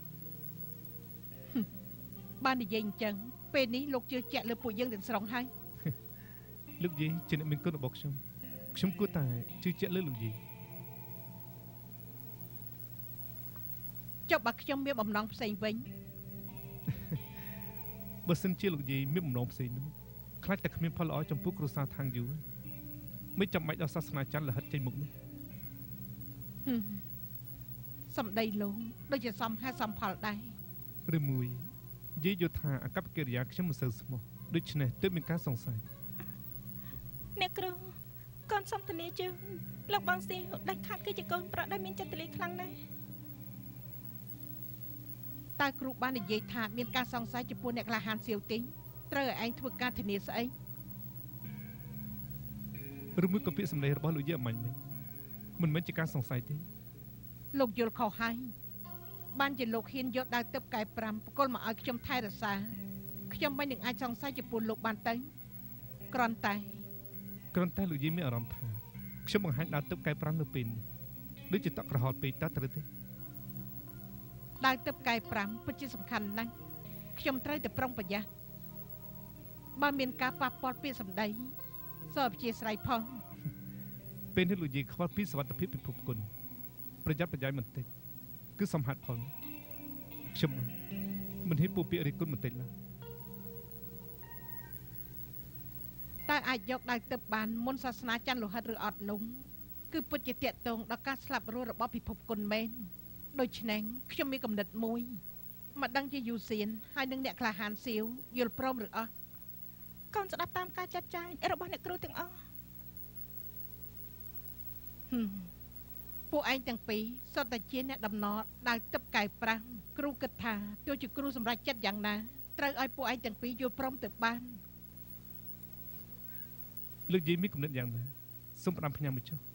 បាននិយាយអញ្ចឹងពេលនេះលោកជឿជាក់លើពួកយើងទាំងស្រុងហើយលោកយាយជាអ្នកមានគុណរបស់ខ្ញុំខ្ញុំគួរតែជឿជាក់លើលោកយាយចុះបើខ្ញុំមានបំណងផ្សេងវិញបើសិនជាលោកយាយមានបំណងផ្សេងនោះខ្លាចតែគ្មានផលល្អចំពោះគ្រួសារខាងយូរមិនចាំបាច់ដល់សាសនាច័ន្ទលហិតចេញមុខនោះសំដីលោកដូចជាសំហេតុសំផលដែរឬមួយយាយយល់ថាអកប្បកិរិយាខ្ញុំមិនសូវស្មោះដូច្នេះទើបមានការសង្ស័យអ្នកគ្រូកូនសំធានាជើងលោកបងស៊ីដាច់ខាតគឺជាកូនប្រុសដែលមានចិត្តទលាខ្លាំងណាស់តើគ្រូបាននិយាយថាមានការសង្ស័យចំពោះអ្នកក្លាហានសៀវទីងត្រូវឲ្យឯងធ្វើការធានាស្អីឬមួយក៏ពាក្យសម្ដីរបស់លោកយាយអមាញ់មិញមិនមែនជាការសង្ស័យទេលោកយល់ខុសហើយបានជាលោកហ៊ានយកដើរទឹកកែប្រាំបកលមកឲ្យខ្ញុំថែរក្សាខ្ញុំមិននឹងអាចសង្ស័យចំពោះលោកបានទៅគ្រាន់តែគ្រាន់តែលោកយាយមានអារម្មណ៍ថាខ្ញុំបង្ហាញដើរទឹកកែប្រាំនៅពេលនេះដូចជាតក់ក្រហល់ពេកតើត្រូវទេដើរទឹកកែប្រាំពិតជាសំខាន់ណាស់ខ្ញុំត្រូវតែប្រុងប្រយ័ត្នបើមានការប៉ះពាល់ពាក្យសម្ដីសូមអព្យាស្រ័យផងពេលនេះលោកយាយខ្វល់ពីសុវត្ថិភាពពិភពគុណប្រយ័ត្នប្រយែងបន្តិចគឺសំហាត់ផលខ្ញុំមិនហ៊ានពោលពាក្យរិះគន់បន្តិចឡើយតើអាចយកដៃទឹកបានមុនសាសនាច័ន្ទលោហិតឬអត់នោះគឺពិតជាតាក់ទងដល់ការស្លាប់រស់របស់ពិភពគុណមែនដូច្នេះខ្ញុំមានកំណត់មួយមកដឹងជាយូសៀនហើយនឹងអ្នកក្លាហានសៀវយល់ព្រមឬអត់កូនស្ដាប់តាមការចាត់ចែងរបស់អ្នកគ្រូទាំងអស់ហឹមពួកឯងទាំងពីរសុទ្ធតែជាអ្នកដំណរដៅទឹកកែប្រាំងគ្រូគិតថាទោះជាគ្រូសម្រេចចិត្តយ៉ាងណាត្រូវឲ្យពួកឯងទាំងពីរយល់ព្រមទៅបានលោកយាយមានគំនិតយ៉ាងណាសូមផ្ដាំផ្ញើមកចុះ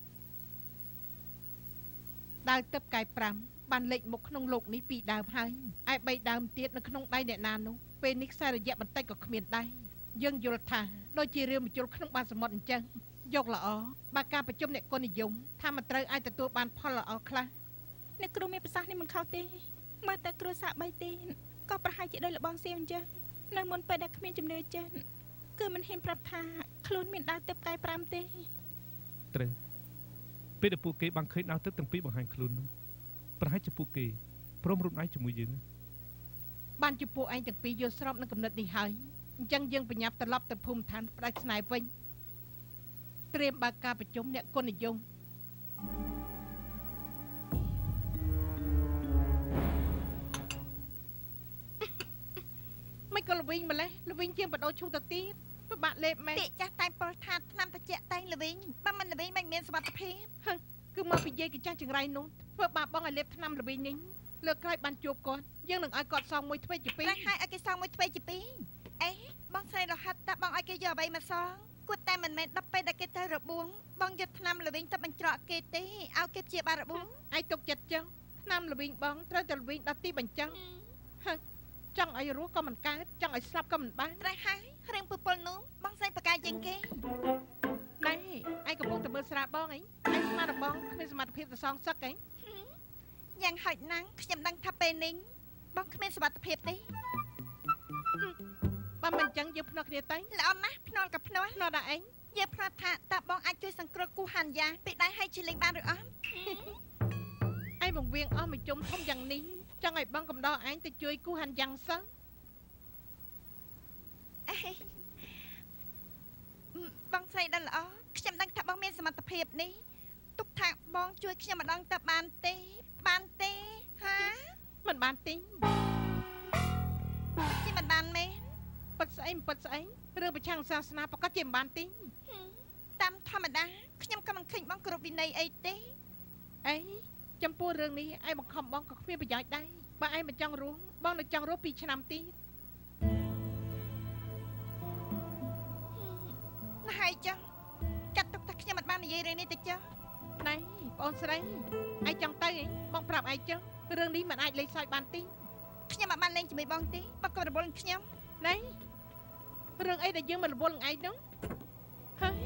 ដៅទឹកកែប្រាំបានលេចមុខក្នុងលោកនេះពីរដើមហើយឯបីដើមទៀតនៅក្នុងដៃអ្នកណានោះពេលនេះខ្សែរយៈបន្តិចក៏គ្មានដែរយើងយល់ថាដូចជារឿងមជុលក្នុងបាតសមុទ្រអញ្ចឹងយកល្អបើការប្រជុំអ្នកគុណនិយមថាមិនត្រូវអាចទទួលបានផលល្អខ្លះអ្នកគ្រូមានប្រសាសន៍នេះមិនខុសទេមើលតែគ្រូសាកបីទេក៏ប្រហែលជាដោយលបងសៀវអញ្ចឹងនៅមុនពេលដែលគ្មានជំនឿចិនគឺមិនហ៊ានប្រាប់ថាខ្លួនមានដើរទឹកកែប្រាំទេត្រូវពេលដែលពួកគេបានឃើញដើរទឹកទាំងពីរបង្ហាញខ្លួននោះប្រហែលជាពួកគេព្រមរួមដៃជាមួយយើងបានជាពួកឯងទាំងពីរយល់ស្របនឹងគំនិតនេះហើយអញ្ចឹងយើងបញ្ញាប់ត្រឡប់ទៅភូមិឋានផ្ដាច់ស្នេហ៍វិញត្រៀមបើកការប្រជុំអ្នកគុណនិយមមិនក៏ល្វីងម្លេះល្វីងជាងបដោឈូទៅទៀតពិបាកលេបមែនពាក្យចាស់តែងពលថាឆ្នាំតិចតែងល្វីងបើមិនល្វីងមិនមានសុវត្ថិភាពគឺមកពីយាយកញ្ចាស់ចង្រៃនោះធ្វើបាបបងឲ្យលេបឆ្នាំល្វីងនេះលើកក្រោយបានជួបគាត់យើងនឹងឲ្យគាត់សងមួយទ្វេជាពីរហើយឲ្យគេសងមួយទ្វេជាពីរអេបងស្រីរហ័តតើបងឲ្យគេយកអ្វីមកសងគួតតែមិនមែនដល់ពេលដែលគេទៅរបួងបងយកថ្នាំល្វីងទៅបញ្ច្រកគេទេឲ្យគេព្យាបាលរបួងឯងទុកចិត្តចឹងថ្នាំល្វីងបងត្រូវតែល្វីងដល់ទីបញ្ចឹងហើយចង់ឲ្យរស់ក៏មិនកើតចង់ឲ្យស្លាប់ក៏មិនបានត្រេះហើយរឿងពុពលនោះបងស្អីប្រកាយជាងគេណែឯងកំពុងតែមើលស្រាបងអីឯងស្មានបងគ្មានសមត្ថភាពទៅសងសឹកអីយ៉ាងហោចណាស់ខ្ញុំដឹងថាពេលនេះបងគ្មានសមត្ថភាពទេបើមិនអញ្ចឹងយើងភ្នាល់គ្នាទៅល្អណាស់ភ្នាល់ក៏ភ្នាល់ភ្នាល់ដល់ឯងយើងភ្នាល់ថាតើបងអាចជួយសង្គ្រោះគូហានយ៉ាពីដៃឲ្យជាលេងបានឬអត់ឯងបង្វៀងអស់មួយជុំធំយ៉ាងនេះចង់ឲ្យបងកំដរឯងទៅជួយគូហានយ៉ាងសោះបងស្រីដល់ល្អខ្ញុំដឹងថាបងមានសមត្ថភាពនេះទុកថាបងជួយខ្ញុំម្ដងតើបានទេបានទេហាមិនបានទេជាមិនបានមែនពិតស្អីមិនពិតស្អីរឿងប្រឆាំងសាសនាប្រកាសជាមិនបានទេតាមធម្មតាខ្ញុំក៏មិនឃើញបងគ្រប់វិន័យអីទេអីចំពោះរឿងនេះឯងបង្ខំបងក៏គ្មានប្រយោជន៍ដែរបើឯងមិនចង់រស់បងនៅចង់រស់ពីរឆ្នាំទៀតណាស់ហើយចឹងចាត់ទុកថាខ្ញុំមិនបាននិយាយរឿងនេះទៅចុះណែបងស្រីឯងចង់ទៅអីបងប្រាប់ឯងចឹងរឿងនេះមិនអាចលេងសើចបានទេខ្ញុំមិនបានលេងជាមួយបងទេបងក៏រវល់នឹងខ្ញុំណែរឿងអីដែលយើងមិនរវល់នឹងឯងហ្នឹងហើយ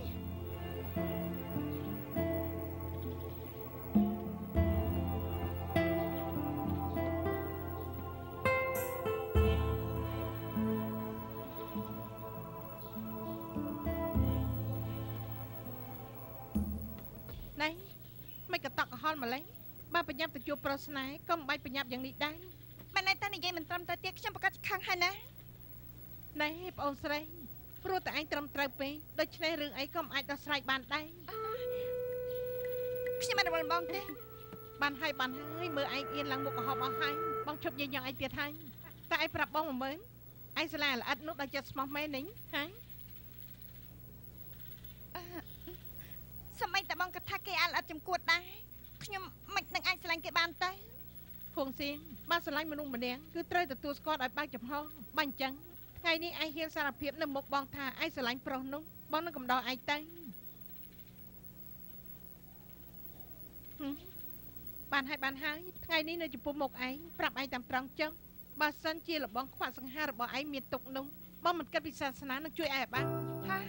ណែមិនក៏តក់កុហលម្លេះបើបញ្ញាប់ទៅជួបប្រុសស្នេហ៍ក៏មិនបាច់បញ្ញាប់យ៉ាងនេះដែរបើណែតើនិយាយមិនត្រឹមត្រូវទៀតខ្ញុំប្រកាសខឹងហើយណាណែបងអូនស្រីព្រោះតែឯងត្រឹមត្រូវពេកដូច្នេះរឿងអីក៏មិនអាចដោះស្រាយបានដែរខ្ញុំមិនរវល់បងទេបានហើយបានហើយមើលឯងអៀនឡើងមុខកុហកអស់ហើយបងឈប់យាយយ៉ាងឯងទៀតហើយតែឯងប្រាប់បងមួយមើលឯងស្លាល្អិតនោះដល់ចិត្តស្មោះមែននេះហើយសម័យតែបងក៏ថាគេអាល្អិតចំគួតដែរខ្ញុំមិននឹងអាចស្រឡាញ់គេបានទៅភួងសៀងបានស្រឡាញ់មនុស្សម្នាក់គឺត្រូវទទួលស្គាល់ឲ្យបើកចំហបើអញ្ចឹងថ្ងៃនេះឯងហ៊ានសារភាពនៅមុខបងថាឯងស្រឡាញ់ប្រុសនោះបងនឹងកំដរឯងទៅបានហើយបានហើយថ្ងៃនេះនៅចំពោះមុខឯងប្រាប់ឯងតាមត្រង់ចឹងបើសិនជាលបងខ្វាក់សង្ហារបស់ឯងមានទុកនោះបងមិនគិតពីសាសនានឹងជួយឯងបានហា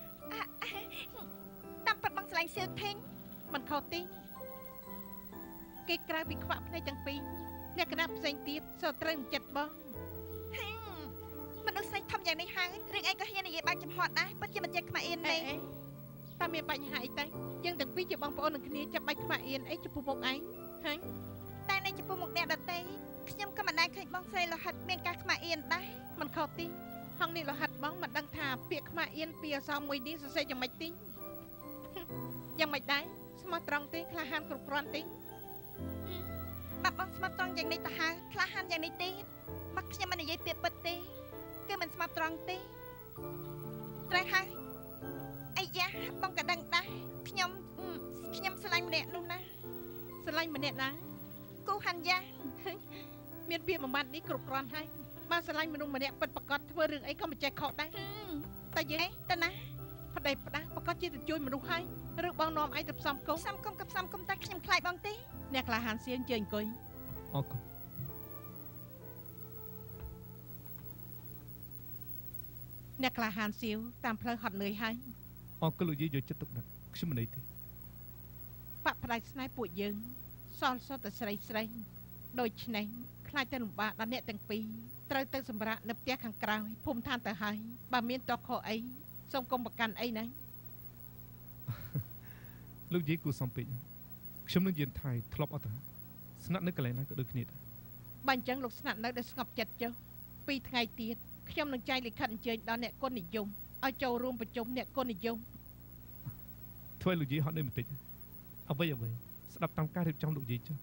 តាមពិតបងស្រឡាញ់សៀវធេងមិនខុសទេគេក្រៅពីខ្វាក់ភ្នែកទាំងពីរអ្នកកណាផ្សេងទៀតសើត្រូវនឹងចិត្តបងមនុស្សស្រីធំយ៉ាងនេះហើយរឿងអីក៏ហ៊ាននិយាយបាក់ចំហត់ដែរពិតជាមិនចេះខ្មាស់អៀនទេតែមានបញ្ហាអីទៅយើងទាំងពីរជាបងប្អូននឹងគ្នាចាប់បាច់ខ្មាស់អៀនអីចំពោះមុខឯងហើយតែនៅចំពោះមុខអ្នកដទៃខ្ញុំក៏មិនដែលឃើញបងស្រីលោហិតមានការខ្មាស់អៀនដែរមិនខុសទេហងនេះលោហិតបងមិនដឹងថាពាក្យខ្មាស់អៀនពីអសរមួយនេះសរសេរយ៉ាងម៉េចទេយ៉ាងម៉េចដែរស្មោះត្រង់ទេក្លាហានគ្រប់គ្រាន់ទេបាប់បងស្មោះត្រង់យ៉ាងនេះទៅហើយក្លាហានយ៉ាងនេះទេមកខ្ញុំមិននិយាយពាក្យពិតទេគឺមិនស្មោះត្រង់ទេត្រេះហើយអាយ៉ាបងក៏ដឹងដែរខ្ញុំខ្ញុំស្រឡាញ់ម្នាក់នោះណាស្រឡាញ់ម្នាក់ណាគូហាន់យ៉ាមានពាក្យបំបត្តិនេះគ្រប់គ្រាន់ហើយបើស្រឡាញ់មនុស្សម្នាក់ពិតប្រកបធ្វើរឿងអីក៏មិនចេះខុសដែរតែយើងទៅណាប្តីផ្ដាស់ប្រកបជាទៅជួយមនុស្សហើយឬបងនាំឯងទៅផ្សំគុំផ្សំគុំក៏ផ្សំគុំតែខ្ញុំខ្លាចបងទេអ្នកក្លាហានសៀងជើញអង្គុយអរគុណអ្នកក្លាហានសៀវតាមផ្លូវហត់នឿយហើយអរគុណលោកយាយយកចិត្តទុកដាក់ខ្ញុំមិនអីទេបាក់ផ្ដាច់ស្នេហ៍ពួកយើងសល់សតតែស្រីស្រីដូច្នេះខ្លាចតែលំបាកដល់អ្នកទាំងពីរត្រូវទៅសម្រាកនៅផ្ទះខាងក្រៅភូមិឋានទៅហើយបើមានតោះខអីសូមកុំប្រកាន់អីណាលោកយាយគូសំពេចខ្ញុំនឹងយានថៃធ្លាប់អត់តាស្នាក់នៅកន្លែងណាក៏ដូចគ្នាដែរបើអញ្ចឹងលោកស្នាក់នៅដែលស្ងប់ចិត្តចុះពីរថ្ងៃទៀតខ្ញុំនឹងចែកលិខិតអញ្ជើញដល់អ្នកគុណនិយមឲ្យចូលរួមប្រជុំអ្នកគុណនិយមធ្វើឲ្យលោកយាយហត់នឿយបន្តិចអ្វីអ្វីស្ដាប់តាមការរៀបចំលោកយាយចុះ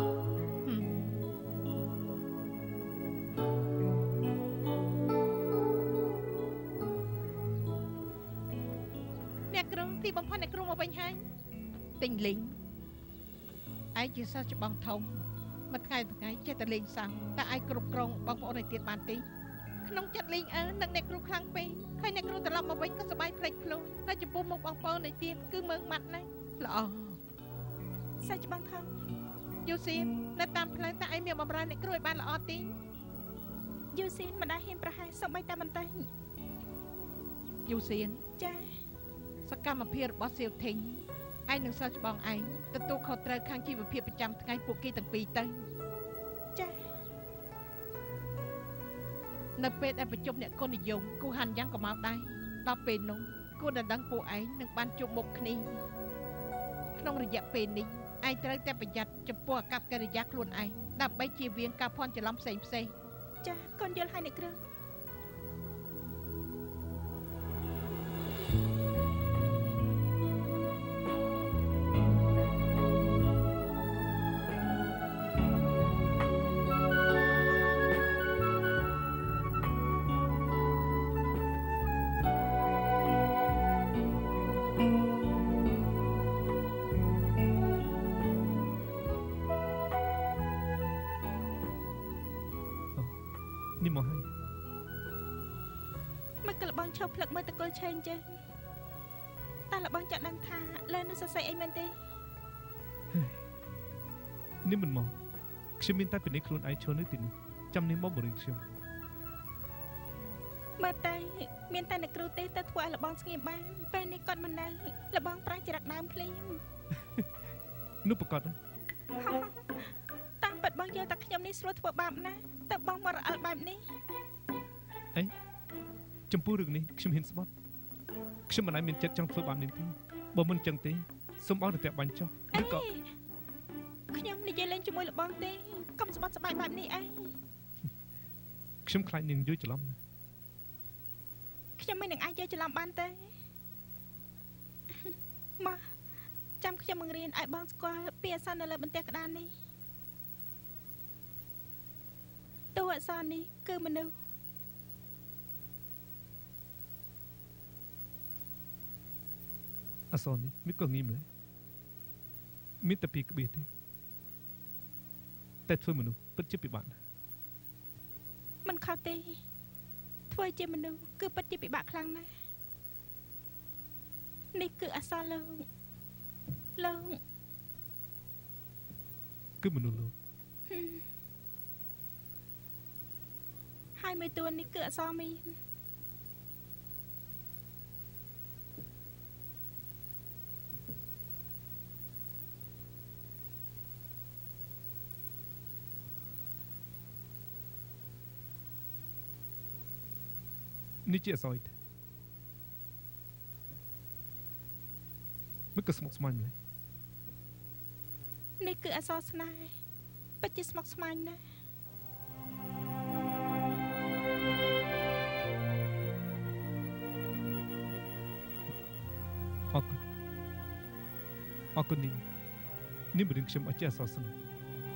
អ្នកគ្រូទីបំផុតអ្នកគ្រូមកវិញហើយទិញលីងឯងជាសិស្សច្បងធំមួយថ្ងៃថ្ងៃចេះតែលេងសោះតែឯងគ្រប់គ្រងបងប្អូនឲ្យទៀតបានទេក្នុងចិត្តលេងអើនឹងអ្នកគ្រូខ្លាំងពេកហើយអ្នកគ្រូត្រឡប់មកវិញក៏សប្បាយភ្លេចខ្លួនហើយចំពោះមុខបងប្អូននៃទៀតគឺមើងម៉ាត់ណាស់ល្អសាច់ច្បងថងយូស៊ីននៅតាមផ្លូវតើឯងមានបំរើអ្នកគ្រូឲ្យបានល្អទីយូស៊ីនមិនដែលហ៊ានប្រហែសសូម្បីតែបន្តិចយូស៊ីនចាសកម្មភាពរបស់សៀវធីងឯងនឹងសិស្សច្បងឯងទទួលខុសត្រូវខាងជីវភាពប្រចាំថ្ងៃពួកគេទាំងពីរទៅចានៅពេលដែលប្រជុំអ្នកគុណនិយមគូហាន់យ៉ាងក៏មកដែរដល់ពេលនោះគួរតែដឹងពួកឯងនឹងបានជួបមុខគ្នាក្នុងរយៈពេលនេះឯងត្រូវតែប្រយ័ត្នចំពោះអាកប្បកិរិយាខ្លួនឯងដើម្បីជៀសវាងការភ័ន្តច្រឡំផ្សេងផ្សេងចាកូនយល់ហើយអ្នកគ្រូឈប់ផ្លឹកមើលតកូលឆេងចេះតែលបងចាក់ដឹងថាលើនឹងសរសៃអីមែនទេនេះមិនមកខ្ញុំមានតែពីនេះខ្លួនឯងឈរនៅទីនេះចាំនេះមកបរិញ្ញខ្ញុំមើលតែមានតែអ្នកគ្រូទេទៅធ្វើឲ្យលបងស្ងៀមបានពេលនេះគាត់មិននៅលបងប្រាំងចរិតដើមភ្លាមនោះប្រកាសតាមពិតបងយល់តែខ្ញុំនេះស្រួលធ្វើបាបណាស់តែបងមករអិលបែបនេះអីចំពោះរឿងនេះខ្ញុំហ៊ានស្បត់ខ្ញុំមិនអាចមានចិត្តចង់ធ្វើបាបនាងទេបើមិនចឹងទេសូមឲ្យទៅតែបាញ់ចុះឬក៏ខ្ញុំនិយាយលេងជាមួយលបងទេកុំស្បត់ស្បាយបែបនេះអីខ្ញុំខ្លាចនាងយល់ច្រឡំណាខ្ញុំមិននឹងអាចយល់ច្រឡំបានទេមកចាំខ្ញុំបង្រៀនឲ្យបងស្គាល់ពីអក្សរនៅលើបន្ទះក្តារនេះតួអក្សរនេះគឺមនុស្សអសននេះមិនក៏ងីម្ល៉េះមានតែពីក្បៀសទេតែធ្វើមនុស្សពិតជាពិបាកណាស់មិនខុសទេធ្វើជាមនុស្សគឺពិតជាពិបាកខ្លាំងណាស់នេះគឺអសរលោកលោកគឺមនុស្សលោកហើយមួយតួនេះគឺអសរមាននេះជាអសរទេមិនក៏ស្មុគស្មាញម្ល៉េះនេះគឺអសរស្នេហ៍ពិតជាស្មុគស្មាញណាស់អរគុណអរគុណនេះនេះមិនរឿងខ្ញុំអត់ចេះអសរស្នេហ៍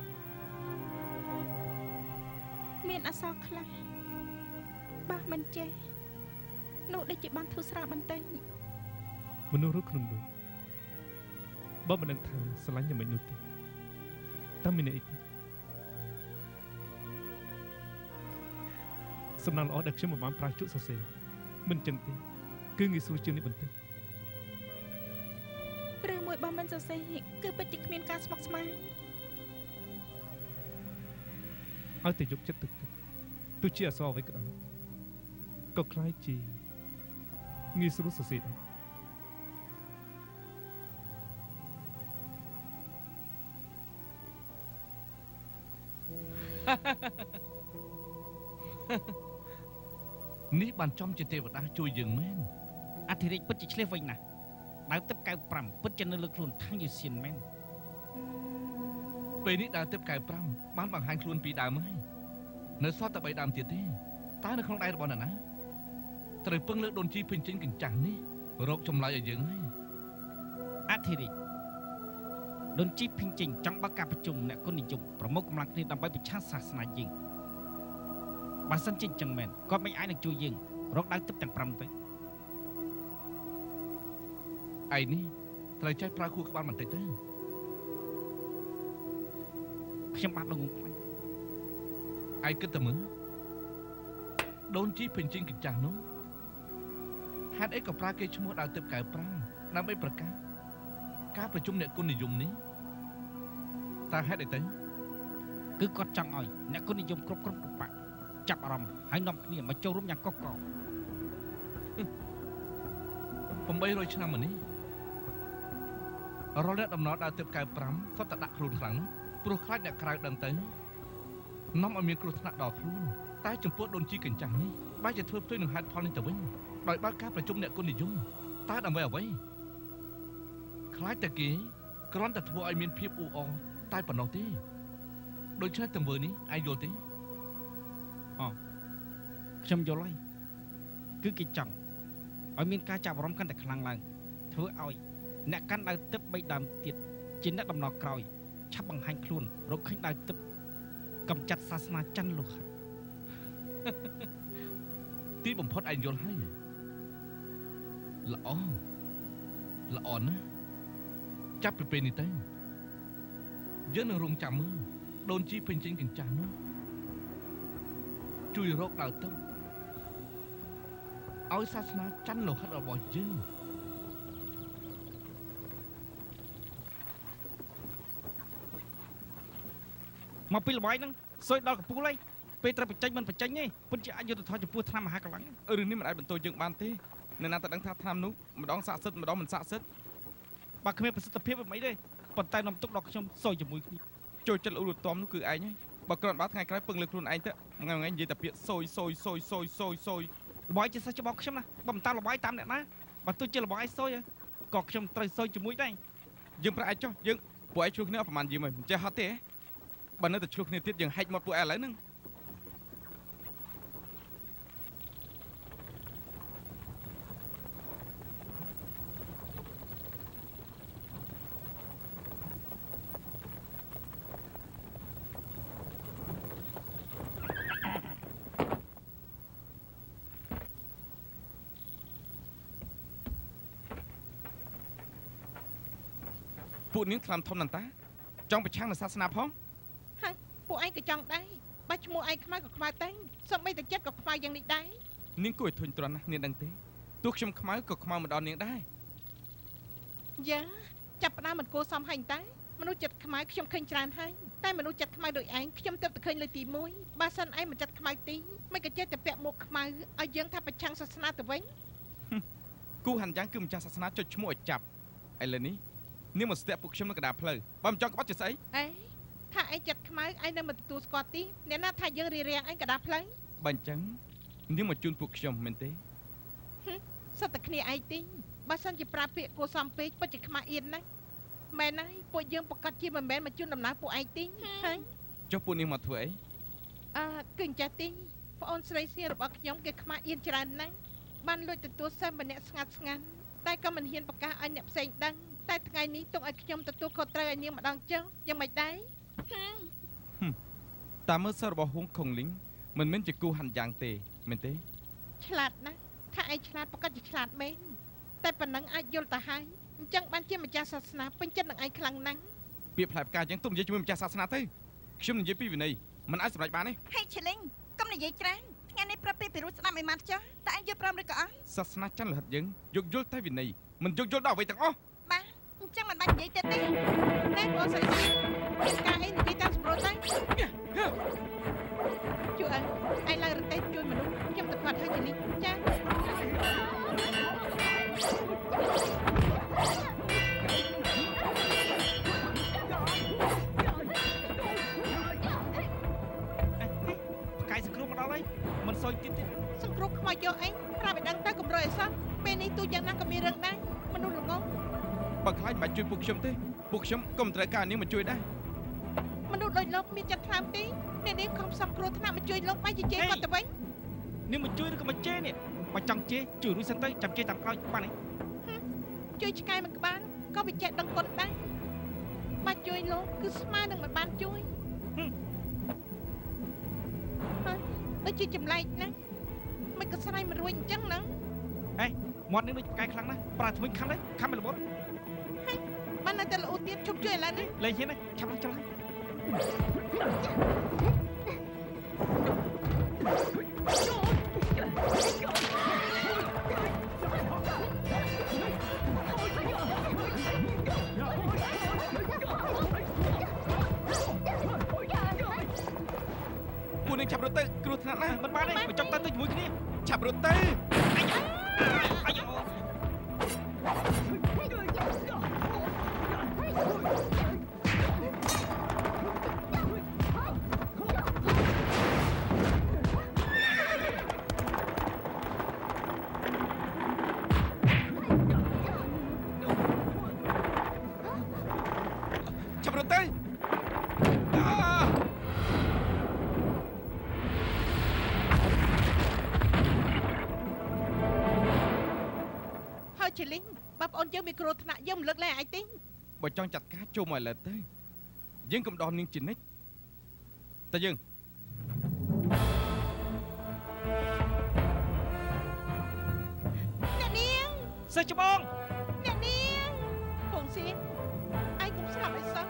មានអសរខ្លះបើមិនចេះនោះដូចជាបានធូរស្រាលបន្តិចមនុស្សរស់ក្នុងនោះបើមិនដឹងថាស្រឡាញ់យ៉ាងម៉េចនោះទេតាមមានអីសំណាងល្អដែលខ្ញុំមិនបានប្រើជក់សរសេរមិនចឹងទេគឺងាយស្រួលជាងនេះបន្តិចឬមួយបើមិនសរសេរគឺពិតជាគ្មានការស្មុគស្មាញឲ្យតែយកចិត្តទុកដាក់ទោះជាអសរអ្វីក៏ដោយក៏คล้ายជាងាយស្រួលសរសេរដែរនេះបានចំជាទេវតាជួយយើងមែនអធិរាជពិតជាឆ្លៀសវិញណាស់ដើរទឹកកៅប្រាំពិតជានៅលើខ្លួនថាងយូសៀនមែនពេលនេះដើរទឹកកៅប្រាំបានបង្ហាញខ្លួនពីដើមហើយនៅសល់តែបីដើមទៀតទេតើនៅក្នុងដៃរបស់អ្នកណាត្រូវពឹងលើដូនជីពេញចេញកញ្ចាស់នេះរកចម្លើយឲ្យយើងហើយអធិរាជដូនជីពេញចេញចង់បើកការប្រជុំអ្នកគុណនិយមប្រមុខកម្លាំងគ្នាដើម្បីប្រឆាំងសាសនាយើងបើសិនជាចឹងមែនគាត់មិនអាចនឹងជួយយើងរកដៅទឹកទាំងប្រាំទៅឯនេះត្រូវចេះប្រើខួរក្បាលបន្តិចទៅខ្ញុំបានងងខ្លាំងឯគិតតែមើលដូនជីពេញជិញកញ្ចាស់នោះហេតុអីក៏ប្រើគេឈ្មោះដើរទិបកៅប្រាំងដើម្បីប្រកាសការប្រជុំអ្នកគុណនិយមនេះតើហេតុអីទៅគឺគាត់ចង់ឲ្យអ្នកគុណនិយមគ្រប់គ្រប់គ្រប់បាក់ចាប់អារម្មណ៍ហើយនាំគ្នាមកចូលរួមយ៉ាងកុះកក 800ឆ្នាំមកនេះរាល់អ្នកដំណើរដើរទិបកៅប្រាំសុទ្ធតែដាក់ខ្លួនខ្លាំងណាស់ព្រោះខ្លាចអ្នកក្រៅដឹងទៅនាំឲ្យមានគ្រោះថ្នាក់ដល់ខ្លួនតែចំពោះដូនជីកញ្ចាស់នេះបែរជាធ្វើផ្ទុយនឹងហេតុផលនេះទៅវិញដោយបើកការប្រជុំអ្នកគុណនិយមតើដើម្បីអ្វីខ្លាចតែគេគ្រាន់តែធ្វើឲ្យមានភាពអ៊ូអរតែប៉ុណ្ណោះទេដូច្នេះទង្វើនេះឯងយល់ទេអូខ្ញុំយល់ហើយគឺគេចង់ឲ្យមានការចាប់អារម្មណ៍កាន់តែខ្លាំងឡើងធ្វើឲ្យអ្នកកាន់ដៅទឹកបីដើមទៀតជាអ្នកដំណរក្រោយឆាប់បង្ហាញខ្លួនរកឃើញដៅទឹកកំចាត់សាសនាចិនលោកទីបំផុតឯងយល់ហើយល្អល្អណាស់ចាប់ពីពេលនេះទៅយើងនឹងរងចាំមើលដូនជីពេញចេញកញ្ចាស់នោះជួយរកដៅទឹកឲ្យសាសនាចិនលោហិតរបស់យើងមកពីលបាយហ្នឹងសួយដល់កពូលហើយពេលត្រូវបញ្ចេញមិនបញ្ចេញទេពិតជាអយុត្តិធម៌ចំពោះថ្នាំមហាកម្លាំងរឿងនេះមិនអាចបន្តយើងបានទេនៅណាតែដឹងថាថ្នាំនោះម្ដងស័ក្តិសិទ្ធិម្ដងមិនស័ក្តិសិទ្ធិបើគ្មានប្រសិទ្ធភាពមិនអីទេប៉ុន្តែនាំទុកដល់ខ្ញុំសួយជាមួយគ្នាចូលចិត្តអ៊ូលតមនោះគឺឯងហើយបើគ្រាន់បើថ្ងៃក្រោយពឹងលើខ្លួនឯងទៅថ្ងៃថ្ងៃនិយាយតែពាក្យសួយសួយសួយសួយសួយសួយលបាយជាសិស្សច្បងខ្ញុំណាបើមិនតាមលបាយតាមអ្នកណាបើទោះជាលបាយសួយក៏ខ្ញុំត្រូវសួយជាមួយដែរយើងប្រែឯងចុះយើងពួកឯងឆ្លោះគ្នាប្រហែលយីមិនចេះហត់ទេបើនៅតែឆ្លោះគ្នាទៀតយើងហែកមកពួកឯងឥឡូវហ្នឹងពួកនាងខ្លាំធំណាស់តាចង់ប្រឆាំងនឹងសាសនាផងហើយពួកឯងក៏ចង់ដែរបើឈ្មោះឯងខ្មៅក៏ខ្មៅតែសម្បីតែចិត្តក៏ខ្មៅយ៉ាងនេះដែរនាងគួរឲ្យធុញទ្រាន់ណាស់នាងដឹងទេទោះខ្ញុំខ្មៅក៏ខ្មៅមិនដល់នាងដែរយ៉ាចាប់ផ្ដើមមិនគួរសមហើយតែមនុស្សចិត្តខ្មៅខ្ញុំឃើញច្រើនហើយតែមនុស្សចិត្តខ្មៅដូចឯងខ្ញុំទើបតែឃើញលើទីមួយបើសិនឯងមិនចិត្តខ្មៅទីមិនក៏ចេះតែពាក់មួកខ្មៅឲ្យយើងថាប្រឆាំងសាសនាទៅវិញគូហាន់យ៉ាងគឺម្ចាស់សាសនាចុចឈ្មោះឲ្យចាប់ឥឡូវនេះនាងមកស្ទាក់ពួកខ្ញុំនៅកណ្ដាលផ្លូវបើមិនចង់ក្បត់ជាស្អីអេថាឯងចិត្តខ្មៅឯងនៅមិនទទួលស្គាល់ទីអ្នកណាថាយើងរៀបរៀងឯងកណ្ដាលផ្លូវបើអញ្ចឹងនាងមកជូនពួកខ្ញុំមែនទេសិតតែគ្នាឯងទីបើសិនជាប្រើពាក្យគួរសមពេកពិតជាខ្មាស់អៀនណាស់មែនហើយពួកយើងប្រកាសជាមិនមែនមកជូនដំណើរពួកឯងទីហើយចុះពួកនាងមកធ្វើអីអឺគឺអញ្ចេះទីប្អូនស្រីស្រីរបស់ខ្ញុំគេខ្មាស់អៀនច្រើនណាស់បានលួចទទួលសិស្សម្នាក់ស្ងាត់ស្ងាត់តែក៏មិនហ៊ានប្រកាសឲ្យអ្នកផ្សេងដឹងតែថ្ងៃនេះទុកឲ្យខ្ញុំទទួលខុសត្រូវឲ្យនាងម្ដងចុះយ៉ាងម៉េចដែរតាមមើលសិស្សរបស់ហួងខុងលីងមិនមែនជាគូហាន់យ៉ាងទេមែនទេឆ្លាតណាស់ថាឯងឆ្លាតប្រកាសជាឆ្លាតមែនតែប៉ុណ្ណឹងអាចយល់ទៅហើយអញ្ចឹងបានជាម្ចាស់សាសនាពេញចិត្តនឹងឯងខ្លាំងណាស់ពាក្យផ្លែផ្កាយ៉ាងទុំនិយាយជាមួយម្ចាស់សាសនាទៅខ្ញុំនិយាយពីវិន័យមិនអាចសម្រេចបានទេហេឈលីងកុំនិយាយច្រើនថ្ងៃនេះប្រាប់ពីពីរុស្ដាប់ឲ្យម៉ាត់ចុះតែឯងយល់ព្រមឬក៏អត់សាសនាចិនលហិតយើងយកយល់តែវិន័យមិនយកយល់ដល់អ្វីទាំងអស់បាទអញ្ចឹងមិនបាច់និយាយទៀតទេណែបងស្រីមានការអីនិយាយតាមសម្រួលទៅជួយឯងឡើងរទេះជួយមនុស្សខ្ញុំទៅគាត់ហើយជានេះចាផ្កាយសង្គ្រោះមកដល់ហើយមិនសោយទៀតទេសង្គ្រោះខ្មោចយកអីប្រាប់ឲ្យដឹងទៅកម្រោយអសោះពេលនេះទូយ៉ាងណាក៏មានរឿងដែរមនុស្សល្ងងបើខ្លាចមិនជួយពួកខ្ញុំទេពួកខ្ញុំក៏មិនត្រូវការនាងមកជួយដែរមនុស្សដូចលោកមានចិត្តខ្លាំងទេអ្នកនាងខំផ្សំគ្រោះថ្នាក់មកជួយលោកបាយជេរគាត់ទៅវិញនាងមកជួយឬក៏មកជេរនេះបើចង់ជេរជួយរួចសិនទៅចាំជេរតាមក្រោយបានទេជួយឆ្កែមួយក្បាលក៏វាចេះដឹងគុណដែរបើជួយលោកគឺស្មើនឹងមិនបានជួយហើយដូចជាចម្លែកណាស់មិនក៏ស្រ័យមិនរួចអញ្ចឹងណាហេមាត់នេះដូចផ្កាយខ្លាំងណាស់ប្រើថ្មិញខំនេះខំមិនល្មត់ហេបានតែល្អទៀតជប់ជួយឥឡូវនេះលេងហ៊ានឆាប់ចាំពួកនឹងចាប់រត់ទៅគ្រោះថ្នាក់ណាស់មិនបានទេមកចង់ទៅទៅជាមួយគ្នាឆាប់រត់ទៅអាយអូឆាប់រត់ទៅហើយជាលីងបងប្អូនយើងមានគ្រោះថ្នាក់យើងមិនលើកលែងឯងទេបើចង់ចាត់ការចូលមកឥឡូវទៅយើងកុំដោះនាងជានិច្ចតែយើងអ្នកនាងសិស្សច្បងអ្នកនាងពងសៀងឯងកុំស្លាប់ឲ្យសោះ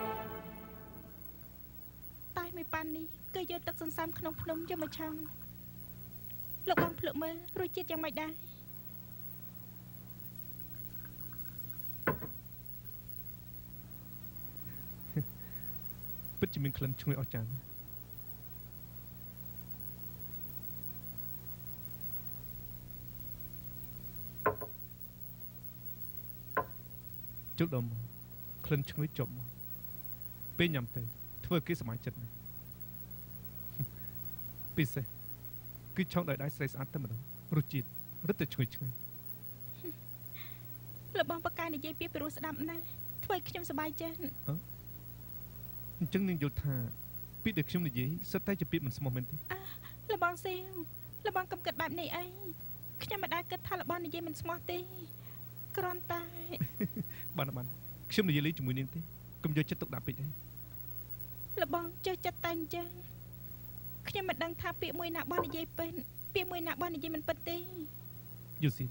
តែមួយប៉ាន់នេះគឺយកទឹកសន្សំក្នុងភ្នំយកមកឆាំលោកបងភ្លុកមើលរសជាតិយ៉ាងម៉េចដែរពិតជាមានក្លិនឈ្ងុយអស្ចារ្យជុលដុំក្លិនឈ្ងុយជាប់មកពេលញ៉ាំទៅធ្វើគេសប្បាយចិត្តណាស់ពិសេសគឺឆុងដោយដៃស្រីស្អាតតែម្ដងរសជាតិរឹតតែឈ្ងុយឆ្ងាញ់លោកបងបកកាយនិយាយពីព្រោះស្ដាប់ណាស់ធ្វើឲ្យខ្ញុំសប្បាយចិត្តអញ្ចឹងនាងយល់ថាពាក្យដែលខ្ញុំនិយាយសិតតែជាពាក្យមិនស្មោះមែនទេលោកបងសៀងលោកបងកុំគិតបែបនេះអីខ្ញុំមិនដែលគិតថាលោកបងនិយាយមិនស្មោះទេគ្រាន់តែបានបានខ្ញុំនិយាយលេងជាមួយនាងទេកុំយកចិត្តទុកដាក់ពេកអីលោកបងចេះចិត្តតែអញ្ចឹងខ្ញុំមិនដឹងថាពាក្យមួយណាបងនិយាយពិតពាក្យមួយណាបងនិយាយមិនពិតទេយូស៊ី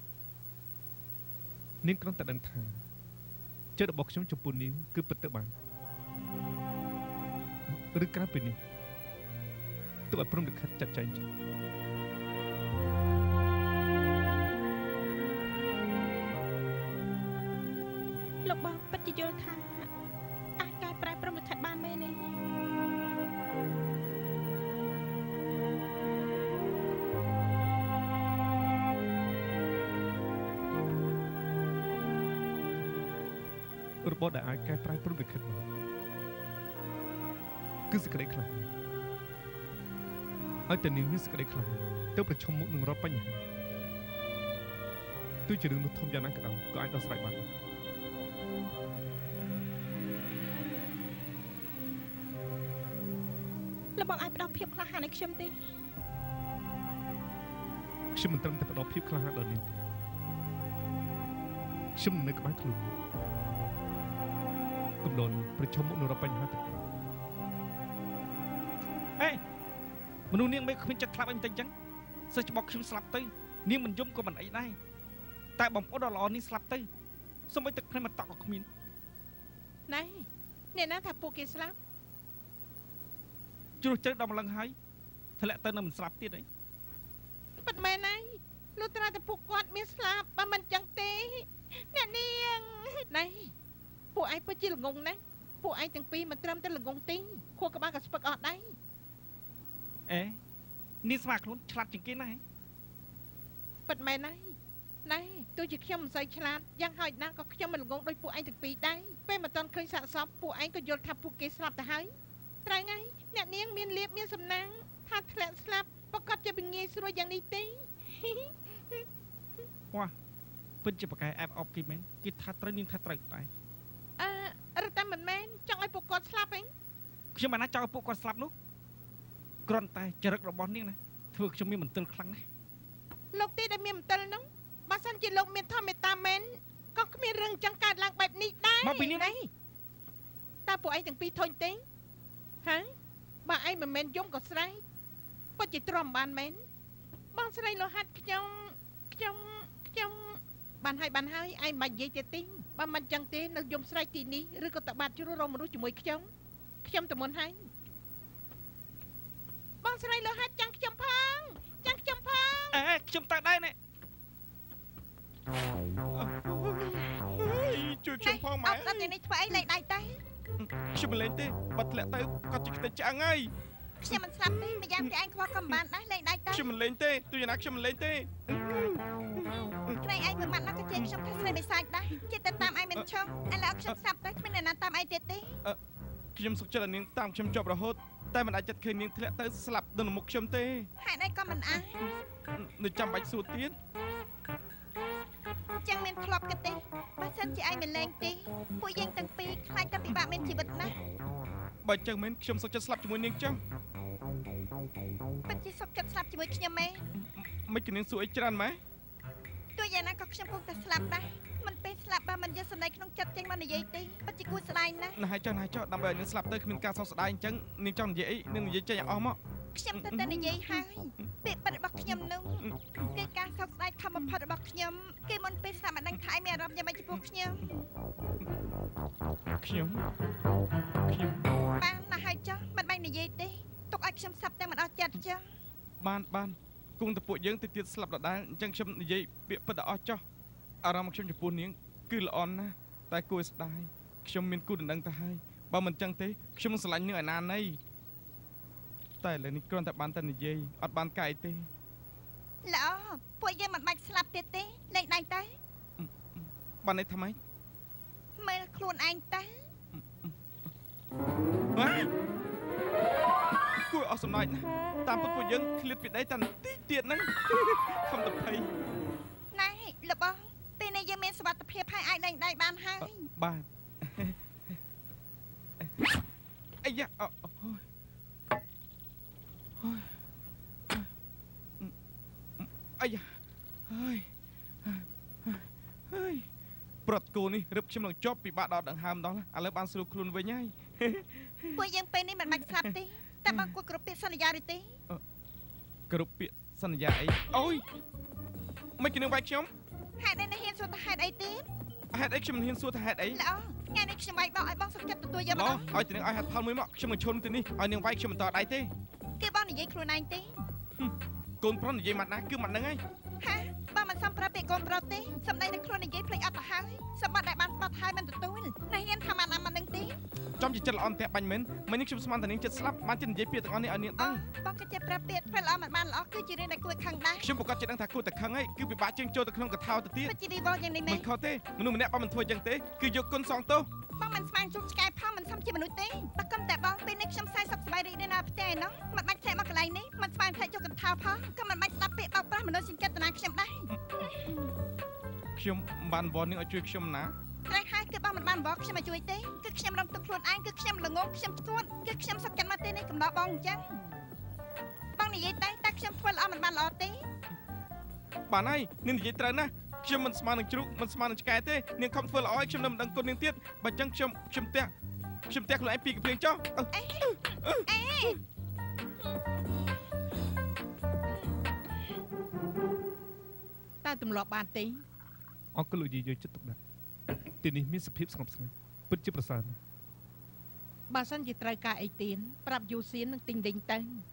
នាងគ្រាន់តែដឹងថាចិត្តរបស់ខ្ញុំចំពោះនាងគឺពិតទៅបានឬក្រៅពីនេះទុកឲ្យព្រមលិខិតចាត់ចែងចុះលោកបងពិតជាយល់ថាអាចកែប្រែព្រមលិខិតបានមែនទេរបបដែលអាចកែប្រែព្រមលិខិតមកគឺសេចក្តីខ្លាចឲ្យតែនាងមានសេចក្តីខ្លាចទៅប្រឈមមុខនឹងរាល់បញ្ហាទោះជារឿងនោះធំយ៉ាងណាក៏ដោយក៏អាចដោះស្រាយបានលោកបងអាចផ្ដល់ភាពក្លាហានឲ្យខ្ញុំទេខ្ញុំមិនត្រឹមតែផ្ដល់ភាពក្លាហានដល់នាងទេខ្ញុំនៅក្បែរខ្លួនកុំដនប្រឈមមុខនឹងរាល់បញ្ហាទាំងអស់ហេមនុស្សនាងមិនគ្មានចិត្តស្លាប់អីតែអញ្ចឹងសិស្សច្បងខ្ញុំស្លាប់ទៅនាងមិនយំក៏មិនអីដែរតែបងប្អូនដ៏ល្អនេះស្លាប់ទៅសូម្បីទឹកភ្នែកមកតក់ក៏គ្មានណែអ្នកណាថាពួកគេស្លាប់ជ្រុះជ្រៅដល់ម្លឹងហើយធ្លាក់ទៅនៅមិនស្លាប់ទៀតអីពិតមែនហើយលុះត្រាតែពួកគាត់មានស្លាប់បើមិនចឹងទេអ្នកនាងណែពួកឯងពិតជាល្ងងណាស់ពួកឯងទាំងពីរមិនត្រឹមតែល្ងងទេខួរក្បាលក៏ស្ពឹកអស់ដែរអេនាងស្មារខ្លួនឆ្លាតជាងគេណាស់ពិតមែនហើយណែទោះជាខ្ញុំមិនសូវឆ្លាតយ៉ាងហោចណាស់ក៏ខ្ញុំមិនល្ងងដូចពួកឯងទាំងពីរដែរពេលមិនទាន់ឃើញសាកសពពួកឯងក៏យល់ថាពួកគេស្លាប់ទៅហើយត្រូវហើយអ្នកនាងមានលៀបមានសំណាងថាធ្លាក់ស្លាប់ប្រកាសជាងាយស្រួលយ៉ាងនេះទេវ៉ាពិតជាប្រកែអែបអបគេមែនគេថាត្រូវនាងថាត្រូវតែអឺរត់តែមិនមែនចង់ឲ្យពួកគាត់ស្លាប់អីខ្ញុំមិនណាចង់ឲ្យពួកគាត់ស្លាប់នោះគ្រាន់តែចរិតរបស់នាងណាធ្វើខ្ញុំមានមន្ទិលខ្លាំងណាស់លោកទីដែលមានមន្ទិលនោះបើសិនជាលោកមានធម៌មេត្តាមែនក៏គ្មានរឿងចង់កើតឡើងបែបនេះដែរមកពីនេះណាតើពួកឯងទាំងពីរធុញទេហ៎បើឯងមិនមែនយំក៏ស្រែកពិតជាទ្រាំបានមែនបងស្រីលោហាត់ខ្ញុំខ្ញុំខ្ញុំបានហើយបានហើយឯងមិននិយាយទៀតទេបើមិនចឹងទេនៅយំស្រែកទីនេះឬក៏តបាត់ជ្រុះរមមនុស្សជាមួយខ្ញុំខ្ញុំទៅមុនហើយបងស្រីលោហាត់ចាំខ្ញុំផងចាំខ្ញុំផងអេខ្ញុំទៅដែរនេះជួយខ្ញុំផងម៉ែអត់ស្ដាប់តែនេះធ្វើអីលេងដៃទៅខ្ញុំមិនលេងទេបាត់ធ្លាក់ទៅគាត់ជិះខ្ទេចឆ្អឹងហើយខ្ញុំមិនស្ដាប់ទេម្យ៉ាងទីឯងខ្វល់ក៏មិនបានដែរលេងដៃទៅខ្ញុំមិនលេងទេទោះយ៉ាងណាខ្ញុំមិនលេងទេក្រែងឯងមួយម៉ាត់ណាក៏ជេរខ្ញុំថាស្រីមិនសាច់ដែរចិត្តទៅតាមឯងមិនឆុងឥឡូវខ្ញុំស្ដាប់ទៅគ្មានអ្នកណាតាមឯងទៀតទេខ្ញុំសុខចិត្តឲ្យនាងតាមខ្ញុំជាប់រហូតតែមិនអាចចិត្តឃើញនាងធ្លាក់ទៅស្លាប់នៅមុខខ្ញុំទេហេតុអីក៏មិនអាចនៅចាំបាច់សួរទៀតចឹងមានធ្លាប់គិតទេបើសិនជាឯងមិនលេងទេពួកយើងទាំងពីរខ្លាចតែពិបាកមានជីវិតណាស់បើចឹងមែនខ្ញុំសុខចិត្តស្លាប់ជាមួយនាងចឹងពិតជាសុខចិត្តស្លាប់ជាមួយខ្ញុំមែនមិនគនាងសួរអីច្រើនម៉ែទោះយ៉ាងណាក៏ខ្ញុំគង់តែស្លាប់ដែរមិនពេលស្លាប់បើមិនយកសម្ដីក្នុងចិត្តចេញមកនិយាយទេពិតជាគួរស្ដាយណាស់ណាស់ហើយចុះណាស់ចុះដើម្បីឲ្យនាងស្លាប់ទៅគ្មានការសោកស្ដាយអញ្ចឹងនាងចង់និយាយអីនាងនិយាយចេញឲ្យអស់មកខ្ញុំតែតែនិយាយហើយពាក្យប៉ិតរបស់ខ្ញុំនោះគឺការសោកស្ដាយធម្មបំផុតរបស់ខ្ញុំគេមុនពេលស្លាប់មិនដឹងថាឯងមានអារម្មណ៍យ៉ាងម៉េចចំពោះខ្ញុំខ្ញុំខ្ញុំបានណាស់ហើយចុះមិនបាច់និយាយទេទុកឲ្យខ្ញុំស្លាប់តែមិនអស់ចិត្តចុះបានបានគង់តែពួកយើងទៅទៀតស្លាប់ដដែលអញ្ចឹងខ្ញុំនិយាយពាក្យពិតដល់អស់ចុះអារម្មណ៍ខ្ញុំចំពោះនាងគឺល្អណាស់តែគួរស្ដាយខ្ញុំមានគូដណ្ដឹងទៅហើយបើមិនអញ្ចឹងទេខ្ញុំស្រឡាញ់នាងឯណាណីតែឥឡូវនេះគ្រាន់តែបានតែនិយាយអត់បានកាយទេល្អពួកយើងមិនបាច់ស្លាប់ទៀតទេលេងដៃទៅបានន័យថាម៉េចមើលខ្លួនឯងទៅគួរអស់សំណើចណាស់តាមពុតពួកយើងឃ្លាតពីដីតែបន្តិចទៀតហ្នឹងខំតែភ័យណែលបងពេលនេះយើងមានសុវត្ថិភាពហើយអាចលេងដៃបានហើយបាទអាយ៉ាអូអាយ៉ាហើយហើយប្រត់គោនេះរឹបខ្ញុំនឹងជាប់ពិបាកដល់ដង្ហើមដល់ឥឡូវបានស្រួលខ្លួនវិញហើយពួកយើងពេលនេះមិនបាច់ស្លាប់ទេតែបងគួរគ្រប់ពាក្យសន្យាឬទេគ្រប់ពាក្យសន្យាអីអូយមិនគិតនឹងវាយខ្ញុំហេតុអីនៅហ៊ានសួរថាហេតុអីទៀតហេតុអីខ្ញុំមិនហ៊ានសួរថាហេតុអីល្អថ្ងៃនេះខ្ញុំវាយបងឲ្យបងសុខចិត្តទទួលយកម្ដងឲ្យទៅនឹងឲ្យហេតុផលមួយមកខ្ញុំនឹងឈុនទៅនេះឲ្យនឹងវាយខ្ញុំមិនតដៃទេគឺបងនិយាយខ្លួនឯងទេកូនប្រុសនិយាយម៉ាត់ណាគឺម៉ាត់ហ្នឹងហើយហាបងមិនសមប្រើពាក្យកូនប្រុសទេសម្ដីនឹងខ្លួននិយាយភ្លេចអត់ទៅហើយសម្បត្តិដែលបានស្បត់ហើយមិនទទួលនៅហ៊ានថាម៉ាត់ណាមិនដឹងទេចំជាចិត្តល្អតែបាញ់មែនមិននេះខ្ញុំស្មានតែនាងចិត្តស្លាប់បានចិត្តនិយាយពាក្យទាំងអស់នេះឲ្យនាងដឹងបងក៏ចេះប្រើពាក្យធ្វើល្អមិនបានល្អគឺជារឿងដែលគួរខឹងដែរខ្ញុំប្រកាសចិត្តដឹងថាគួរតែខឹងហើយគឺពិបាកជាងចូលទៅក្នុងកថាទៅទៀតពិតជាវិវល់យ៉ាងនេះមែមិននខុសទេមនុស្សម្នាក់បើមិនធ្វើយ៉ាងទេគឺយកគុណសងទោសបងមិនស្មានជុំឆ្កែផងមិនសមជាមនុស្សទេបើកុំតែបងពេលនេះខ្ញុំសែសុខសប្បាយរីករាយនៅផ្ទះឯណោះមិនបាច់ធ្លាក់មកកន្លែងនេះមិនស្មានធ្លាក់ចុះកន្ថោផងក៏មិនបាច់ស្ដាប់ពាក្យបោកប្រាស់មនុស្សជាចិត្តនាខ្ញុំដែរខ្ញុំបានវល់នាងឲ្យជួយខ្ញុំណាត្រេះហើយគឺបងមិនបានវល់ខ្ញុំមកជួយទេគឺខ្ញុំរំទុកខ្លួនឯងគឺខ្ញុំល្ងងខ្ញុំស្គួតគឺខ្ញុំសុខចិត្តមកទេនេះកំដរបងអញ្ចឹងបងនិយាយតែតែខ្ញុំធ្វើល្អមិនបានល្អទេបានហើយនាងនិយាយត្រូវណាស់ខ្ញុំមិនស្មាននឹងជ្រូកមិនស្មាននឹងឆ្កែទេនាងខំធ្វើល្អឲ្យខ្ញុំនៅមិនដឹងគុណនាងទៀតបើអញ្ចឹងខ្ញុំខ្ញុំផ្ទះខ្ញុំផ្ទះខ្លួនឯងពីកំភ្លៀងចុះអេអេតែទម្លាប់បានទេអរគុណលោកយាយយកចិត្តទុកដាក់ទីនេះមានសភាពស្ងប់ស្ងាត់ពិតជាប្រសើរណាស់បើសិនជាត្រូវការអីទៀនប្រាប់យូសៀននឹងទិញដេញទៅ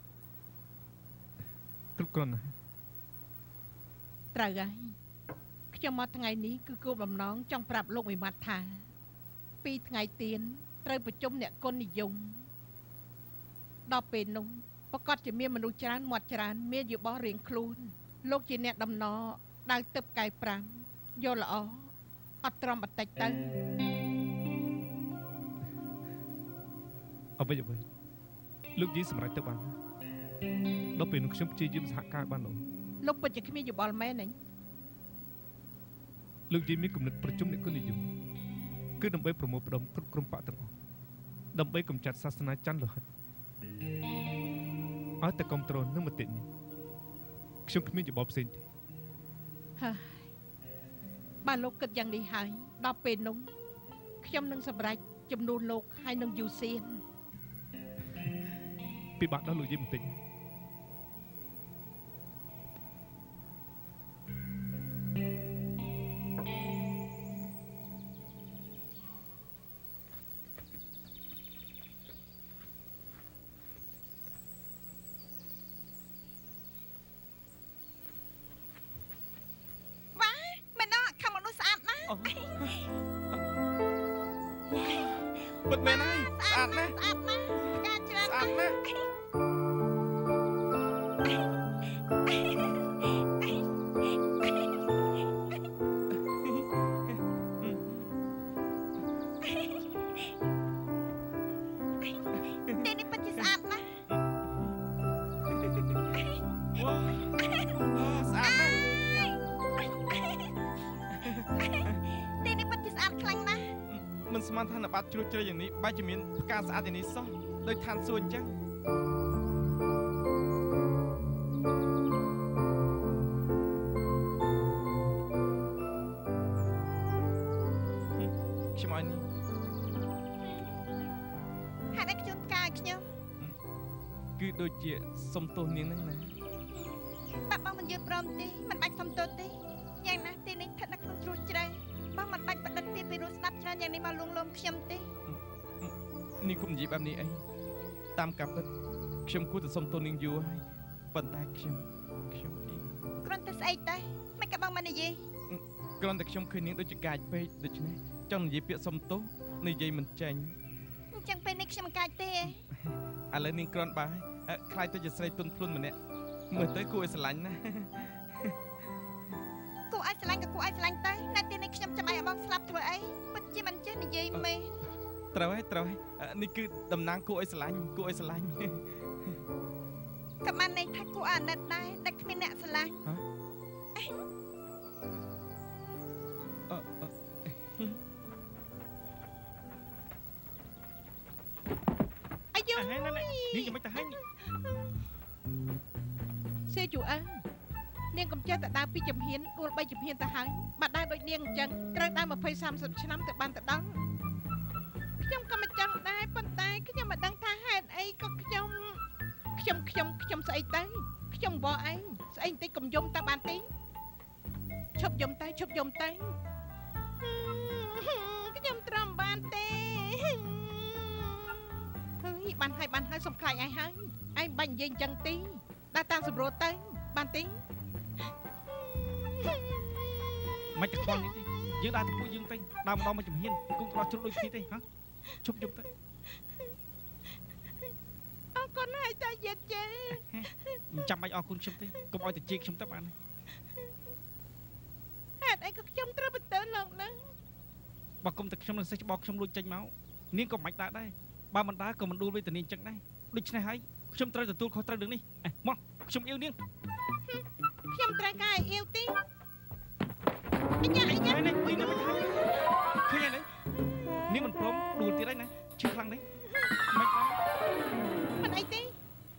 គ្រប់គ្រាន់ណាស់ត្រូវហើយខ្ញុំមកថ្ងៃនេះគឺគោលបំណងចង់ប្រាប់លោកវិមត្តថាពីរថ្ងៃទៀនត្រូវប្រជុំអ្នកគុណនិយមដល់ពេលនោះប្រកាសជាមានមនុស្សច្រើនមាត់ច្រើនមានយោបល់រៀងខ្លួនលោកជាអ្នកដំណរដៅទឹកកាយប្រាំយល់ល្អអត់ទ្រាំបន្តិចទៅអ្វីអ្វីលោកយាយសម្រេចទៅបានដល់ពេលនោះខ្ញុំព្យាយាមសហការបានល្អលោកពិតជាគ្មានយោបល់មែនទេលោកយាយមានគំនិតប្រជុំអ្នកគុណនិយមគឺដើម្បីប្រមូលផ្ដុំគ្រប់ក្រុមបកទាំងអស់ដើម្បីកម្ចាត់សាសនាច័ន្ទលោហិតឲ្យតែគ្រប់គ្រងនឹងមតិនេះខ្ញុំគ្មានយោបល់ផ្សេងទេហើយបើលោកគិតយ៉ាងនេះហើយដល់ពេលនោះខ្ញុំនឹងសម្រេចចំនួនលោកហើយនឹងយូសៀនពិបាកដល់លោកយាយបន្តិចពិតមែនហើយស្អាតណាស់ស្អាតណាស់ផ្កាច្រើនស្អាតណាស់ទីនេះពិតជាស្អាតណាស់វ៉ាស្អាតណាស់ទីនេះពិតជាស្អាតខ្លាំងណាស់មិនស្មានថានៅបាត់ជ្រួចជ្រៅយ៉ាងនេះបែរជាមានផ្កាស្អាតយ៉ាងនេះសោះដោយឋានសួគ៌អញ្ចឹងខ្ញុំឲ្យនេះហេតុអីខ្ញុំផ្កាឲ្យខ្ញុំគឺដូចជាសុំទោសនាងហ្នឹងណាបាក់បងមិនយល់ព្រមទេមិនបាច់សុំទោសទេយ៉ាងណាទីនេះស្ថិតនៅក្នុងជ្រោះជ្រៅបងមិនបាច់បដិទ្ធពីពីរោះស្ដាប់ច្រើនយ៉ាងនេះមកលួងលោមខ្ញុំទេនេះគុំនិយាយបែបនេះអីតាមការពិតខ្ញុំគួរតែសុំទោសនាងយូរហើយប៉ុន្តែខ្ញុំខ្ញុំអីគ្រាន់តែស្អីតែមិនក៏បងមិននិយាយគ្រាន់តែខ្ញុំឃើញនាងដូចជាកាចពេកដូច្នេះចង់និយាយពាក្យសុំទោសនិយាយមិនចាញ់អញ្ចឹងពេលនេះខ្ញុំមិនកាចទេឥឡូវនាងគ្រាន់បើហើយខ្លាចទៅជាស្រីទុនភ្លុនម្នាក់មើលទៅគួរឲ្យស្រឡាញ់ណាស់គួរឲ្យស្រឡាញ់ក៏គួរឲ្យស្រឡាញ់ទៅនៅទីនេះខ្ញុំចាំឲ្យបងស្លាប់ធ្វើអីពិតជាមិនចេះនិយាយមែនត្រូវហើយត្រូវហើយនេះគឺតំណាងគួរឲ្យស្រឡាញ់គួរឲ្យស្រឡាញ់ក៏បានន័យថាគួរអាណិតដែរដែលគ្មានអ្នកស្រឡាញ់អឺអឺអាយូហេណានេះនាងយ៉ាងម៉េចទៅហេសេជូអើនាងកំចេះតែដើរពីចំហៀនដួលបីចំហៀនទៅហើយបាត់ដែរដូចនាងអញ្ចឹងត្រូវដើរยี่สิบ สามสิบឆ្នាំទៅបានទៅដល់ខ្ញុំក៏មិនចង់ដែរប៉ុន្តែខ្ញុំមិនដឹងថាហេតុអីក៏ខ្ញុំខ្ញុំខ្ញុំខ្ញុំស្អីទៅខ្ញុំបោះឯងស្អីបន្តិចកុំយំទៅបានទេឈប់យំទៅឈប់យំទៅខ្ញុំទ្រាំបានទេហើយបានហើយបានហើយសុំខ្លាចឯងហើយឯងបាញ់និយាយអញ្ចឹងទីដើរតាមសម្រួលទៅបានទេមិនទៅខ្វល់នេះទេយើងដើរទៅពួកយើងទៅដើរម្ដងមកចំហៀនគុំក្លោះជ្រុលដូចគ្នាទេហ៎ឈប់យប់ទៅអរគុណហើយតាយិតជេមិនចាំបាច់អរគុណខ្ញុំទេកុំឲ្យតែជេរខ្ញុំទៅបានហេតុអីក៏ខ្ញុំត្រូវបន្តលោកនឹងបើគុំតែខ្ញុំនឹងសេះច្បោកខ្ញុំលួចចេញមកនាងក៏មិនដើរដែរបើមិនដើរក៏មិនដួលវេទនាអញ្ចឹងដែរដូច្នេះហើយខ្ញុំត្រូវទទួលខុសត្រូវរឿងនេះមកខ្ញុំអ៊ីវនាងខ្ញុំត្រូវការឲ្យអ៊ីវទីអញ្ញាអញ្ញានេះនេះនេះមិនថាឃើញហើយនាងមិនព្រមដួលទៀតហើយណាឈឺខ្លាំងណាស់មិនបានមិនអីទេ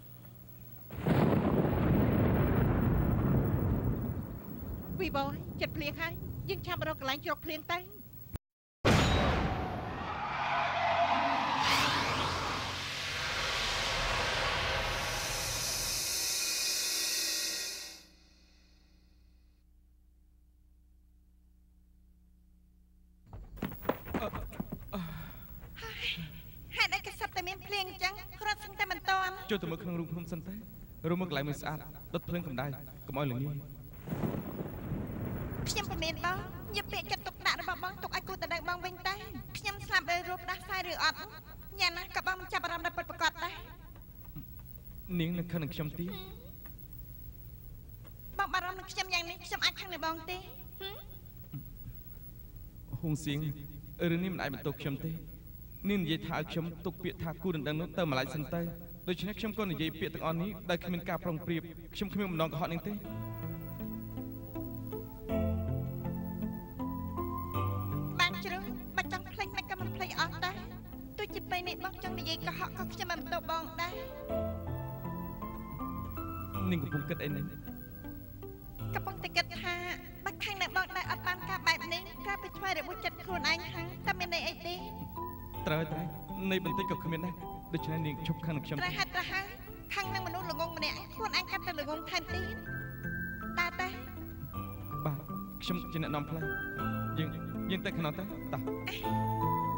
វីបោចិត្តភ្លៀងហើយយើងឆាប់រកកន្លែងជ្រកភ្លៀងទៅហេតុអីក៏សត្វតែមានភ្លៀងអញ្ចឹងរត់សឹងតែមិនតាន់ចូលទៅមើលក្នុងរូងភ្នំសិនទៅរូងមើលកន្លែងមួយស្អាតដុតភ្លើងកម្ដៅកុំឲ្យល្ងាខ្ញុំមិនមែនបងយកពាក្យចិត្តទុកដាក់របស់បងទុកឲ្យគូទៅដឹងបងវិញតែខ្ញុំស្លាប់ដោយរូបដាស់ខ្សែឬអត់យ៉ាងណាក៏បងមិនចាប់អារម្មណ៍ដល់ពិតប្រាកដដែរនាងនឹងខឹងនឹងខ្ញុំទៀតបងបារម្ភនឹងខ្ញុំយ៉ាងនេះខ្ញុំអាចខឹងនឹងបងទេហួងសៀងរឿងនេះមិនអាចបន្ទោសខ្ញុំទេនាងនិយាយថាឲ្យខ្ញុំទុកពាក្យថាគូដណ្ដឹងនោះទៅម្លាយសិនទៅដូច្នេះខ្ញុំក៏និយាយពាក្យទាំងអស់នេះដោយគ្មានការប្រុងប្រៀបខ្ញុំគ្មានបំណងកុហកនាងទេបានជ្រុះបាច់ចង់ភ្លេចមិនក៏មិនភ្លេចអស់ដែរទោះជាពេលនេះបងចង់និយាយកុហកក៏ខ្ញុំមិនបន្ទោសបងដែរនាងកំពុងគិតអីនេះកំពុងតែគិតថាបាក់ខាងនៅបងដែរអត់បានការបែបនេះក្រៅពីឆ្វែរបួសចិត្តខ្លួនឯងហើយតែមានន័យអីទេត្រូវត្រូវនៃបន្តិចក៏គ្មានដែរដូច្នេះនាងឈប់ខឹងនឹងខ្ញុំត្រូវហាត់ត្រូវហើយខាងនឹងមនុស្សល្ងងម្នាក់ខ្លួនឯងកាន់តែល្ងងថែមទៀតតើតាបាទខ្ញុំជាអ្នកនាំផ្លូវយើងយើងទៅខាងនោះទៅតោះ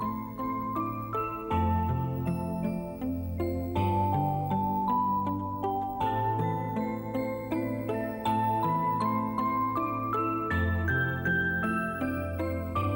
ប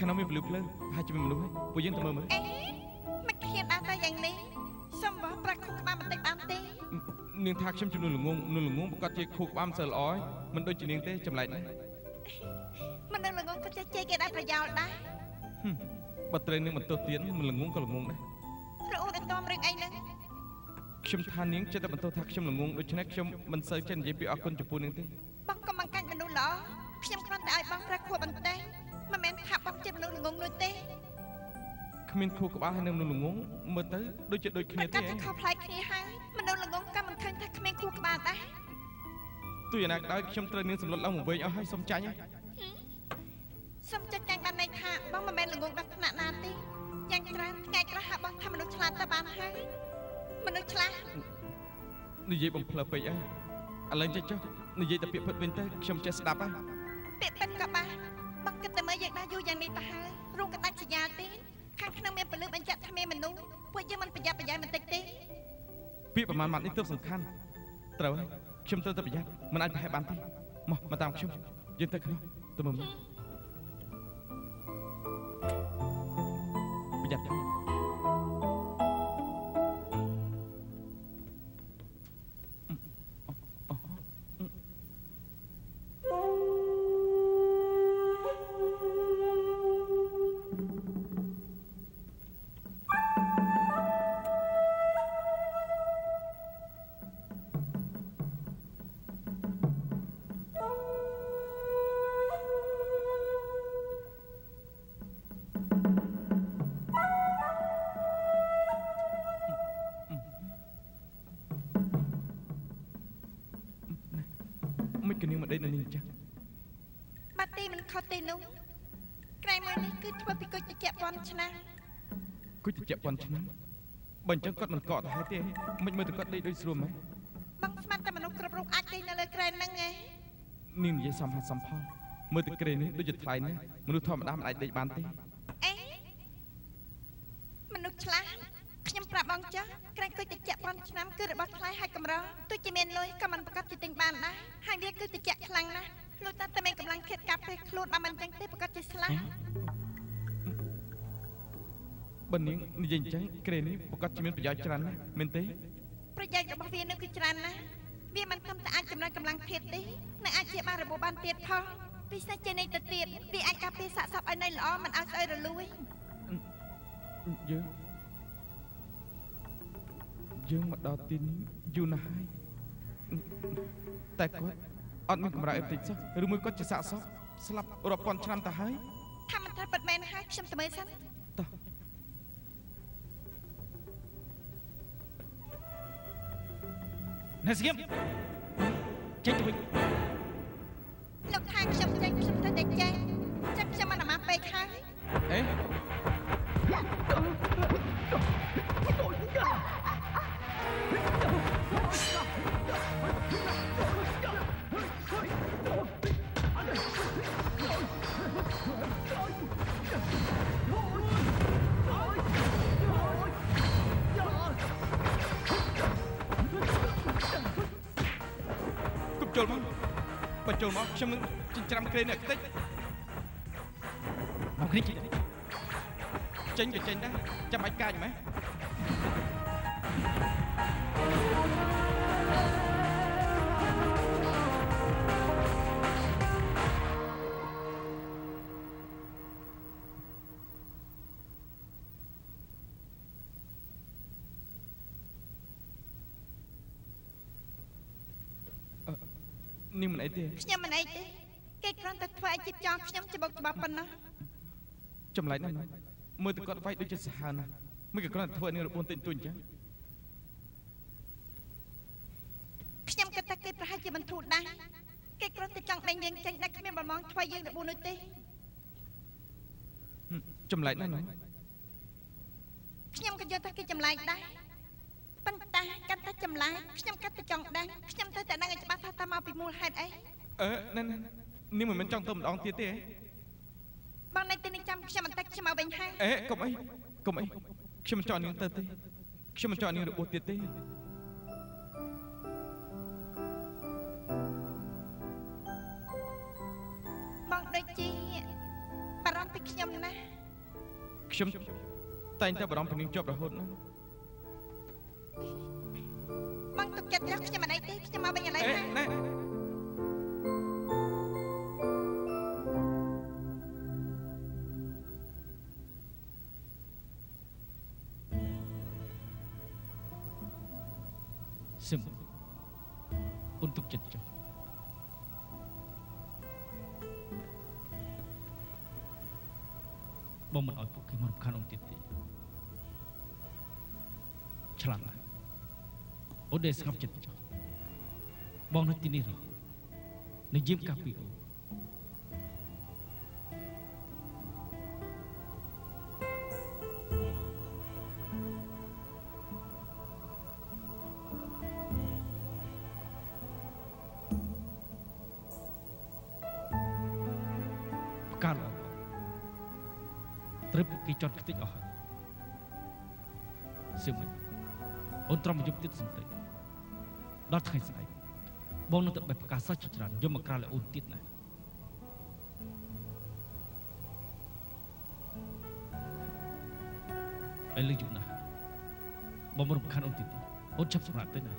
ក្នុងមានពលឺភ្លើងហើយជាមនុស្សហើយពួកយើងទៅមើលមើលអេមិនឃ្លានដល់តែយ៉ាងនេះសុំបោះប្រាក់ខួរក្បាលបន្តិចបានទេនាងថាខ្ញុំជំនួសល្ងងមនុស្សល្ងងប្រកាសជាខួរក្បាលមិនសូវល្អហើយមិនដូចជានាងទេចម្លែកណាស់មនុស្សល្ងងក៏ចេះជេរគេដែរប្រយោលដែរបើត្រូវនាងបន្ទោសទៀតមិនល្ងងក៏ល្ងងដែររអ៊ូនអត់តាមរឿងអីហ្នឹងខ្ញុំថានាងចិត្តតែបន្ទោសថាខ្ញុំល្ងងដូច្នេះខ្ញុំមិនសូវចេះនិយាយពីអរគុណចំពោះនាងទេបងកុំបង្កាច់មនុស្សល្អខ្ញុំគ្រាន់តែឲ្យបងប្រាក់ខួរបន្តិចមិនមែនថាបងជាមនុស្សល្ងងនោះទេគ្មានខួរក្បាលហើយនឹងមនុស្សល្ងងមើលទៅដូចជាដូចគ្នាទេតែខុសប្លែកគ្នាហើយមនុស្សល្ងងក៏មិនឃើញថាគ្មានខួរក្បាលដែរទោះយ៉ាងណាក៏ដោយខ្ញុំត្រូវនាងសម្លុតឡើងមកវិញអស់ហើយសុំចាញ់ហើយសុំចាញ់ចាញ់បានន័យថាបងមិនមែនល្ងងដល់ថ្នាក់ណាទេយ៉ាងច្រើនថ្ងៃខ្លះហាក់បងថាមនុស្សឆ្លាតទៅបានហើយមនុស្សឆ្លាតនិយាយបំភ្លើពេកអីឥឡូវចេះចុះនិយាយតែពាក្យពិតវិញទៅខ្ញុំចេះស្ដាប់ហើយពាក្យពិតក៏បានបងគិតតែមើលយើងដែរយូរយ៉ាងនេះទៅហើយរងកដាច់សញ្ញាទេខាងក្នុងមានពលិបញ្ជាក់ថាមានមនុស្សពួកយើងមិនប្រយ័ត្នប្រយែងបន្តិចទេពាក្យប្រមាណម៉ាត់នេះទើបសំខាន់ត្រូវហើយខ្ញុំត្រូវតែប្រយ័ត្នមិនអាចប្រហែលបានទេមកមកតាមខ្ញុំយើងទៅក្នុងទៅមើលប្រយ័ត្នមិនគនាងមកដេកនៅនេះអញ្ចឹងបាត់ទីមិនខុសទេនោះក្រែមើលនេះគឺធ្វើពីគុជតិចពាន់ឆ្នាំគុជតិចពាន់ឆ្នាំបើអញ្ចឹងគាត់មិនកកទៅហើយទេមិនមើលទៅគាត់ដេកដូចស្រួលម៉េចបងស្មានតែមនុស្សគ្រប់រូបអាចដេកនៅលើក្រែហ្នឹងឯងនាងនិយាយសំហាសំផលមើលទៅក្រែនេះដូចជាថ្លៃណាស់មនុស្សធម្មតាមិនអាចដេកបានទេអេមនុស្សឆ្លាតខ្ញុំប្រាប់បងចាស់ក្រែគុជតិចពាន់ឆ្នាំគឺរបស់ថ្លៃហើយកម្រទោះជាមានលុយក៏មិនប្រកាសជាទិញបានដែរហើយវាគឺតិចខ្លាំងណាស់លុះតែតែមានកម្លាំងખેតកាប់ពេលខ្លួនបើមិនអញ្ចឹងទេប្រកាសជាស្លាប់បើនាងនិយាយអញ្ចឹងក្រែនេះប្រកាសជាមានប្រយោជន៍ច្រើនណាស់មែនទេប្រយោជន៍របស់វានឹងគឺច្រើនណាស់វាមិនត្រឹមតែអាចចំណេញកម្លាំងធាតុទេនឹងអាចជាបានរបបបានទៀតផងពិសេសជានៃទៅទៀតវាអាចការពារសាកសពឲ្យនៅល្អមិនឲ្យស្អុយរលួយយើងយើងមកដល់ទីនេះយូរណាស់ហើយតែគាត់អត់មានកម្រើអីតិចសោះឬមួយគាត់ជាសាកសពស្លាប់រាប់ពាន់ឆ្នាំទៅហើយថាមិនត្រូវពិតមែនហើយខ្ញុំទៅមើលសិនតោះណែស្គៀមចេញទៅវិញលោកថាខ្ញុំចេញខ្ញុំទៅតែចេញចឹងខ្ញុំមិនអាម៉ាពេកហើយអេចូលមកបើចូលមកខ្ញុំនឹងចិញ្ច្រាំក្រែអ្នកតិចមកនេះចេញក៏ចេញដែរចាំបាច់កាចម៉េចនាងមិនអីទេខ្ញុំមិនអីទេគេគ្រាន់តែធ្វើឲ្យចិត្តចង់ខ្ញុំច្បុកច្បាប់ប៉ុណ្ណោះចម្លែកណាស់មើលទៅគាត់វាយដូចជាសាហាវណាស់មិនក៏គ្រាន់តែធ្វើនាងរបួសតិចតួចអញ្ចឹងខ្ញុំគិតថាគេប្រហែលជាមិនធូរដែរគេគ្រាន់តែចង់ដេញយើងចេញតែគ្មានបំណងធ្វើយើងរបួសនោះទេចម្លែកណាស់ណាខ្ញុំក៏យល់ថាគេចម្លែកដែរប៉ុន្តែកាន់តែចម្លែកខ្ញុំកាន់តែចង់ដឹងខ្ញុំទៅតែដឹងឲ្យច្បាស់ថាតើមកពីមូលហេតុអីអឺណែនាងមិនមែនចង់ទៅម្ដងទៀតទេបងនៅទីនេះចាំខ្ញុំបន្តិចខ្ញុំមកវិញហើយអេកុំអីកុំអីខ្ញុំមិនចង់នាងទៅទេខ្ញុំមិនចង់នាងរបួសទៀតទេបងដូចជាបារបន្តិចខ្ញុំណាខ្ញុំតែងតែបារម្ភពីនាងជាប់រហូតណាបងទុកចិត្តយកខ្ញុំមិនអីទេខ្ញុំមកវិញឥឡូវណាណែសឹមអូនទុកចិត្តចុះបងមិនអោយពួកគេមករំខានអូនទៀតទេឆ្លាតណាស់អូនដែលស្ងប់ចិត្តចុះបងនៅទីនេះរហូតនិយាយកាពីអូនកាលត្រូវពួកគេចត់ខ្ទេចអស់ហើយសឹមអូនត្រង់មកយប់ទៀតសន្តិចដល់ថ្ងៃស្អែកបងនឹងទៅបេះផ្កាសាច់ជាច្រើនយកមកក្រាលឲ្យអូនទៀតណាឥឡូវយប់ណាស់បងមិនរំខានអូនទៀតទេអូនចាប់សម្រាប់ទៅណា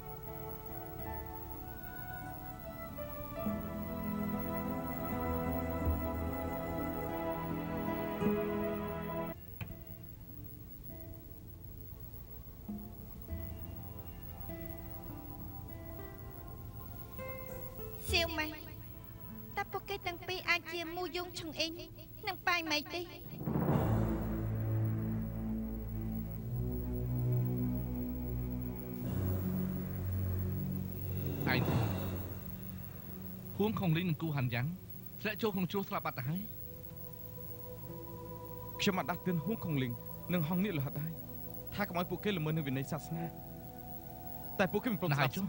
សៀវម៉ែតែពួកគេទាំងពីរអាចជាមូយងឈឹងអ៊ីងនិងប៉ាយម៉ៃទេឯងហួងខុងលីងនិងគូហាន់យ៉ាងធ្លាក់ចូលក្នុងជ្រោះស្លាប់បាត់ទៅហើយខ្ញុំបានដាស់តឿនហួងខុងលីងនិងហងនេះលហិតហើយថាកុំឲ្យពួកគេល្មើសនឹងវិន័យសាសនាតែពួកគេមិនព្រមស្ដាប់ចុះ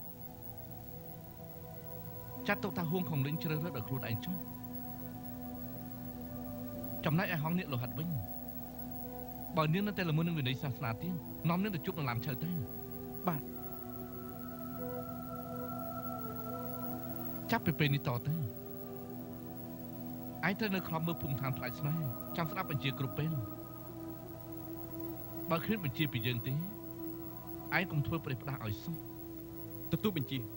ចាត់ទុកថាហួងខុងលីងជ្រើសរើសដល់ខ្លួនឯងចុះចំណែកឯហងនេះលហិតវិញបើនាងនៅតែល្មើសនឹងវិន័យសាសនាទៀតនាំនាងទៅជួបនឹងឡាំឈើទៅបាទចាប់ពីពេលនេះតទៅឯងត្រូវនៅខ្លំមើលភូមិឋានថ្លៃស្នេហ៍ចាំស្ដាប់បញ្ជាគ្រប់ពេលបើគ្មានបញ្ជាពីយើងទេឯងកុំធ្វើប្រេះផ្ដាស់ឲ្យសោះទទួលបញ្ជា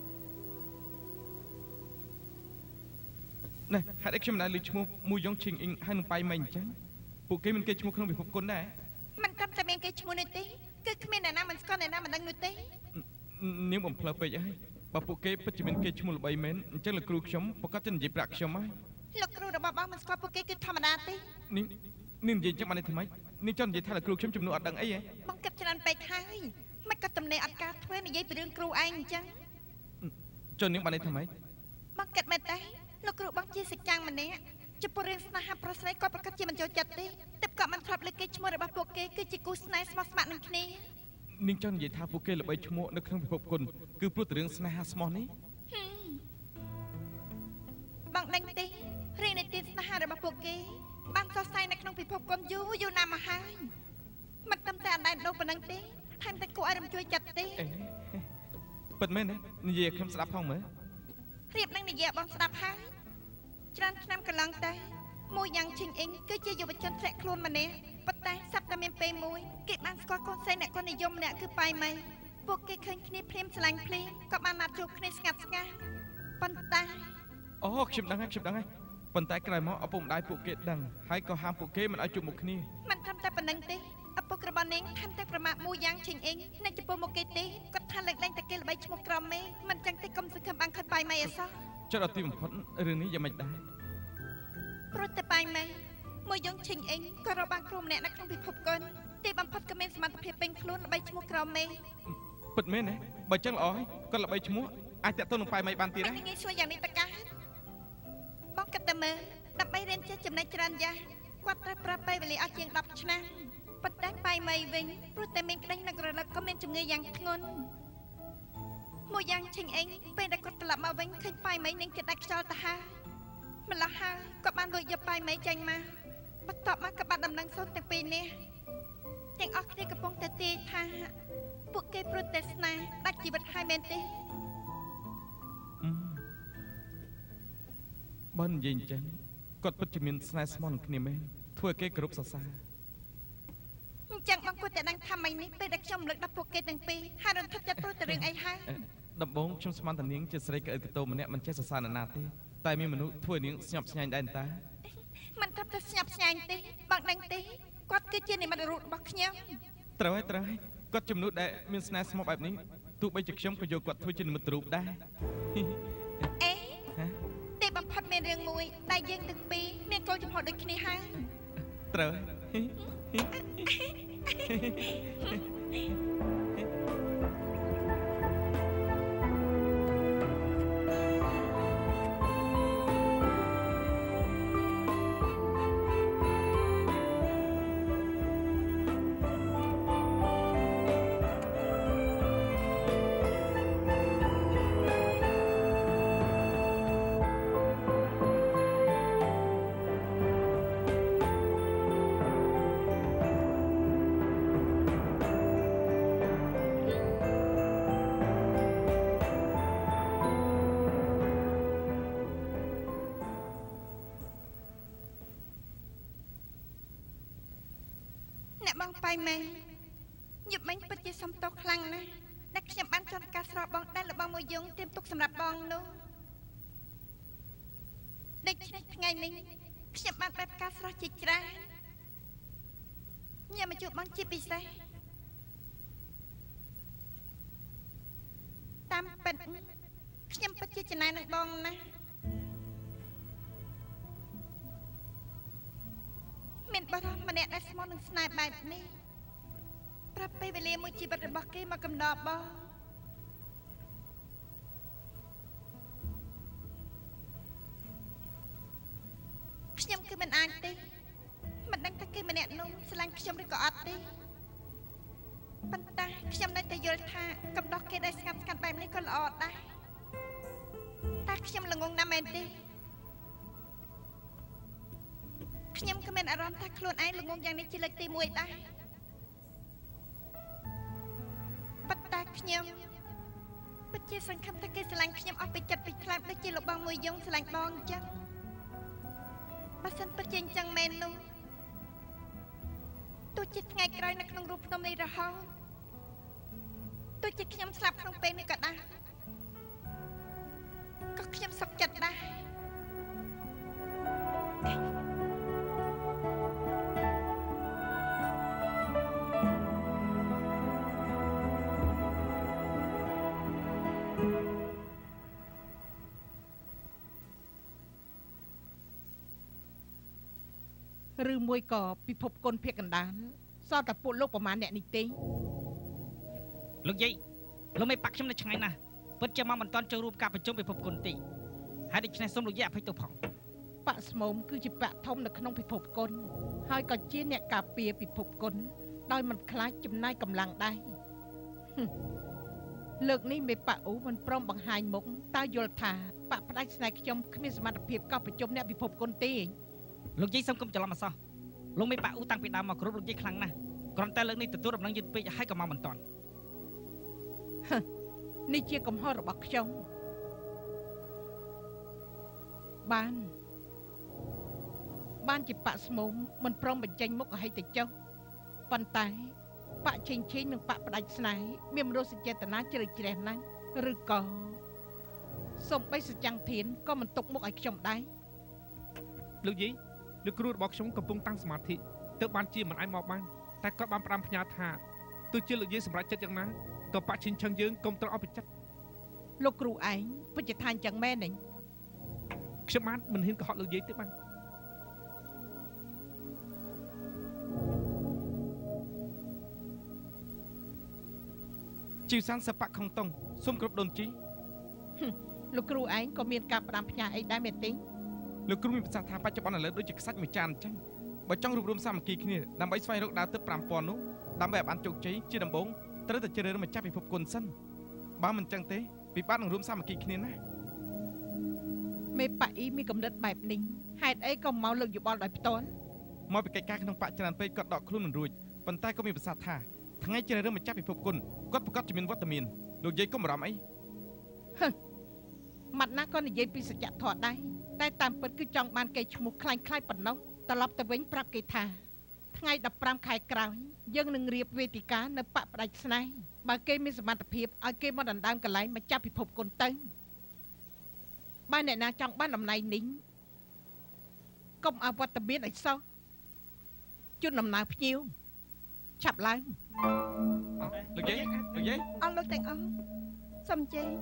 ណែហេតុអីខ្ញុំមិនដែលលើឈ្មោះមួយយ៉ងឈីងអ៊ីងហើយនឹងប៉ៃម៉េងអញ្ចឹងពួកគេមានគេឈ្មោះក្នុងពិភពគុណដែរមិនត្រឹមតែមានគេឈ្មោះនេះទេគឺគ្មានអ្នកណាមិនស្គាល់អ្នកណាមិនដឹងនោះទេនាងបំផ្លើពេកអីបើពួកគេពិតជាមានគេឈ្មោះល្បីមែនអញ្ចឹងលោកគ្រូខ្ញុំប្រកាសจะនិយាយប្រាក់ខ្ញុំហើយលោកគ្រូរបស់បងមិនស្គាល់ពួកគេគឺធម្មតាទេនាងនាងនិយាយអញ្ចឹងបាននេះថ្មីនាងចង់និយាយថាលោកគ្រូខ្ញុំជំនួសអត់ដឹងអីហ៎បងគិតច្រើនពេកហើយមិនក៏តំណែងអត់ការធ្វើនិយាយពីរឿងគ្រូឯងអញ្ចឹងចុះនាងបាននេះថ្មីបងគិតមែនទេលោកគ្រូបងជាសច្ចាំម្នាក់ចំពោះរឿងស្នេហាប្រុសស្រីគាត់ប្រកាសជាមិនចូលចិត្តទេតែក៏មិនធ្លាប់លើកគេឈ្មោះរបស់ពួកគេគឺជាគូស្នេហ៍ស្មោះស្ម័គ្រនឹងគ្នានាងចង់និយាយថាពួកគេល្បីឈ្មោះនៅក្នុងពិភពគុណគឺព្រោះតែរឿងស្នេហាស្មោះនេះបងដឹងទេរឿងនៃទីស្នេហារបស់ពួកគេបានសរសៃនៅក្នុងពិភពគុណយូរយូរណាស់មកហើយមិនត្រឹមតែអណ្ដែតដូងប៉ុណ្ណឹងទេថែមទាំងគួរឲ្យរំជួយចិត្តទេពិតមែនទេនិយាយខ្ញុំស្ដាប់ផងមើលរៀបនឹងនិយាយបងស្ដាប់ហើយច្រើនឆ្នាំកន្លងទៅមួយយ៉ាងឈិងអ៊ីងគឺជាយុវជនធ្លាក់ខ្លួនម្នាក់ប៉ុន្តែសប្តាហ៍មានពេលមួយគេបានស្គាល់កូនស្រីអ្នកគាត់និយមម្នាក់គឺប៉ៃម៉ៃពួកគេឃើញគ្នាភ្លាមឆ្លាញ់ភ្លាមក៏បានណាត់ជួបគ្នាស្ងាត់ស្ងាត់ប៉ុន្តែអូខ្ញុំដឹងហើយខ្ញុំដឹងហើយប៉ុន្តែក្រោយមកឪពុកម្ដាយពួកគេដឹងហើយក៏ហាមពួកគេមិនឲ្យជួបមុខគ្នាមិនត្រឹមតែប៉ុណ្្នឹងទេឪពុករបស់នាងថែមទាំងប្រមាថមួយយ៉ាងឈិងអ៊ីងនៅចំពោះមុខគេទេគាត់ថាលើកលែងតែគេល្បីឈ្មោះក្រមមេមិនចឹងទេកុំសង្ឃឹមបានខិតប៉ៃម៉ៃអីសោះចុះដល់ទីបំផុតរឿងនេះយ៉ាងម៉េចដែរព្រោះតែប៉ៃម៉ៃមួយយ៉ាងឈិងអ៊ីងក៏រកបានគ្រូម្នាក់នៅក្នុងពិភពគុណទីបំផុតក៏មានសមត្ថភាពពេញខ្លួនល្បីឈ្មោះក្រមមេពិតមែនទេបើចឹងល្អហើយគាត់ល្បីឈ្មោះអាចតាក់ទងនឹងប៉ៃម៉ៃបានទៀតដែរងាយស្រួលយ៉ាងនេះតើបងគិតតែមើលដើម្បីរៀនចេះចំណេះច្រើនយ៉ាងគាត់ត្រូវប្រើពេលវេលាអស់ជាងដប់ឆ្នាំប៉ុន្តែប៉ៃម៉ៃវិញព្រោះតែមានក្តីនឹករលឹកក៏មានជំងឺយ៉ាងធ្ងន់មួយយ៉ាងឈិងអ៊ីងពេលដែលគាត់ត្រឡប់មកវិញឃើញប៉ៃម៉ៃនឹងគេដាច់ខ្យល់ទៅហើយម្ល៉េះហើយគាត់បានលួចយកប៉ៃម៉ៃចេញមកបន្ទាប់មកក៏បានដំណឹងសូនទាំងពីរនេះទាំងអស់គ្នាកំពុងតែទាយថាពួកគេព្រោះតែស្នេហ៍ដាច់ជីវិតហើយមែនទេបើនិយាយអញ្ចឹងគាត់ពិតជាមានស្នេហ៍ស្មោះនឹងគ្នាមែនធ្វើឲ្យគេគោរពសរសើរអញ្ចឹងបងគួរតែដឹងថាម៉េចនេះពេលដែលខ្ញុំលើកដល់ពួកគេទាំងពីរហើយរំភើបចិត្តព្រោះតែរឿងអីហើយដំបូងខ្ញុំស្មានតានាងជាស្រីកៅកតោម្នាក់មិនចេះសរសើរនរណាទេតែមានមនុស្សធ្វើនាងស្ញប់ស្ញែងដែរតាមិនត្រឹមតែស្ញប់ស្ញែងទេបងដឹងទេគាត់គឺជានិមិត្តរូបរបស់ខ្ញុំត្រូវហើយត្រូវហើយគាត់ជាមនុស្សដែលមានស្នេហ៍ស្មោះបែបនេះទោះបីជាខ្ញុំក៏យកគាត់ធ្វើជានិមិត្តរូបដែរអេទេបំផុតមានរឿងមួយដែលយើងទាំងពីរមានគោលចំហដូចគ្នាហើយត្រូវបាយម៉េងយប់មិញពិតជាសំទោសខ្លាំងណាស់ដែលខ្ញុំបានចង់ការស្រោបបងដែលរបស់មួយយងត្រៀមទុកសម្រាប់បងនោះដូច្នេះថ្ងៃនេះខ្ញុំបានបែបការស្រោះជាច្រើនញ៉ាំមកជួបបងជាពិសេសតាមពិតខ្ញុំពិតជាចំណាយនឹងបងណាស់មានបារម្ភម្នាក់ដែលស្មោះនឹងស្នេហ៍បែបនេះប្រាប់ពេលវេលាមួយជីវិតរបស់គេមកកំដរបងខ្ញុំគឺមិនអាចទេមិនដឹងថាគេម្នាក់នោះស្រឡាញ់ខ្ញុំឬក៏អត់ទេប៉ុន្តែខ្ញុំនៅតែយល់ថាកំដរគេដែលស្ងាត់ស្ងាត់បែបនេះក៏ល្អដែរតែខ្ញុំល្ងងណាស់មែនទេខ្ញុំក៏មានអារម្មណ៍ថាខ្លួនឯងល្ងងយ៉ាងនេះជាលើកទីមួយដែរប៉ុន្តែខ្ញុំពិតជាសង្ឃឹមថាគេស្រឡាញ់ខ្ញុំអស់ពីចិត្តពីខ្លាំងដូចជាលោកបងមួយយងស្រឡាញ់បងអញ្ចឹងបើសិនពិតជាអញ្ចឹងមែននោះទោះជាថ្ងៃក្រោយនៅក្នុងរូបភ្នំនេះរហូតទោះជាខ្ញុំស្លាប់ក្នុងពេលនេះក៏ដោយក៏ខ្ញុំសុខចិត្តដែរឬមួយក៏ពិភពគុណភាគកណ្ដាលសតតែពួកលោកប្រមាណអ្នកនេះទេលោកយាយលោកមិនបាក់ខ្ញុំនៅឆ្ងាយណាស់ពិតជាមកមិនតាន់ចូលរួមការប្រជុំពិភពគុណទេហើយដូច្នេះសូមលោកយាយអភ័យទោសផងបាក់ស្មោមគឺជាបាក់ធំនៅក្នុងពិភពគុណហើយក៏ជាអ្នកការពារពិភពគុណដោយមិនខ្លាចចំណាយកម្លាំងដែរលើកនេះមេប៉ាអ៊ូមិនព្រមបង្ហាញមុខតើយល់ថាបាក់ផ្ដាច់ស្នេហ៍ខ្ញុំគ្មានសមត្ថភាពកោះប្រជុំអ្នកពិភពគុណទេលោកយាយសូមកុំច្រឡំអសោះលោកមេប៉ាអ៊ូតាំងពីដើមមកគ្រប់លោកយាយខ្លាំងណាស់គ្រាន់តែលើកនេះទទួលដំណឹងយឺតពេកហើយក៏មកមិនតាន់នេះជាកំហុសរបស់ខ្ញុំបានបានជាបាក់ស្មោមមិនព្រមបញ្ចេញមុខឲ្យទៅចុះប៉ុន្តែបាក់ឆេងឆេងនិងបាក់ផ្ដាច់ស្នេហ៍មានមនោសញ្ចេតនាជ្រៅជ្រះណាស់ឬក៏សូម្បីសច្ចាំងធានក៏មិនទុកមុខឲ្យខ្ញុំដែរលោកយាយលោកគ្រូរបស់ខ្ញុំកំពុងតាំងសមាធិទើបបានជាមិនអាចមកបានតែគាត់បានផ្ដាំផ្ញើថាទោះជាលោកយាយសម្រេចចិត្តយ៉ាងណាក៏បាក់ឈិញឆឹងយើងកុំត្រូវអស់ពីចិត្តលោកគ្រូឯងពិតជាថាអញ្ចឹងមែនទេខ្ញុំបានមិនហ៊ានកុហកលោកយាយទេបាទជីវសានសបៈខុងតុងសូមគ្រប់ដូនជីលោកគ្រូឯងក៏មានការផ្ដាំផ្ញើអីដែរមែនទេលោកគ្រូមានប្រសាសន៍ថាបច្ចុប្បន្នឥឡូវដូចជាខ្សាច់មួយចានអញ្ចឹងបើចង់រួបរวมសាមគ្គីគ្នាដើម្បីស្វែងរកដើរទឹកប្រាំពាន់នោះដើម្បីឲ្យបានជោគជ័យជាដំបូងត្រូវតែជ្រើសរើសម្ចាស់ពិភពគុណសិនបើមិនអញ្ចឹងទេពិបាកនឹងរួមសាមគ្គីគ្នាណាមេប៉ាអ៊ីមានកំណត់បែបនេះហេតុអីក៏មកលើកយោបល់ដោយផ្ទាល់មកពីកិច្ចការក្នុងបកច្រើនពេកគាត់ដកខ្លួនមិនរួចប៉ុន្តែក៏មានប្រសាសន៍ថាថ្ងៃជ្រើសរើសម្ចាស់ពិភពគុណគាត់ប្រកាសជាមានវត្តមានលោកយាយកុំបារម្ភអីហម៉ាត់ណាក៏និយាយពីសច្ចធម៌ដែរតែតាមពិតគឺចង់បានគេឈ្មោះខ្លាញ់ខ្លាយប៉ុណ្ណោះត្រឡប់ទៅវិញប្រាប់គេថាថ្ងៃដប់ប្រាំខែក្រោយយើងនឹងរៀបវេទិកានៅបកផ្ដាច់ស្នេហ៍បើគេមានសមត្ថភាពឲ្យគេមកដណ្ដើមកន្លែងមកចាប់ពិភពគុណទៅបើអ្នកណាចង់បានតំណែងនេះកុំអវត្តមានឲ្យសោះជូនដំណើរភ្ញៀវឆាប់ឡើងលោកយាយលោកយាយអស់លោកទាំងអស់សូមជេរ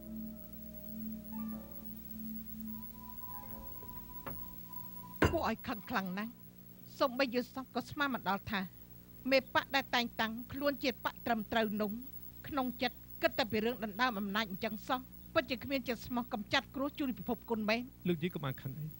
គួរឲ្យខឹងខ្លាំងណាស់សូមបីយល់សោះក៏ស្មានមិនដល់ថាមេបកដែលតែងតាំងខ្លួនជាបកត្រឹមត្រូវនោះក្នុងចិត្តគិតតែពីរឿងដណ្ដើមអំណាចអញ្ចឹងសោះពិតជាគ្មានចិត្តស្មោះកំចាត់គ្រោះជូនពិភពគុណមែនលោកយាយក៏បានខឹងអី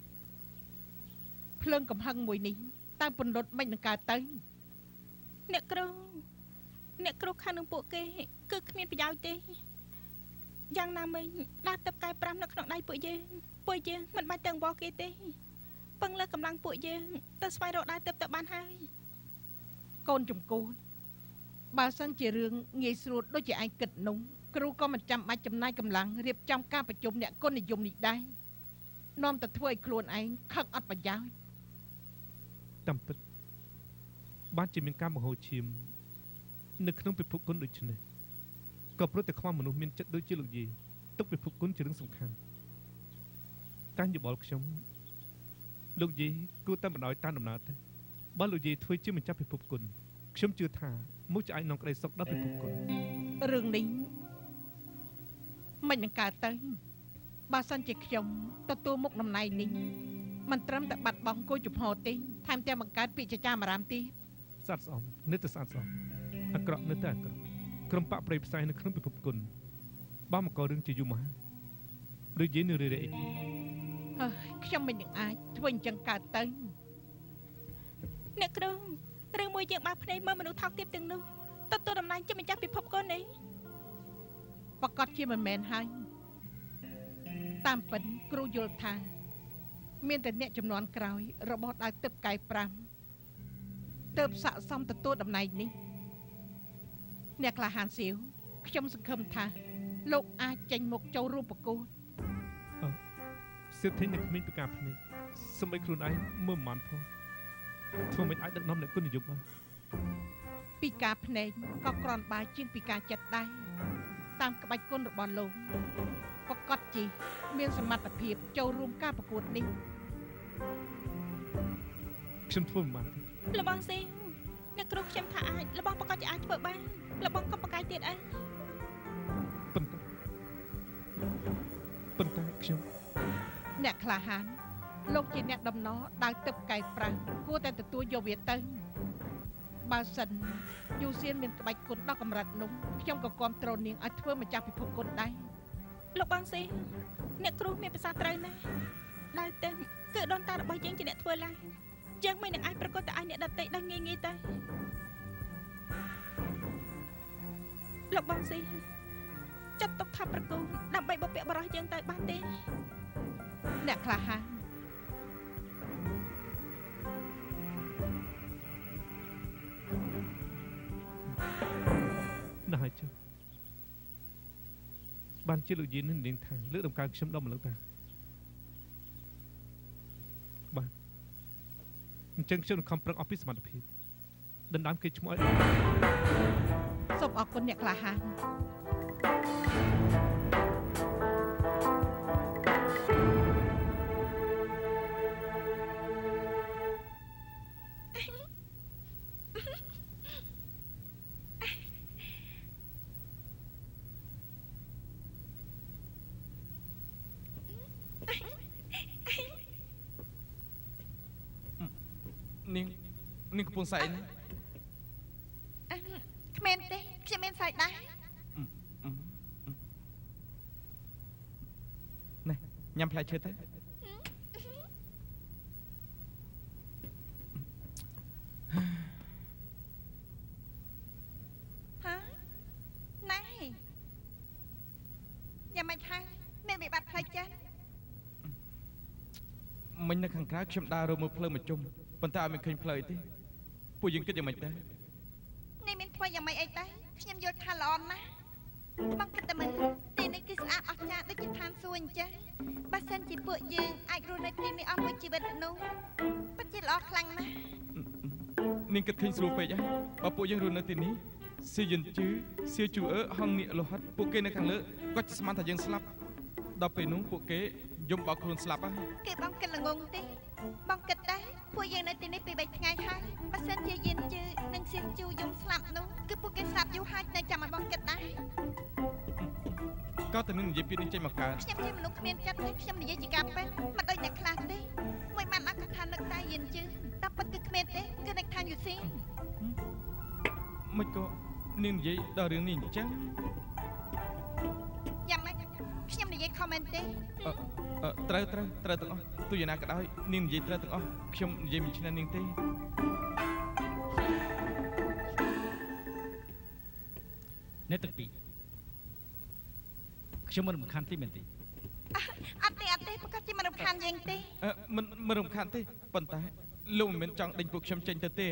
ភ្លើងកំហឹងមួយនេះតើពន្លត់មិននឹងកើតទៅអ្នកគ្រូអ្នកគ្រូខាងនឹងពួកគេគឺគ្មានប្រយោជន៍ទេយ៉ាងណាមិញដាក់ទឹកកែប្រាំនៅក្នុងដៃពួកយើងពួកយើងមិនបាច់ទៅអង្វរគេទេពឹងលើកម្លាំងពួកយើងទៅស្វែងរកដើរទឹកទៅបានហើយកូនចំគូនបើសិនជារឿងងាយស្រួលដូចជាឯងគិតនោះគ្រូក៏មិនចាំបាច់ចំណាយកម្លាំងរៀបចំការប្រជុំអ្នកគុណនិយមនេះដែរនាំតែធ្វើឲ្យខ្លួនឯងខឹងអត់ប្រយោជន៍តាមពិតបានជាមានការបង្ហូរឈាមនៅក្នុងពិភពគុណដូចនេះក៏ព្រោះតែខ្វះមនុស្សមានចិត្តដូចជាលោកយាយទុកពិភពគុណជារឿងសំខាន់តាមយោបល់ខ្ញុំលោកយាយគួរតែបណ្ដោយតាមដំណើរទៅបើលោកយាយធ្វើជាម្ចាស់ពិភពគុណខ្ញុំជឿថាមុខจะអាចនាំក្តីសុខដល់ពិភពគុណរឿងនេះមិននឹងកើតទៅបើសិនជាខ្ញុំទទួលមុខតំណែងនេះមិនត្រឹមតែបាត់បង់គោចំហទេថែមទាំងបង្កើតពាក្យចចាមអារាមទៀតស្អាតស្អំនៅតែស្អាតស្អំអាក្រក់នៅតែអាក្រក់ក្រុមបកប្រៃផ្សាយនៅក្នុងពិភពគុណបើមកករឿងជាយូរមកឬយាយនៅរេរេហើយខ្ញុំមិននឹងអាចធ្វើអញ្ចឹងកើតទៅអ្នកគ្រូរឿងមួយយើងបើកភ្នែកមើលមនុស្សថោកទាបទាំងនោះទទួលតំណែងជាម្ចាស់ពិភពគុណនេះប្រកាសជាមិនមែនហើយតាមពិតគ្រូយល់ថាមានតែអ្នកចំនួនក្រោយរបស់ដៅទឹកកាយប្រាំទើបស័ក្តិសមទទួលតំណែងនេះអ្នកក្លាហានសៀវខ្ញុំសង្ឃឹមថាលោកអាចចេញមុខចូលរួមប្រកួតអឺសៀវធីនៅគ្មានប្រការភ្នែកសូម្បីខ្លួនឯងមើលមិនបានផងធ្វើមិនអាចដឹកនាំអ្នកគុណនិយមបានពីការភ្នែកក៏គ្រាន់បើជាងពីការចិត្តដែរតាមក្បាច់គុណរបស់លោកប្រកាសជាមានសមត្ថភាពចូលរួមការប្រកួតនេះខ្ញុំធ្វើមិនបានលបងស៊ីអ្នកគ្រូខ្ញុំថាអាចលបងប្រកាសជាអាចធ្វើបានលបងក៏ប្រកាសទៀតអីប៉ុន្តែប៉ុន្តែខ្ញុំអ្នកក្លាហានលោកជាអ្នកដំណរដៅទឹកកែប្រាំងគួរតែទទួលយកវាទៅបើសិនយូសៀនមានក្បាច់គុណដល់កម្រិតនោះខ្ញុំក៏គាំទ្រនាងឲ្យធ្វើម្ចាស់ពិភពគុណដែរលោកបងស៊ីអ្នកគ្រូមានប្រសាសន៍ត្រូវណាស់ដៅទឹកគឺដូនតារបស់យើងជាអ្នកធ្វើឡើងយើងមិននឹងអាចប្រកួតទៅឲ្យអ្នកដទៃដល់ងាយងាយទៅលោកបងស៊ីចាត់ទុកថាប្រកួតដើម្បីបុព្វបុរសយើងទៅបានទេអ្នកក្លាហានណាស់ហើយចុះបានជាលោកយាយនឹងនាងថាលើកដំណើរខ្ញុំដល់ម្លឹងតាបាទអញ្ចឹងខ្ញុំនឹងខំប្រឹងអស់ពីសមត្ថភាពដណ្ដើមគេឈ្មោះឲ្យសូមអរគុណអ្នកក្លាហាននាងនាងកំពុងសែកគ្មានទេខ្ញុំមានសែកដែរណែញ៉ាំផ្លែឈើទៅហាណែយ៉ាងម៉េចហើយមានវិបត្តិផ្លូវចិត្តមិញនៅខាងក្រៅខ្ញុំដើររកមើលភ្លើងមកជុំប៉ុន្តែអត់មានឃើញផ្លូវទេពួកយើងគិតយ៉ាងម៉េចទៅនេះមានធ្វើយ៉ាងម៉េចអីទៅខ្ញុំយល់ថាល្អណាស់បងគិតតែមើលទីនេះគឺស្អាតអស្ចារ្យដូចជាឋានសួគ៌អញ្ចឹងបើសិនជាពួកយើងអាចរស់នៅទីនេះអស់មួយជីវិតនោះពិតជាល្អខ្លាំងណាស់នាងគិតឃើញស្រួលពេកហើយបើពួកយើងរស់នៅទីនេះសៀយិនជឺសៀជូអឺហងងាកលោហិតពួកគេនៅខាងលើគាត់ស្មានថាយើងស្លាប់ដល់ពេលនោះពួកគេយំបោកខ្លួនស្លាប់ហើយគេបងគិតល្ងងទេបងគិតដែរពួកយើងនៅទីនេះពីបីថ្ងៃហើយបើសិនជាយិនជឺនិងសៀជូយំស្លាប់នោះគឺពួកគេស្លាប់យូរហើយនៅចាំឲ្យបងគិតដែរក៏តែនឹងនិយាយពីនេះចេញមកកើតខ្ញុំជាមនុស្សគ្មានចិត្តទេខ្ញុំនិយាយជាការពិតមិនដូចអ្នកខ្លះទេមួយម៉ាត់អកថានឹកតែយិនជឺតែពិតគឺគ្មានទេគឺនឹកថាយូស៊ីមិនក៏នាងនិយាយដល់រឿងនេះអញ្ចឹងយ៉ាងម៉េចខ្ញុំនិយាយខមមិនទេអឺត្រូវត្រូវត្រូវទាំងអស់ទោះយ៉ាងណាក៏ដោយនាងនិយាយត្រូវទាំងអស់ខ្ញុំនិយាយមិនឆ្នះនាងទេអ្នកទាំងពីរខ្ញុំមិនរំខានទេមែនទេអត់ទេអត់ទេប្រកាសជាមិនរំខានយើងទេអឺមិនមិនរំខានទេប៉ុន្តែលោកមិនមែនចង់ដេញពួកខ្ញុំចេញទៅទេ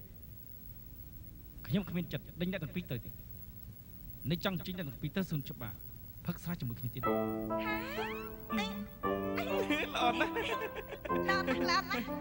ខ្ញុំគ្មានចិត្តដេញអ្នកទាំងពីរទៅទេនេះចង់ចេញអ្នកទាំងពីរទៅសួនច្បារផឹកស្រាជាមួយគ្នាទៀតហាល្អណាស់ល្អណាស់ល្អណាស់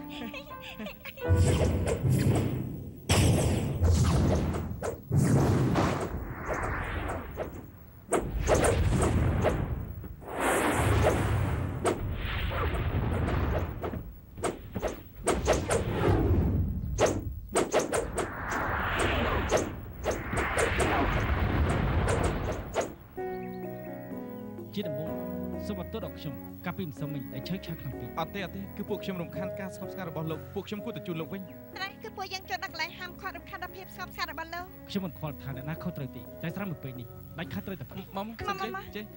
ជាដំបូងសូមអត់ទោសដល់ខ្ញុំកាលពីម្សិលមិញដែលឆើឆាខ្លាំងពេកអត់ទេអត់ទេគឺពួកខ្ញុំរំខានការស្ងប់ស្ងាត់របស់លោកពួកខ្ញុំគួរតែជួយលោកវិញតែគឺពួកយើងចូលដល់កន្លែងហាមឃាត់រំខានដល់ភាពស្ងប់ស្ងាត់របស់លោកខ្ញុំមិនខ្វល់ថាអ្នកណាខុសត្រូវទេតែស្រាំមួយពេកនេះដាច់ខាតត្រូវតែភ្លេចម៉មសុំចេះចេះ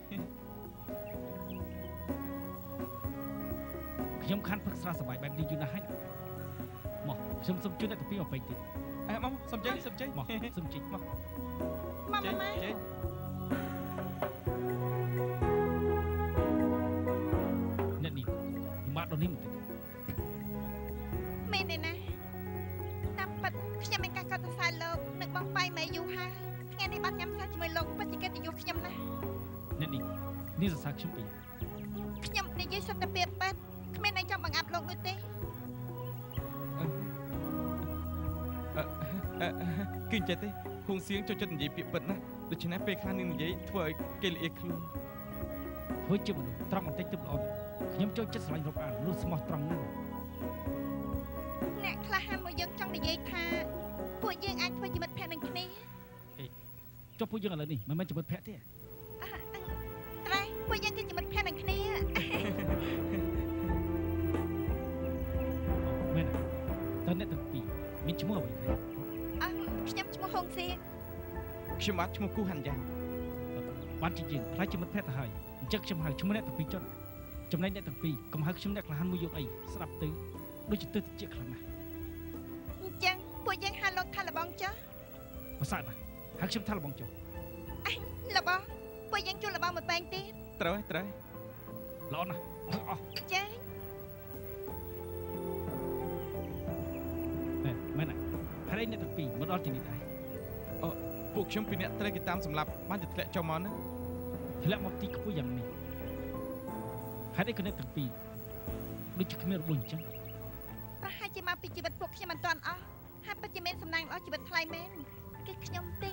ខ្ញុំខានផឹកស្រាសបាយបែបនេះយូរណាស់ហើយមកខ្ញុំសុំជួយអ្នកទាំងពីរមកពេកទៀតអេម៉មសុំចេះសុំចេះមកសុំចេះមកម៉មម៉ាចេះអ្នកនេះលំបាកដល់នេះមិនទេមែនទេណាតាមពិតខ្ញុំមិនកាត់កត់សរសើរលោកនឹកបងបាយម៉ែយូរហើយថ្ងៃនេះបានញ៉ាំសាច់ជាមួយលោកពិតជាកិត្តិយសខ្ញុំណាស់អ្នកនេះនេះសរសើរខ្ញុំពីខ្ញុំនិយាយសត្វតែពាក្យប៉ែតគ្មានអីចង់បង្អាប់លោកនោះទេគឺចេះទេហួងសៀងចូលចិត្តនិយាយពាក្យពិតណាដូច្នេះពេលខ្លះនឹងនិយាយធ្វើឲ្យគេលៀកខ្លួនធ្វើជាមនុស្សត្រង់បន្តិចទៅល្អខ្ញុំចូលចិត្តស្រឡាញ់រាប់អានមនុស្សស្មោះត្រង់ណាស់អ្នកខ្លះហាមមកយើងចង់និយាយថាពួកយើងអាចធ្វើជាមិត្តភក្តិនឹងគ្នាអេចុះពួកយើងឥឡូវនេះមិនមែនជាមិត្តភក្តិទេត្រែពួកយើងគឺជាមិត្តភក្តិនឹងគ្នាមែនតើអ្នកទាំងពីរមានឈ្មោះអ្វីដែរអឺខ្ញុំឈ្មោះហុងសៀងខ្ញុំបាទឈ្មោះគូហាន់យ៉ាងបានជាយើងខ្លាចជាមិត្តភក្តិទៅហើយអញ្ចឹងខ្ញុំហៅឈ្មោះអ្នកទាំងពីរចុះចំណែកអ្នកទាំងពីរកុំហៅខ្ញុំអ្នកក្លាហានមួយយកអីស្ដាប់ទៅដូចជាទៅតិចខ្លាំងណាស់អញ្ចឹងពួកយើងហៅលោកថាលបងចុះប្រសើរណាស់ហៅខ្ញុំថាលបងចុះអញលបងពួកយើងជួលលបងមួយបែងទៀតត្រូវហើយត្រូវល្អណាស់ធ្វើអស់ចា៎មែនមែនហើយអ្នកទាំងពីរមកដល់ទីនេះដែរអឺពួកខ្ញុំពីអ្នកត្រូវគេតាមសម្រាប់បានទៅធ្លាក់ចុះមកហ្នឹងធ្លាក់មកទីខ្ពស់យ៉ាងនេះហើយឯកអ្នកទាំងពីរដូចជាគ្មានរបួសអញ្ចឹងប្រហែលជាមកពីជីវិតពួកខ្ញុំមិនទាន់អស់ហើយពិតជាមានសំណាងល្អជីវិតថ្លៃមែនគឺខ្ញុំទេ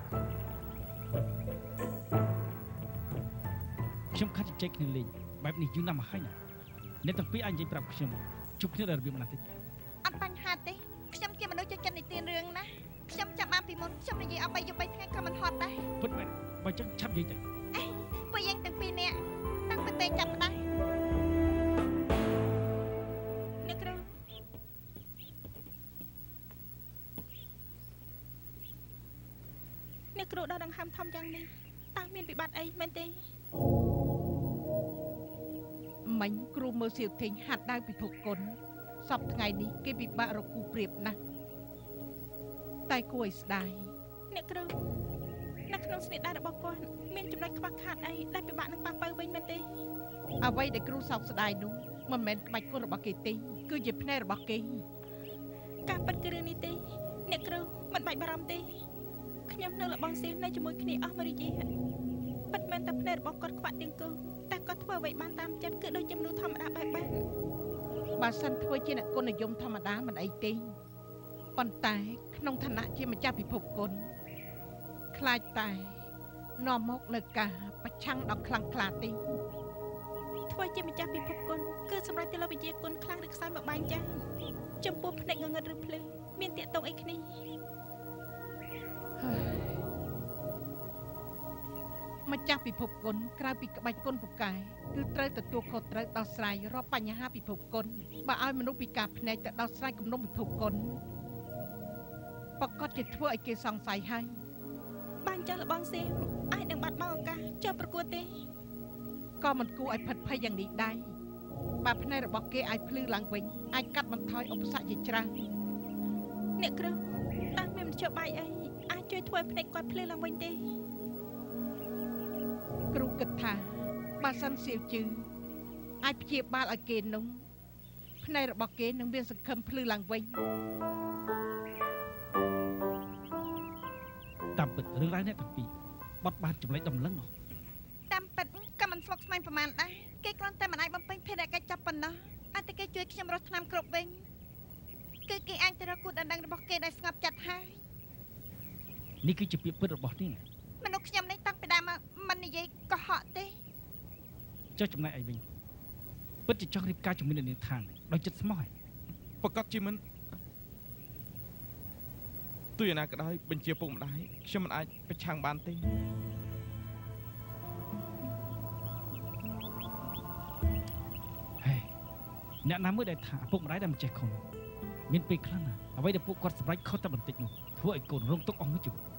ខ្ញុំខាត់ជជែកគ្នាលេងបែបនេះយូរណាស់មកហើយណាអ្នកទាំងពីរអាចនិយាយប្រាប់ខ្ញុំជួបគ្នាដល់របៀបណាតិចអត់បញ្ហាទេខ្ញុំជាមនុស្សចូលចិត្តនិទានរឿងណាខ្ញុំចាំបានពីមុនខ្ញុំនិយាយអស់បីយប់បីថ្ងៃក៏មិនហត់ដែរពិតមែនបើចឹងឆាប់និយាយទៅពួកយើងទាំងពីរនាក់តាំងពីពេលចាប់ផ្ដើមអ្នកគ្រូអ្នកគ្រូដល់ដង្ហើមធំយ៉ាងនេះតើមានវិបត្តិអីមែនទេមិញគ្រូមើលសៀវធេងហាត់ដៅពិភពគុណសពថ្ងៃនេះគេពិបាករកគូប្រៀបណាស់តែគួរឲ្យស្ដាយអ្នកគ្រូនៅក្នុងស្នេហ៍ដៃរបស់គាត់មានចំណុចខ្វះខាតអីដែលពិបាកនឹងប៉ះប៉ូវវិញមែនទេអ្វីដែលគ្រូសោកស្ដាយនោះមិនមែនក្បាច់គុណរបស់គេទេគឺជាភ្នែករបស់គេការពិតគឺរឿងនេះទេអ្នកគ្រូមិនបាច់បារម្ភទេខ្ញុំនៅលបងសៀងនៅជាមួយគ្នាអស់មួយរយៈពិតមែនតែភ្នែករបស់គាត់ខ្វាក់ទាំងគូតែគាត់ធ្វើអ្វីបានតាមចិត្តគឺដូចជាមនុស្សធម្មតាបែបបែបបើសិនធ្វើជាអ្នកគុណនិយមធម្មតាមិនអីទេប៉ុន្តែក្នុងឋានៈជាម្ចាស់ពិភពគុណខ្លាចតែនាំមកនៅការប្រឆាំងដល់ខ្លាំងក្លាទេធ្វើជាម្ចាស់ពិភពគុណគឺសម្រាប់ទៅលើវិជាគុណខ្លាំងឬខ្សោយមកបែងចាស់ចំពោះភ្នែកងងឹតឬភ្លឺមានតាកតងអីគ្នាម្ចាស់ពិភពគុណក្រៅពីក្បាច់គុណពូកែគឺត្រូវទទួលខុសត្រូវដោះស្រាយរាល់បញ្ហាពិភពគុណបើឲ្យមនុស្សពិការភ្នែកទៅដោះស្រាយគំនុំពិភពគុណប្រកាសជាធ្វើឲ្យគេសង្ស័យហើយបានចាស់លបងសៀមអាចនឹងបាត់បង់ឱកាសចូលប្រកួតទេក៏មិនគួរឲ្យផិតភ័យយ៉ាងនេះដែរបើភ្នែករបស់គេអាចភ្លឺឡើងវិញអាចកាត់បន្ថយឧបសគ្គជាច្រើនអ្នកគ្រូតើមានមធ្យោបាយអីអាចជួយធ្វើឲ្យភ្នែកគាត់ភ្លឺឡើងវិញទេគ្រូគិតថាបើសិនសៀវជឺអាចព្យាបាលឲ្យគេនោះភ្នែករបស់គេនឹងមានសង្ឃឹមភ្លឺឡើងវិញតាមពិតរឿងរ៉ាវនេះទាំងពីរបត់បានចម្លែកដំឡឹងនោះតាមពិតក៏មិនស្មុគស្មាញប្រហែលដែរគេគ្រាន់តែមិនអាចបំពេញភារកិច្ចចាប់ប៉ុណ្ណោះអត់តែគេជួយខ្ញុំរស់ថ្នាំគ្រប់វិញគឺគេអាចទៅរកគូដណ្ដឹងរបស់គេដែលស្ងប់ចិត្តហើយនេះគឺជាពាក្យពិតរបស់នាងមនុស្សខ្ញុំនេះតាំងពីដើមមិននិយាយកុហកទេចុះចំណែកអីវិញពិតជាចង់រៀបការជាមួយនឹងនាងខាងដោយចិត្តស្មោះប្រកាសជាមិនទោះយ៉ាងណាក៏ដោយបញ្ជាពុកម្ដាយខ្ញុំមិនអាចប្រឆាំងបានទេហេអ្នកណាមួយដែលថាពុកម្ដាយដែលមិនចេះខុសមានពេលខ្លះណាអ្វីដែលពួកគាត់សម្រេចខុសតែបន្តិចនោះធ្វើឲ្យកូនរងទុក្ខអស់មួយជីវិត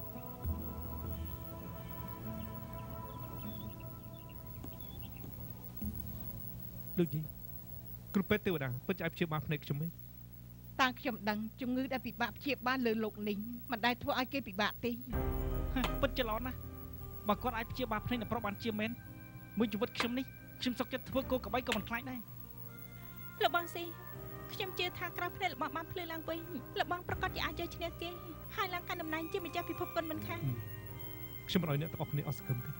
ដូចនេះគ្រូពេទ្យទេវតាពិតជាអាចព្យាបាលភ្នែកខ្ញុំទេតាខ្ញុំដឹងជំងឺដែលពិបាកព្យាបាលលើលោកនេះមិនដែលធ្វើឲ្យគេពិបាកទេពិតជាល្អណាស់បើគាត់អាចព្យាបាលភ្នែកអ្នកប្រុសបានជាមែនមួយជីវិតខ្ញុំនេះខ្ញុំសុខចិត្តធ្វើគោកបីក៏មិនខ្លាចដែរលោកបងស៊ីខ្ញុំជឿថាក្រៅភ្នែករបស់បានភ្លឺឡើងវិញលោកបងប្រកាសជាអាចយកឈ្នះគេហើយឡើងកាន់តំណែងជាម្ចាស់ពិភពគុណមិនខានខ្ញុំមិនឲ្យអ្នកទាំងអស់គ្នាអស់សង្ឃឹមទេ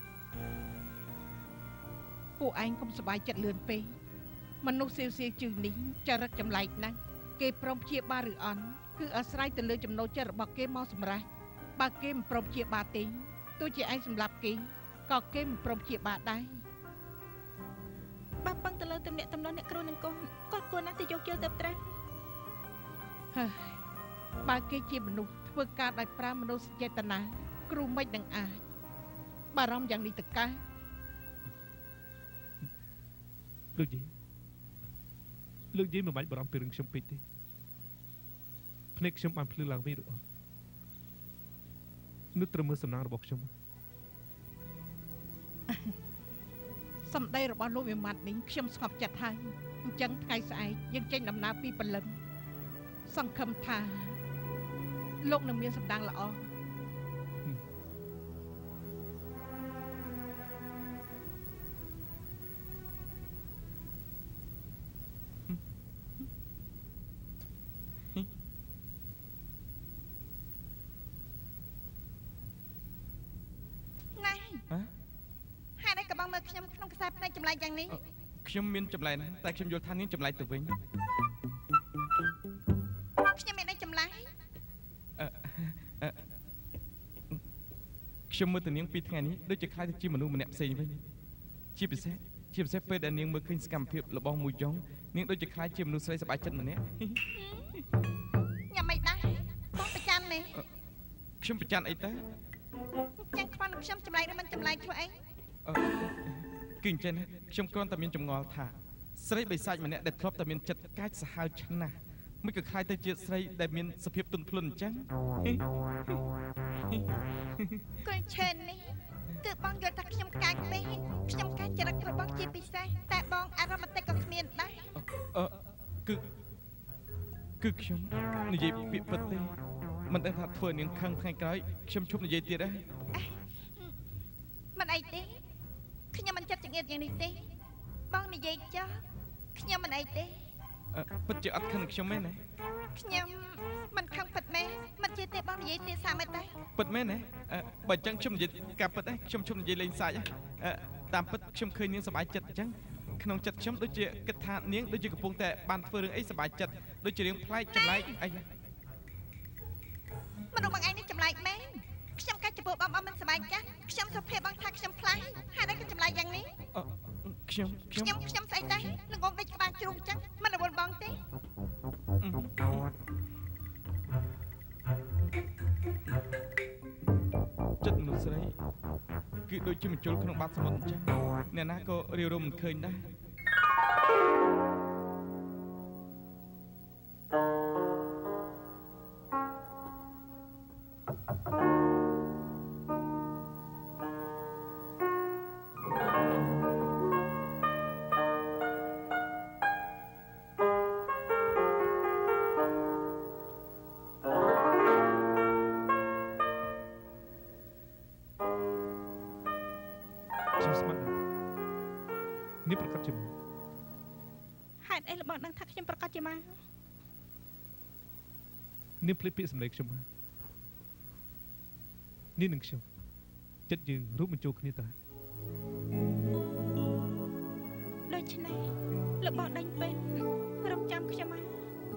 ពួកឯងកុំសប្បាយចិត្តលឿនពេកមនុស្សសៀវសៀវជឺនេះចរិតចម្លែកណាស់គេព្រមព្យាបាលឬអន់គឺអាស្រ័យទៅលើចំណូលចិត្តរបស់គេមកសម្រេចបើគេមិនព្រមព្យាបាលទេទោះជាឯងសម្លាប់គេក៏គេមិនព្រមព្យាបាលដែរបើប៉ឹងទៅលើទំនាក់ទំនងអ្នកគ្រូនឹងកូនគាត់គួរណាស់ទៅយកយល់ទៅត្រូវហើយបើគេជាមនុស្សធ្វើការដោយប្រើមនោសញ្ចេតនាគ្រូមិននឹងអាចបារម្ភយ៉ាងនេះទៅកើតលោកយាយលោកយាយមិនបាច់បារម្ភពីរឿងខ្ញុំពេកទេភ្នែកខ្ញុំបានភ្លឺឡើងវិញឬអត់នោះត្រូវមើលសំណាងរបស់ខ្ញុំសម្ដីរបស់លោកវិមាត់នេះខ្ញុំស្ងប់ចិត្តហើយអញ្ចឹងថ្ងៃស្អែកយើងចេញដំណើរពីព្រលឹមសង្ឃឹមថាលោកនឹងមានសម្ដាងល្អខ្ញុំក្នុងខ្សែភ្នែកចម្លែកយ៉ាងនេះខ្ញុំមានចម្លែកតែខ្ញុំយល់ថានាងចម្លែកទៅវិញខ្ញុំមានអីចម្លែកខ្ញុំមើលទៅនាងពីថ្ងៃនេះដូចជាខ្លាចទៅជាមនុស្សម្នាក់ផ្សេងវិញជាពិសេសជាពិសេសពេលដែលនាងមើលឃើញសកម្មភាពរបស់មួយយ៉ងនាងដូចជាខ្លាចជាមនុស្សស្រីសប្បាយចិត្តម្នាក់ញ៉ាំមិនដែរបងប្រចាំនេះខ្ញុំប្រចាំអីទៅចាំខ្វះនឹងខ្ញុំចម្លែកឬមិនចម្លែកធ្វើអីគឺអញ្ចឹងខ្ញុំគ្រាន់តែមានចម្ងល់ថាស្រីបិសាចម្នាក់ដែលធ្លាប់តែមានចិត្តកាចសាហាវឆ្នះមិនក៏ខ្លាចទៅជាស្រីដែលមានសភាពទន់ភ្លន់អញ្ចឹងកូនឆេននេះគឺបងយល់ថាខ្ញុំកាចពេកខ្ញុំកាចចរិតរបស់ជាពិសេសតែបងអារម្មណ៍បន្តិចក៏គ្មានដែរអឺគឺគឺខ្ញុំនិយាយពាក្យពិតទេមិនដឹងថាធ្វើនាងខឹងថ្ងៃក្រោយខ្ញុំឈប់និយាយទៀតទេមិនអីទេខ្ញុំមិនចិត្តចង្អៀតយ៉ាងនេះទេបងនិយាយចោះខ្ញុំមិនអីទេពិតជាអត់ខឹងខ្ញុំទេណាខ្ញុំមិនខឹងពិតមែនមិនជឿទេបងនិយាយទេសាមែនទេពិតមែនណាបើអញ្ចឹងខ្ញុំនិយាយការពិតទេខ្ញុំជុំនិយាយលេងសាច់តាមពិតខ្ញុំឃើញនាងសប្បាយចិត្តអញ្ចឹងក្នុងចិត្តខ្ញុំដូចជាគិតថានាងដូចជាកំពុងតែបានធ្វើរឿងអីសប្បាយចិត្តដូចជារឿងប្លែកចម្លែកអីមនុស្សបងឯងនេះចម្លែកមែនខ្ញុំកាច់ចំពោះបងបងមិនសប្បាយចិត្តខ្ញុំសុភ័ក្របងថាខ្ញុំប្លែកហើយតែក៏ចម្លែកយ៉ាងនេះខ្ញុំខ្ញុំខ្ញុំស្អីដែរនឹងងងដេកក្បាលជ្រូកចឹងមិនរវល់បងទេចិត្តមនុស្សស្រីគឺដូចជាមជ្ឈុលក្នុងបាតសមុទ្រអញ្ចឹងអ្នកណាក៏រាវរមមិនឃើញដែរខ្ញុំស្មាននេះប្រកាសជាមកហេតុអីលោកបងដឹងថាខ្ញុំប្រកាសជាមកនេះភ្លេចពាក្យសម្ដីខ្ញុំហើយនេះនឹងខ្ញុំចិត្តយើងរួមបញ្ចូលគ្នាតើដូច្នេះលោកបងដេញពេញរងចាំខ្ញុំមក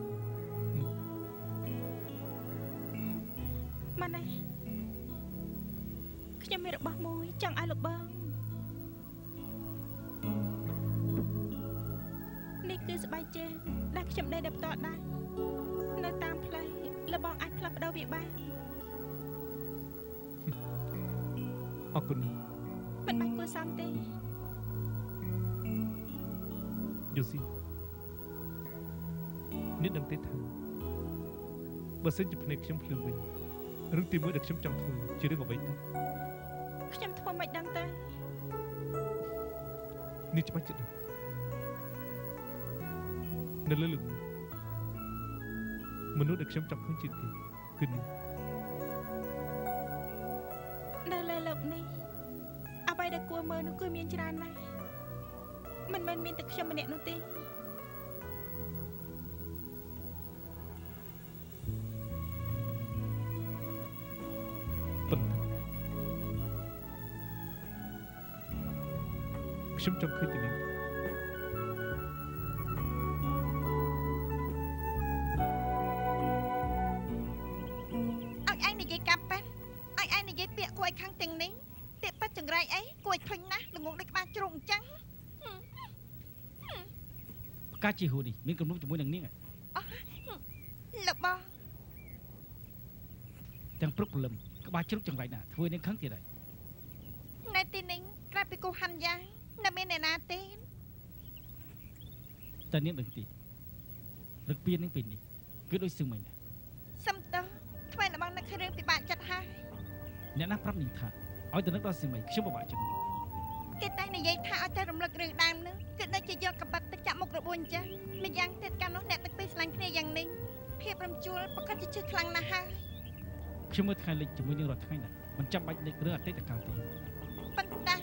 ម៉ាណែខ្ញុំមានរបស់មួយចង់ឲ្យលោកបងនេះគឺស្បែកជើងដែលខ្ញុំដេញដល់ផ្ទាល់ដែរនៅតាមផ្លូវលោកបងអាចផ្លាស់ប្ដូរវាបានអរគុណមិនបាច់គួរសមទេយូស៊ីនេះដឹងទេថាបើសិនជាភ្នែកខ្ញុំភ្លឺវិញរឿងទីមួយដែលខ្ញុំចង់ធ្វើជារឿងអ្វីទេខ្ញុំធ្វើមិនដឹងទេនេះច្បាស់ចិត្តដែរនៅលើលើមនុស្សដែលខ្ញុំចង់ឃើញជាងគេគឺនេះនៅលើលោកនេះអ្វីដែលគួរមើលនោះគឺមានច្រើនណាស់មិនមែនមានតែខ្ញុំម្នាក់នោះទេប៉ុន្តែខ្ញុំចង់ឃើញទីនេះឲ្យឯងនិយាយកាប់ប៉ែនឲ្យឯងនិយាយពាក្យគួរឲ្យខាងទាំងនេះពាក្យប៉ាត់ចង្រៃអីគួរឲ្យធុញណាស់ល្ងងដូចក្បាលជ្រូកអញ្ចឹងការជាហួរនេះមានគំនុំជាមួយនឹងនាងលោកបងទាំងព្រឹកព្រលឹមក្បាលជ្រុកចង្រៃណាធ្វើនាងខឹងទៀតហើយនៅទីនេះក្រៅពីគូហាន់យ៉ាងនៅមានអ្នកណាទេតែនាងដឹងទេរឹកពៀននឹងពេលនេះគឺដូចសឹងមិញដែរសំតោថ្មីរបស់នៅគ្រឿងពិបាកចិត្តហើយអ្នកណាប្រាប់នាងថាឲ្យទៅនឹកដល់សឹងមិញខ្ញុំពិបាកចិត្តគេតែនិយាយថាឲ្យតែរំលឹករឿងដើមនឹងគឺដូចជាយកកបិតទៅចាក់មុខរបួនអញ្ចឹងម្យ៉ាងទៀតកាលនោះអ្នកទឹកពីស្លាញ់គ្នាយ៉ាងនេះភាពរំជួលប្រកាសជាជឿខ្លាំងណាស់ហើយខ្ញុំមើលថ្ងៃលិចជាមួយនាងរាល់ថ្ងៃណាមិនចាំបាច់លេចរឿងអតីតកាលទេប៉ុន្តែ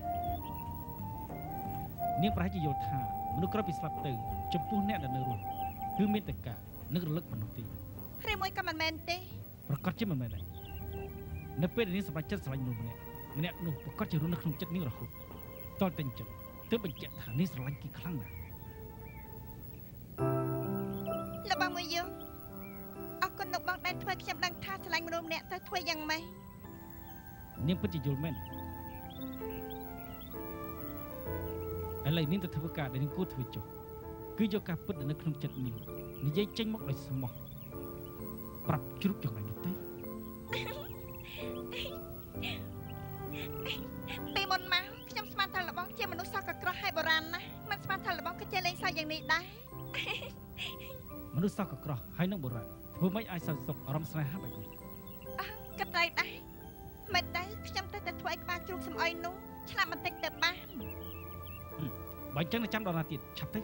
នាងប្រហែលជាយល់ថាមនុស្សក្រោយពីស្លាប់ទៅចំពោះអ្នកដែលនៅរស់គឺមានតែការនឹករលឹកមនុស្សទេឬមួយក៏មិនមែនទេប្រកាសជាមិនមែនដែរនៅពេលដែលនាងសម្រេចចិត្តស្រឡាញ់មនុស្សម្នាក់ម្នាក់នោះប្រកាសជារស់នៅក្នុងចិត្តនាងរហូតតតែអញ្ចឹងទើបបញ្ជាក់ថានាងស្រឡាញ់គេខ្លាំងណាស់លោកបងមួយយើងអរគុណលោកបងដែលធ្វើខ្ញុំដឹងថាស្រឡាញ់មនុស្សម្នាក់ទៅធ្វើយ៉ាងម៉េចនាងពិតជាយល់មែនឥឡូវនាងទៅធ្វើការដែលនាងគួរធ្វើចុះគឺយកការពិតដែលនៅក្នុងចិត្តនាងនិយាយចេញមកដោយស្មោះប្រាប់ជ្រុកចង្រៃនោះទេពីមុនមកខ្ញុំស្មានថាលោកបងជាមនុស្សសោះក៏ក្រោះហើយបុរាណណាស់មិនស្មានថាលោកបងក៏ចេះលេងសើចយ៉ាងនេះដែរមនុស្សសោះក៏ក្រោះហើយនឹងបុរាណធ្វើម៉េចឲ្យសើចសុខអារម្មណ៍ស្នេហាបែបនេះអើក៏ត្រូវដែរមិនទៅខ្ញុំទៅតែធ្វើឲ្យក្បាលជ្រូកសំអុយនោះឆ្លាប់បន្តិចទៅបានបើអញ្ចឹងចាំដល់ណាទៀតឆាប់ទៅ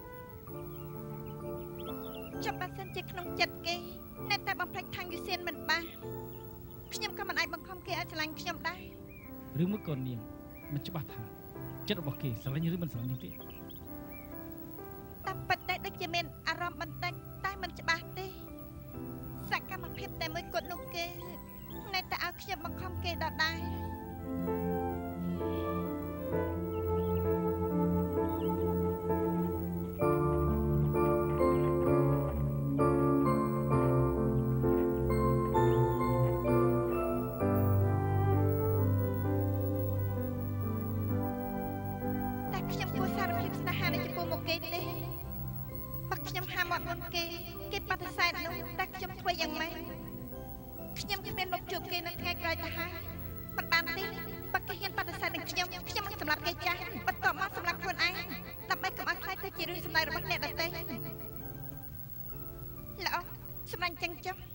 ចាប់បើសិនជាក្នុងចិត្តគេនៅតែបំផ្លិចខាងយុសៀនមិនបានខ្ញុំក៏មិនអាចបង្ខំគេឲ្យឆ្លាញ់ខ្ញុំដែរឬមួយក៏នាងមិនច្បាស់ថាចិត្តរបស់គេស្រឡាញ់ឬមិនស្រឡាញ់នាងទេតែពិតតែដូចជាមានអារំបន្តិចតែមិនច្បាស់ទេសកម្មភាពតែមួយគត់នោះគេនៅតែឲ្យខ្ញុំបង្ខំគេដដែលគេគេបដិសេធនោះតែខ្ញុំធ្វើយ៉ាងម៉េចខ្ញុំគ្មានមកជួបគេនៅថ្ងៃក្រោយទៅហើយមិនបានទេបើគេហ៊ានបដិសេធនឹងខ្ញុំខ្ញុំនឹងសម្រាប់គេចាស់បន្ទាប់មកសម្រាប់ខ្លួនឯងដើម្បីកុំឲ្យខ្លាចទៅជារឿងសម្ដែងរបស់អ្នកដទៃល្អសម្រាប់ចឹងចុះ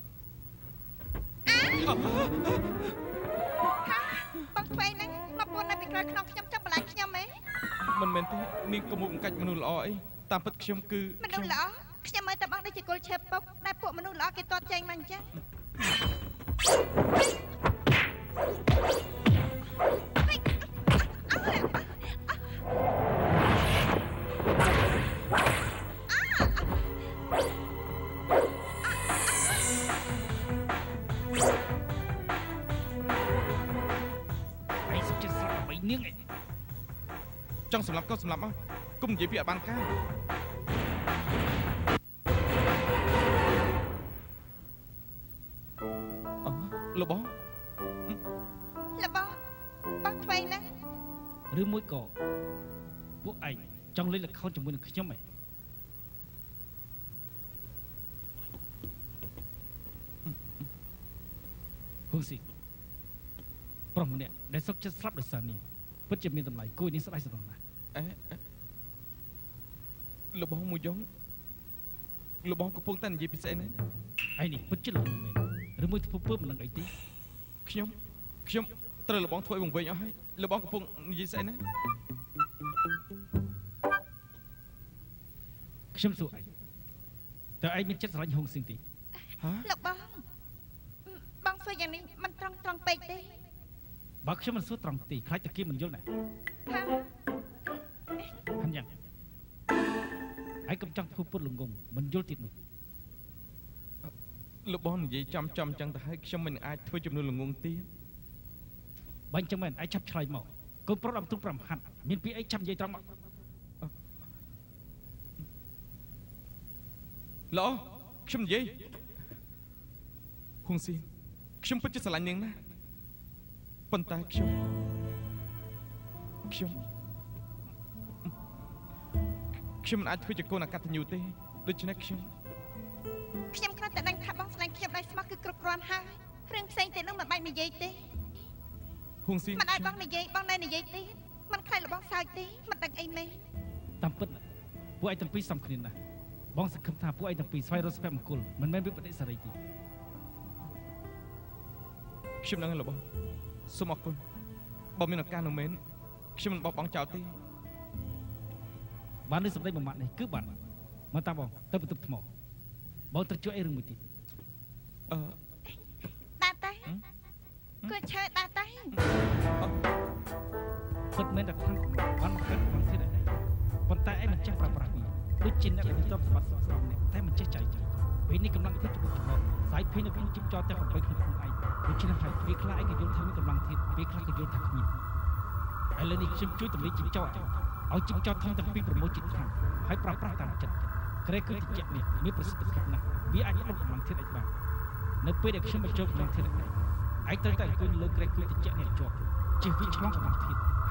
ហាបងស្វែងហ្នឹងមកពួននៅពីក្រោយខ្នងខ្ញុំចង់បន្លាចខ្ញុំហ៎មិនមែនទេនាងកុំមកបង្កាច់មនុស្សល្អអីតាមពិតខ្ញុំគឺមនុស្សល្អខ្ញុំមើលតែបងដូចជាគល់ឈើពុកដែលពួកមនុស្សល្អគេទាត់ចែងមកអញ្ចឹងអីសុខចិត្តស្លាប់ដើម្បីនាងអីចង់សម្លាប់ក៏សម្លាប់មកគុំនិយាយពីអបានការលោកបងលោកបងបងថ្មីណាឬមួយក៏ពួកឯងចង់លេងល្ខោនជាមួយនឹងខ្ញុំហ៎ហូស៊ីប្រុសម្នាក់ដែលសុខចិត្តស្លាប់ដោយសារនាងពិតជាមានតម្លៃគួរនាងស្ដាយស្រណោះណាស់អេលោកបងមួយយ៉ងលោកបងកំពុងតែនិយាយពីស្អីនេះឯនេះពិតជាលោកមែនឬមួយធ្វើពើមិនដឹងអីទេខ្ញុំខ្ញុំត្រូវលោកបងធ្វើឲ្យវង្វេងអស់ហើយលោកបងកំពុងនិយាយស្អីណាខ្ញុំសួរឯងតើឯងមានចិត្តស្រឡាញ់ហុងស៊ីងទេហ៎លោកបងបងសួរយ៉ាងនេះមិនត្រង់ត្រង់ពេកទេបើខ្ញុំមិនសួរត្រង់ទេខ្លាចតែគេមិនយល់ណាហ่นយ៉ាងឯងកុំចង់ធ្វើពុតលងងមិនយល់ទៀតនោះលោកបងនិយាយចំចំចឹងទៅហើយខ្ញុំមិនអាចធ្វើចំនួនល្ងងទៀតបាញ់ចឹងមែនឯងឆាប់ឆ្លើយមកកូនប្រុសអំទុំប្រាំហាត់មានពីអីឆាប់និយាយត្រង់មកល្អខ្ញុំនិយាយហួងស៊ីនខ្ញុំពិតជាស្រឡាញ់នាងណាស់ប៉ុន្តែខ្ញុំខ្ញុំខ្ញុំមិនអាចធ្វើជាកូនអកតញ្ញូទេដូច្នេះខ្ញុំខ្ញុំគ្រាន់តែដឹងថាបងស្លាញ់ខ្ញុំដោយស្មោះគឺគ្រប់គ្រាន់ហើយរឿងផ្សេងទៀតនោះមិនបាច់និយាយទេហួងស៊ីនមិនឲ្យបងនិយាយបងនៅនិយាយទេមិនខ្លាចរបស់សើចទេមិនដឹងអីមែនតាមពិតពួកឯងទាំងពីរសំគ្នាណាស់បងសង្ឃឹមថាពួកឯងទាំងពីរស្វែងរកសុភមង្គលមិនមែនវិបត្តិសេរីទេខ្ញុំដឹងលោកបងសូមអរគុណបើមានឱកាសនោះមែនខ្ញុំមិនបោះបង់ចោលទេបានលើសម្ដីមួយម៉ាត់នេះគឺបានមកតាមបងទៅបន្ទប់ថ្មបងត្រូវជួយអីរឿងមួយទៀតអឺតាតែគួរឈើតាតែពិតមែនតែខាងបានមកកើតមកទៀតឯងប៉ុន្តែឯងមិនចេះប្រើប្រាស់វាដូចជាអ្នកមានទ្រព្យសម្បត្តិសុខស្រួលម្នាក់តែមិនចេះចែកចាយពេលនេះកម្លាំងធាតុជំនួសចំណងសាយភេនៅក្នុងជីវចរទាំងប្រាំក្នុងខ្លួនឯងដូច្នេះហើយពេលខ្លះឯងក៏យល់ថាមានកម្លាំងធាតុពេលខ្លះក៏យល់ថាគ្មានឥឡូវនេះខ្ញុំជួយតម្លៃជីវចរឲ្យជីវចរធំទាំងពីរប្រមូលជាតិថ្នាំហើយប្រើប្រាស់តាមចិត្តក្រែគឺតិចនេះមានប្រសិទ្ធភាពណាស់វាអាចផ្ទុកកម្លាំងធាតុឯងបាននៅពេលដែលខ្ញុំបញ្ចូលកម្លាំងធាតុឯងឯងត្រូវតែអង្គុយលើក្រែគឺតិចនេះជាប់ជិះវាឆ្លងកម្លាំងធាតុ